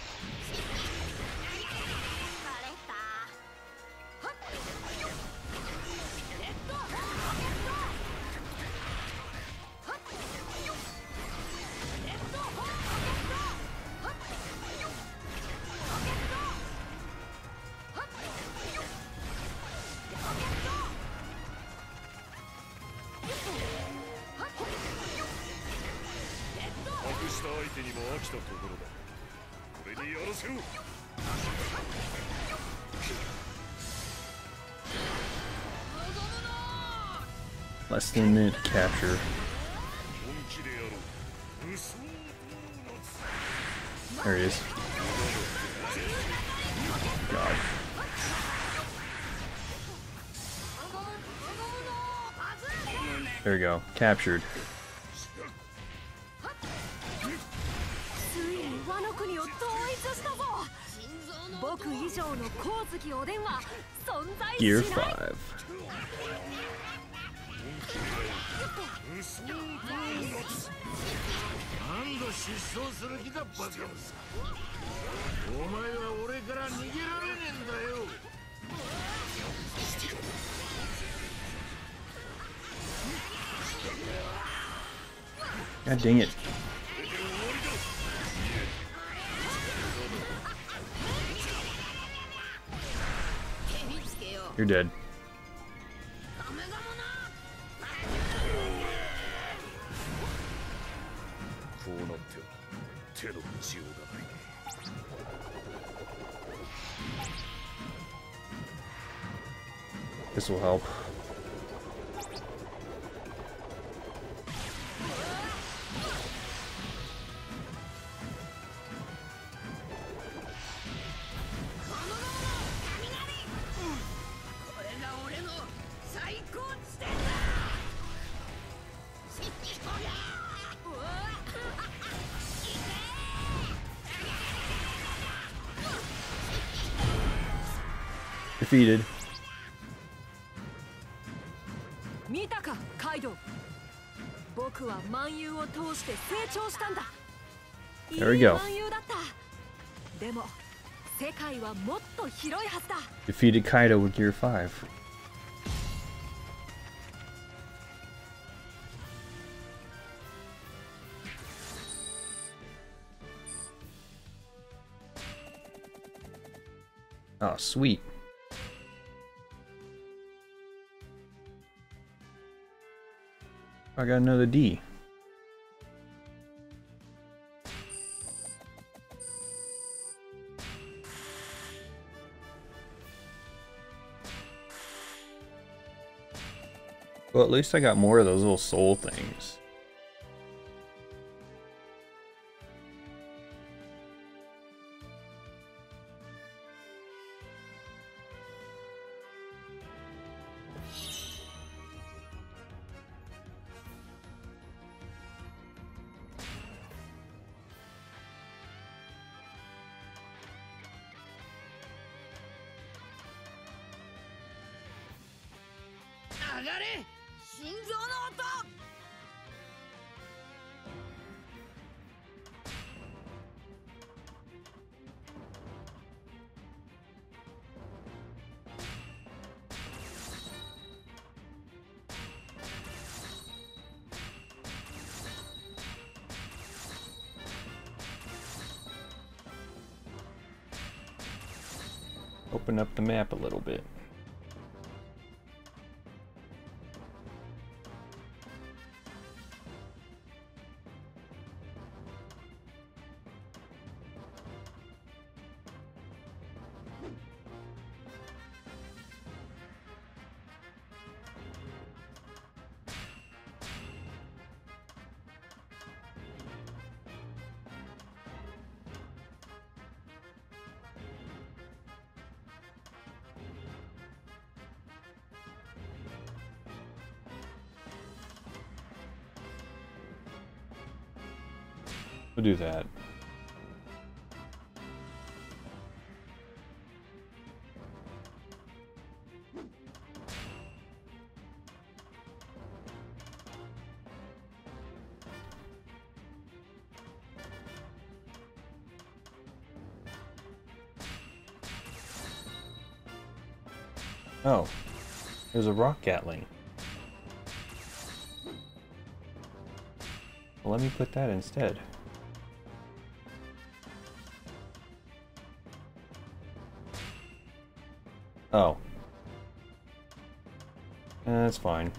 Less than a minute to capture. There he is. God. There we go. Captured. Gear 5. God dang it. You're dead. This will help. Defeated. There we go. Defeated Kaido with Gear 5. Oh, sweet. I got another D. Well, at least I got more of those little soul things. Open up the map a little bit. We'll do that. Oh, there's a rock gatling. Well, let me put that instead. Oh. That's fine.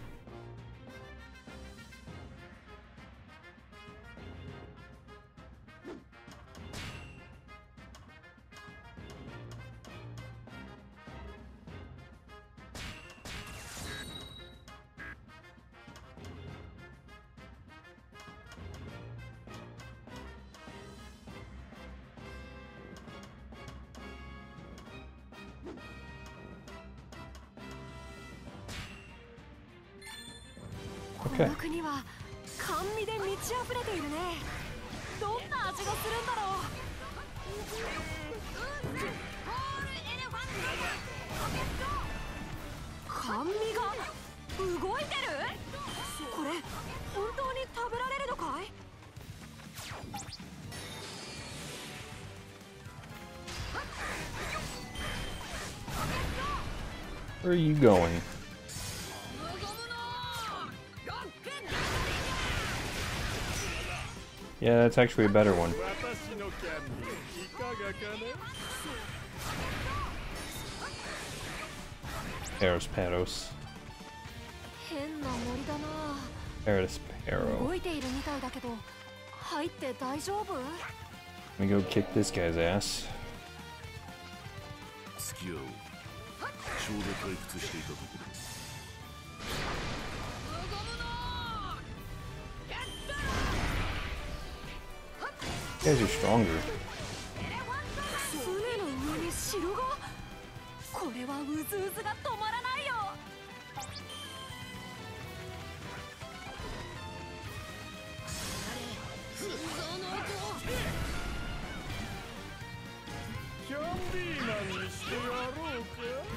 この国は甘味で満ち溢れているね。どんな味がするんだろう。甘味が動いてる？これ本当に食べられるのかい？ Where are you going? Yeah, that's actually a better one. Paros. 変な森だな。 Paros Paro. 動いているみたいだけど、入って大丈夫？ Let me go kick this guy's ass. 付き合おう。ちょうど退屈していたところ。 You guys are stronger. 船の上に城が？これはうずうずが止まらないよ。 キャンディーマンにしてやろうか。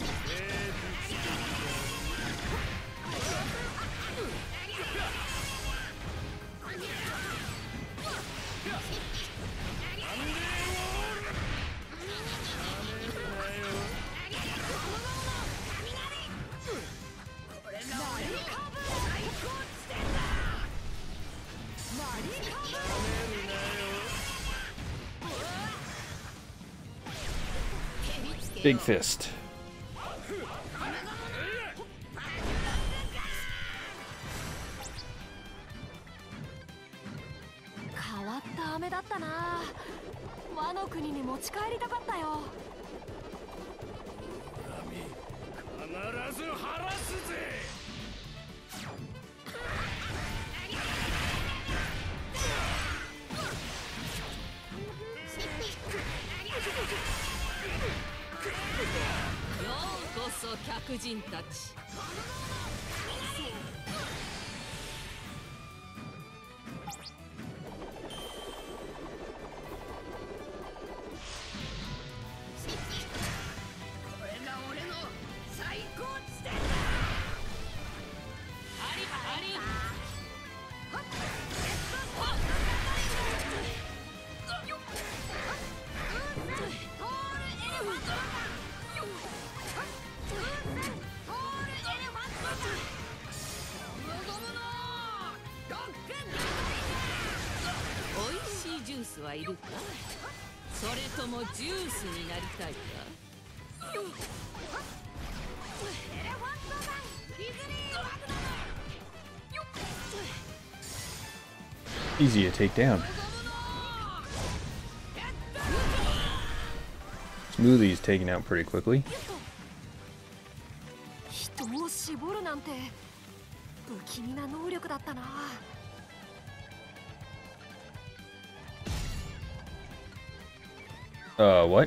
Big fist. 変わった飴だったな。和の国に持ち帰りたかったよ。 必ず晴らすぜ。 ようこそ客人たち。 ジュースはいるか？それともジュースになりたいか？ Easy to take down. Smoothie's taken out pretty quickly. 人を絞るなんて不気味な能力だったな。 What?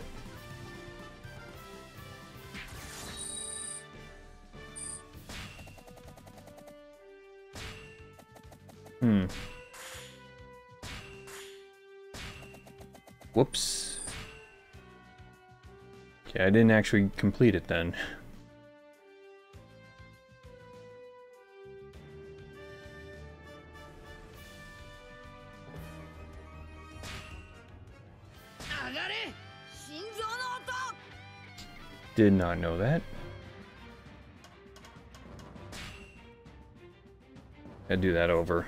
Whoops. Okay, I didn't actually complete it then. Did not know that. I'd do that over.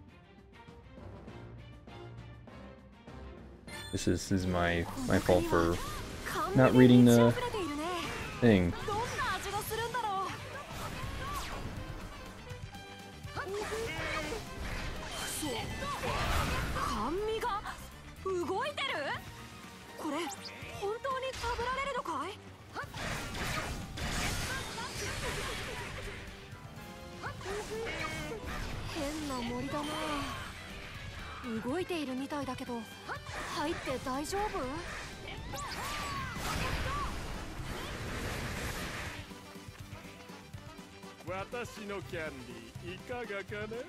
This is my fault for not reading the thing. 動いているみたいだけど入って大丈夫？ 私のキャンディーいかがかね？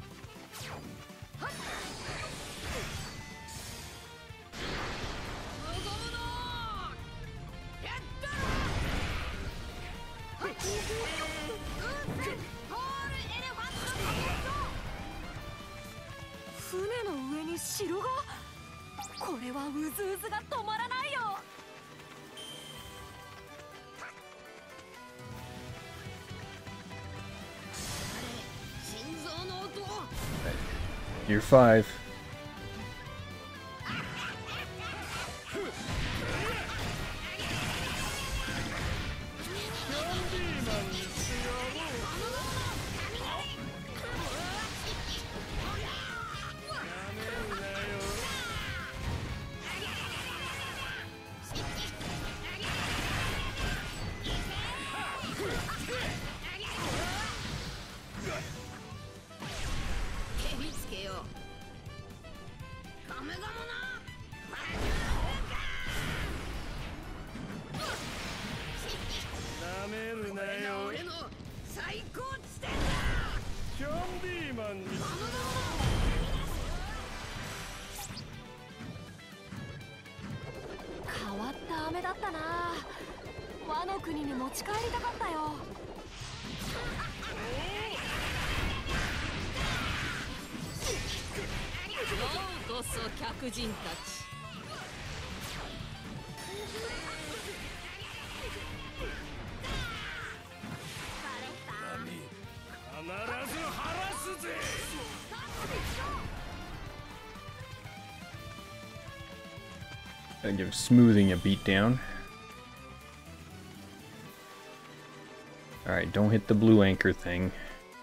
船の上に城が？これはうずうずが止まらないよ。 You're 5. キャンディーマンに変わった飴だったな。和の国に持ち帰りたかったよ。 ようこそ客人たち。 必ず晴らすぜ。 I give smoothing a beat down. Alright, don't hit the blue anchor thing.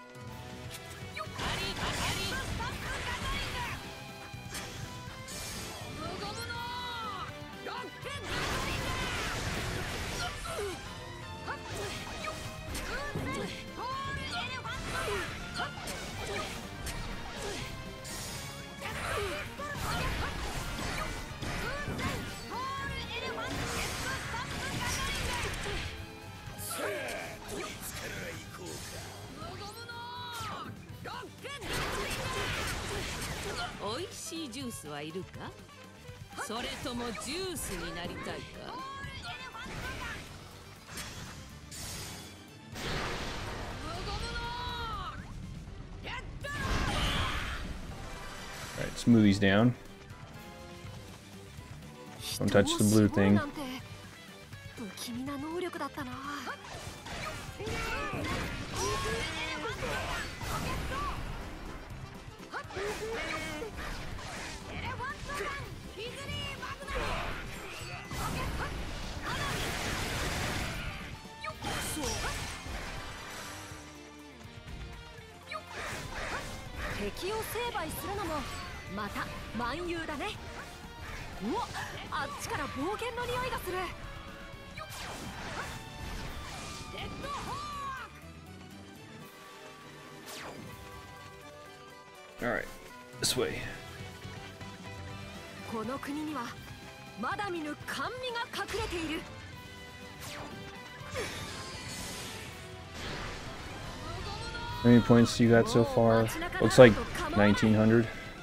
おいしいジュースはいるか？それともジュースになりたいか ？Alright, smoothies down. Don't touch the blue thing. 不気味な能力だったな。敵を成敗するのもまた蛮勇だね。うわ、あっちから冒険の匂いがする。 Alright, this way. この国にはまだ見ぬ甘味が隠れている。 How many points you got so far? Looks like 1900.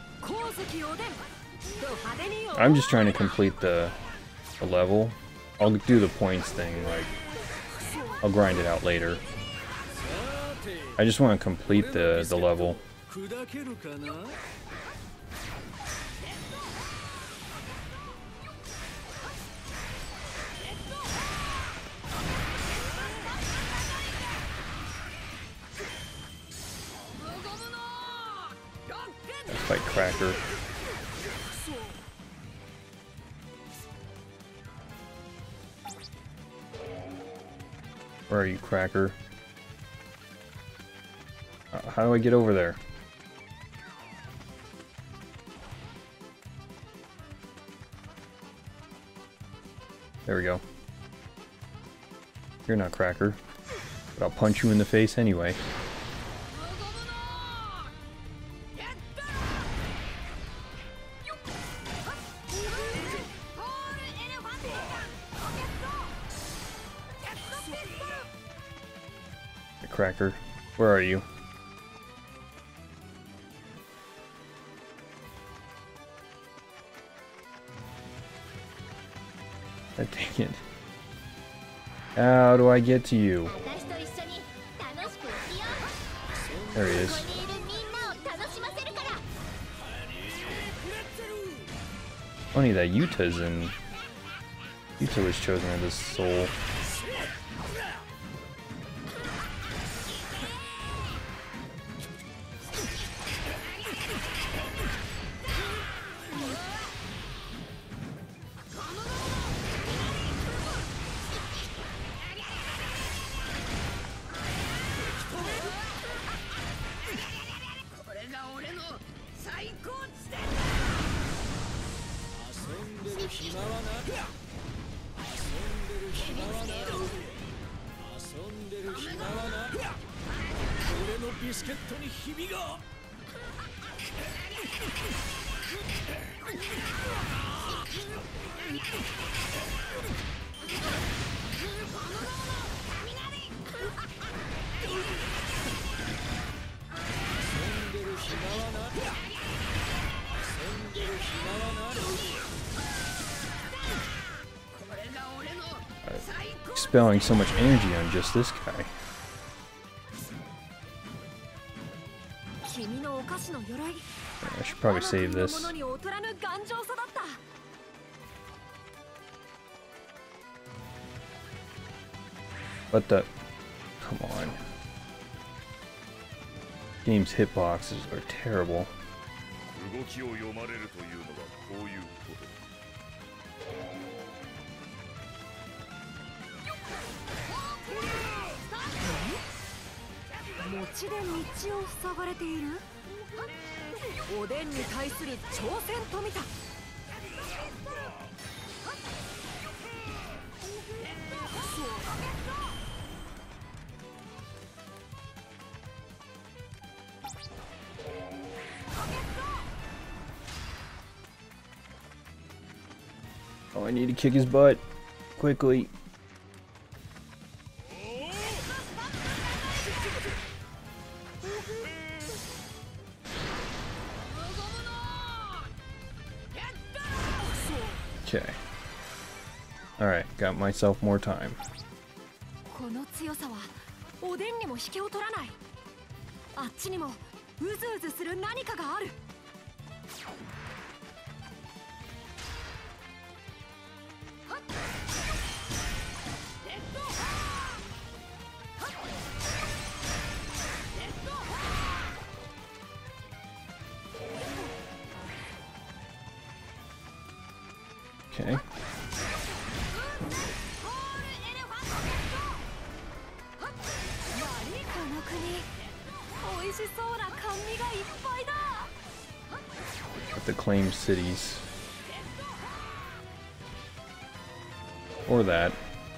I'm just trying to complete the level. I'll do the points thing, like, I'll grind it out later. I just want to complete the level. Fight Cracker. Where are you, Cracker? How do I get over there? There we go. You're not Cracker, but I'll punch you in the face anyway. Cracker, where are you? God dang it. How do I get to you? There he is. Funny that Yuta was chosen as the soul. expelling so much energy on just this guy. I should probably save this. What the? Come on. Game's hitboxes are terrible. Oh, I need to kick his butt quickly. Okay. Alright, got myself more time. Okay. At the claimed cities. Or that.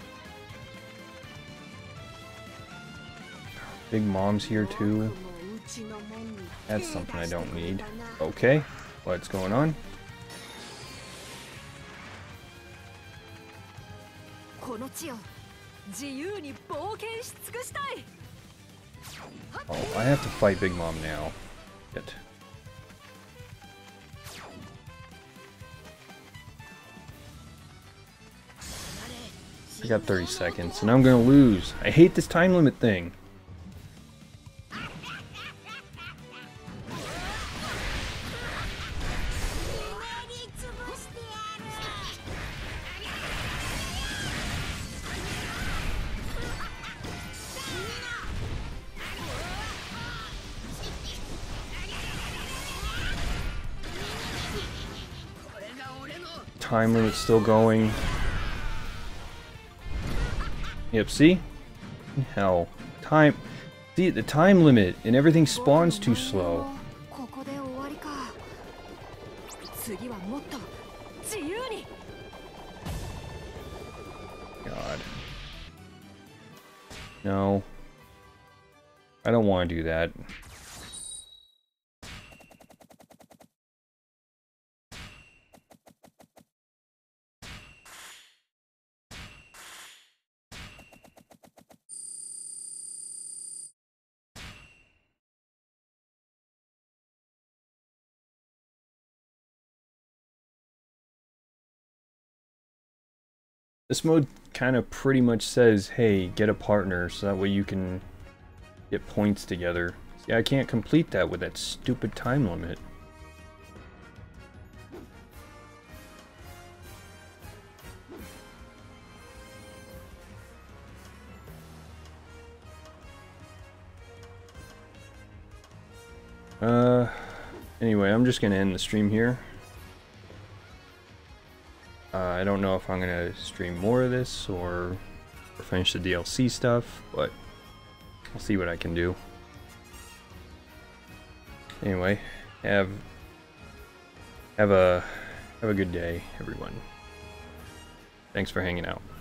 Big Mom's here too. That's something I don't need. Okay, what's going on? Oh, I have to fight Big Mom now. Shit. I got 30 seconds, and I'm gonna lose. I hate this time limit thing. Time limit's still going. Yep, see? Hell. Time. See, the time limit and everything spawns too slow. God. No. I don't want to do that. This mode kind of pretty much says, hey, get a partner so that way you can get points together. See, I can't complete that with that stupid time limit. Anyway, I'm just gonna end the stream here. I don't know if I'm gonna stream more of this or finish the DLC stuff, but I'll see what I can do. Anyway, have a good day, everyone. Thanks for hanging out.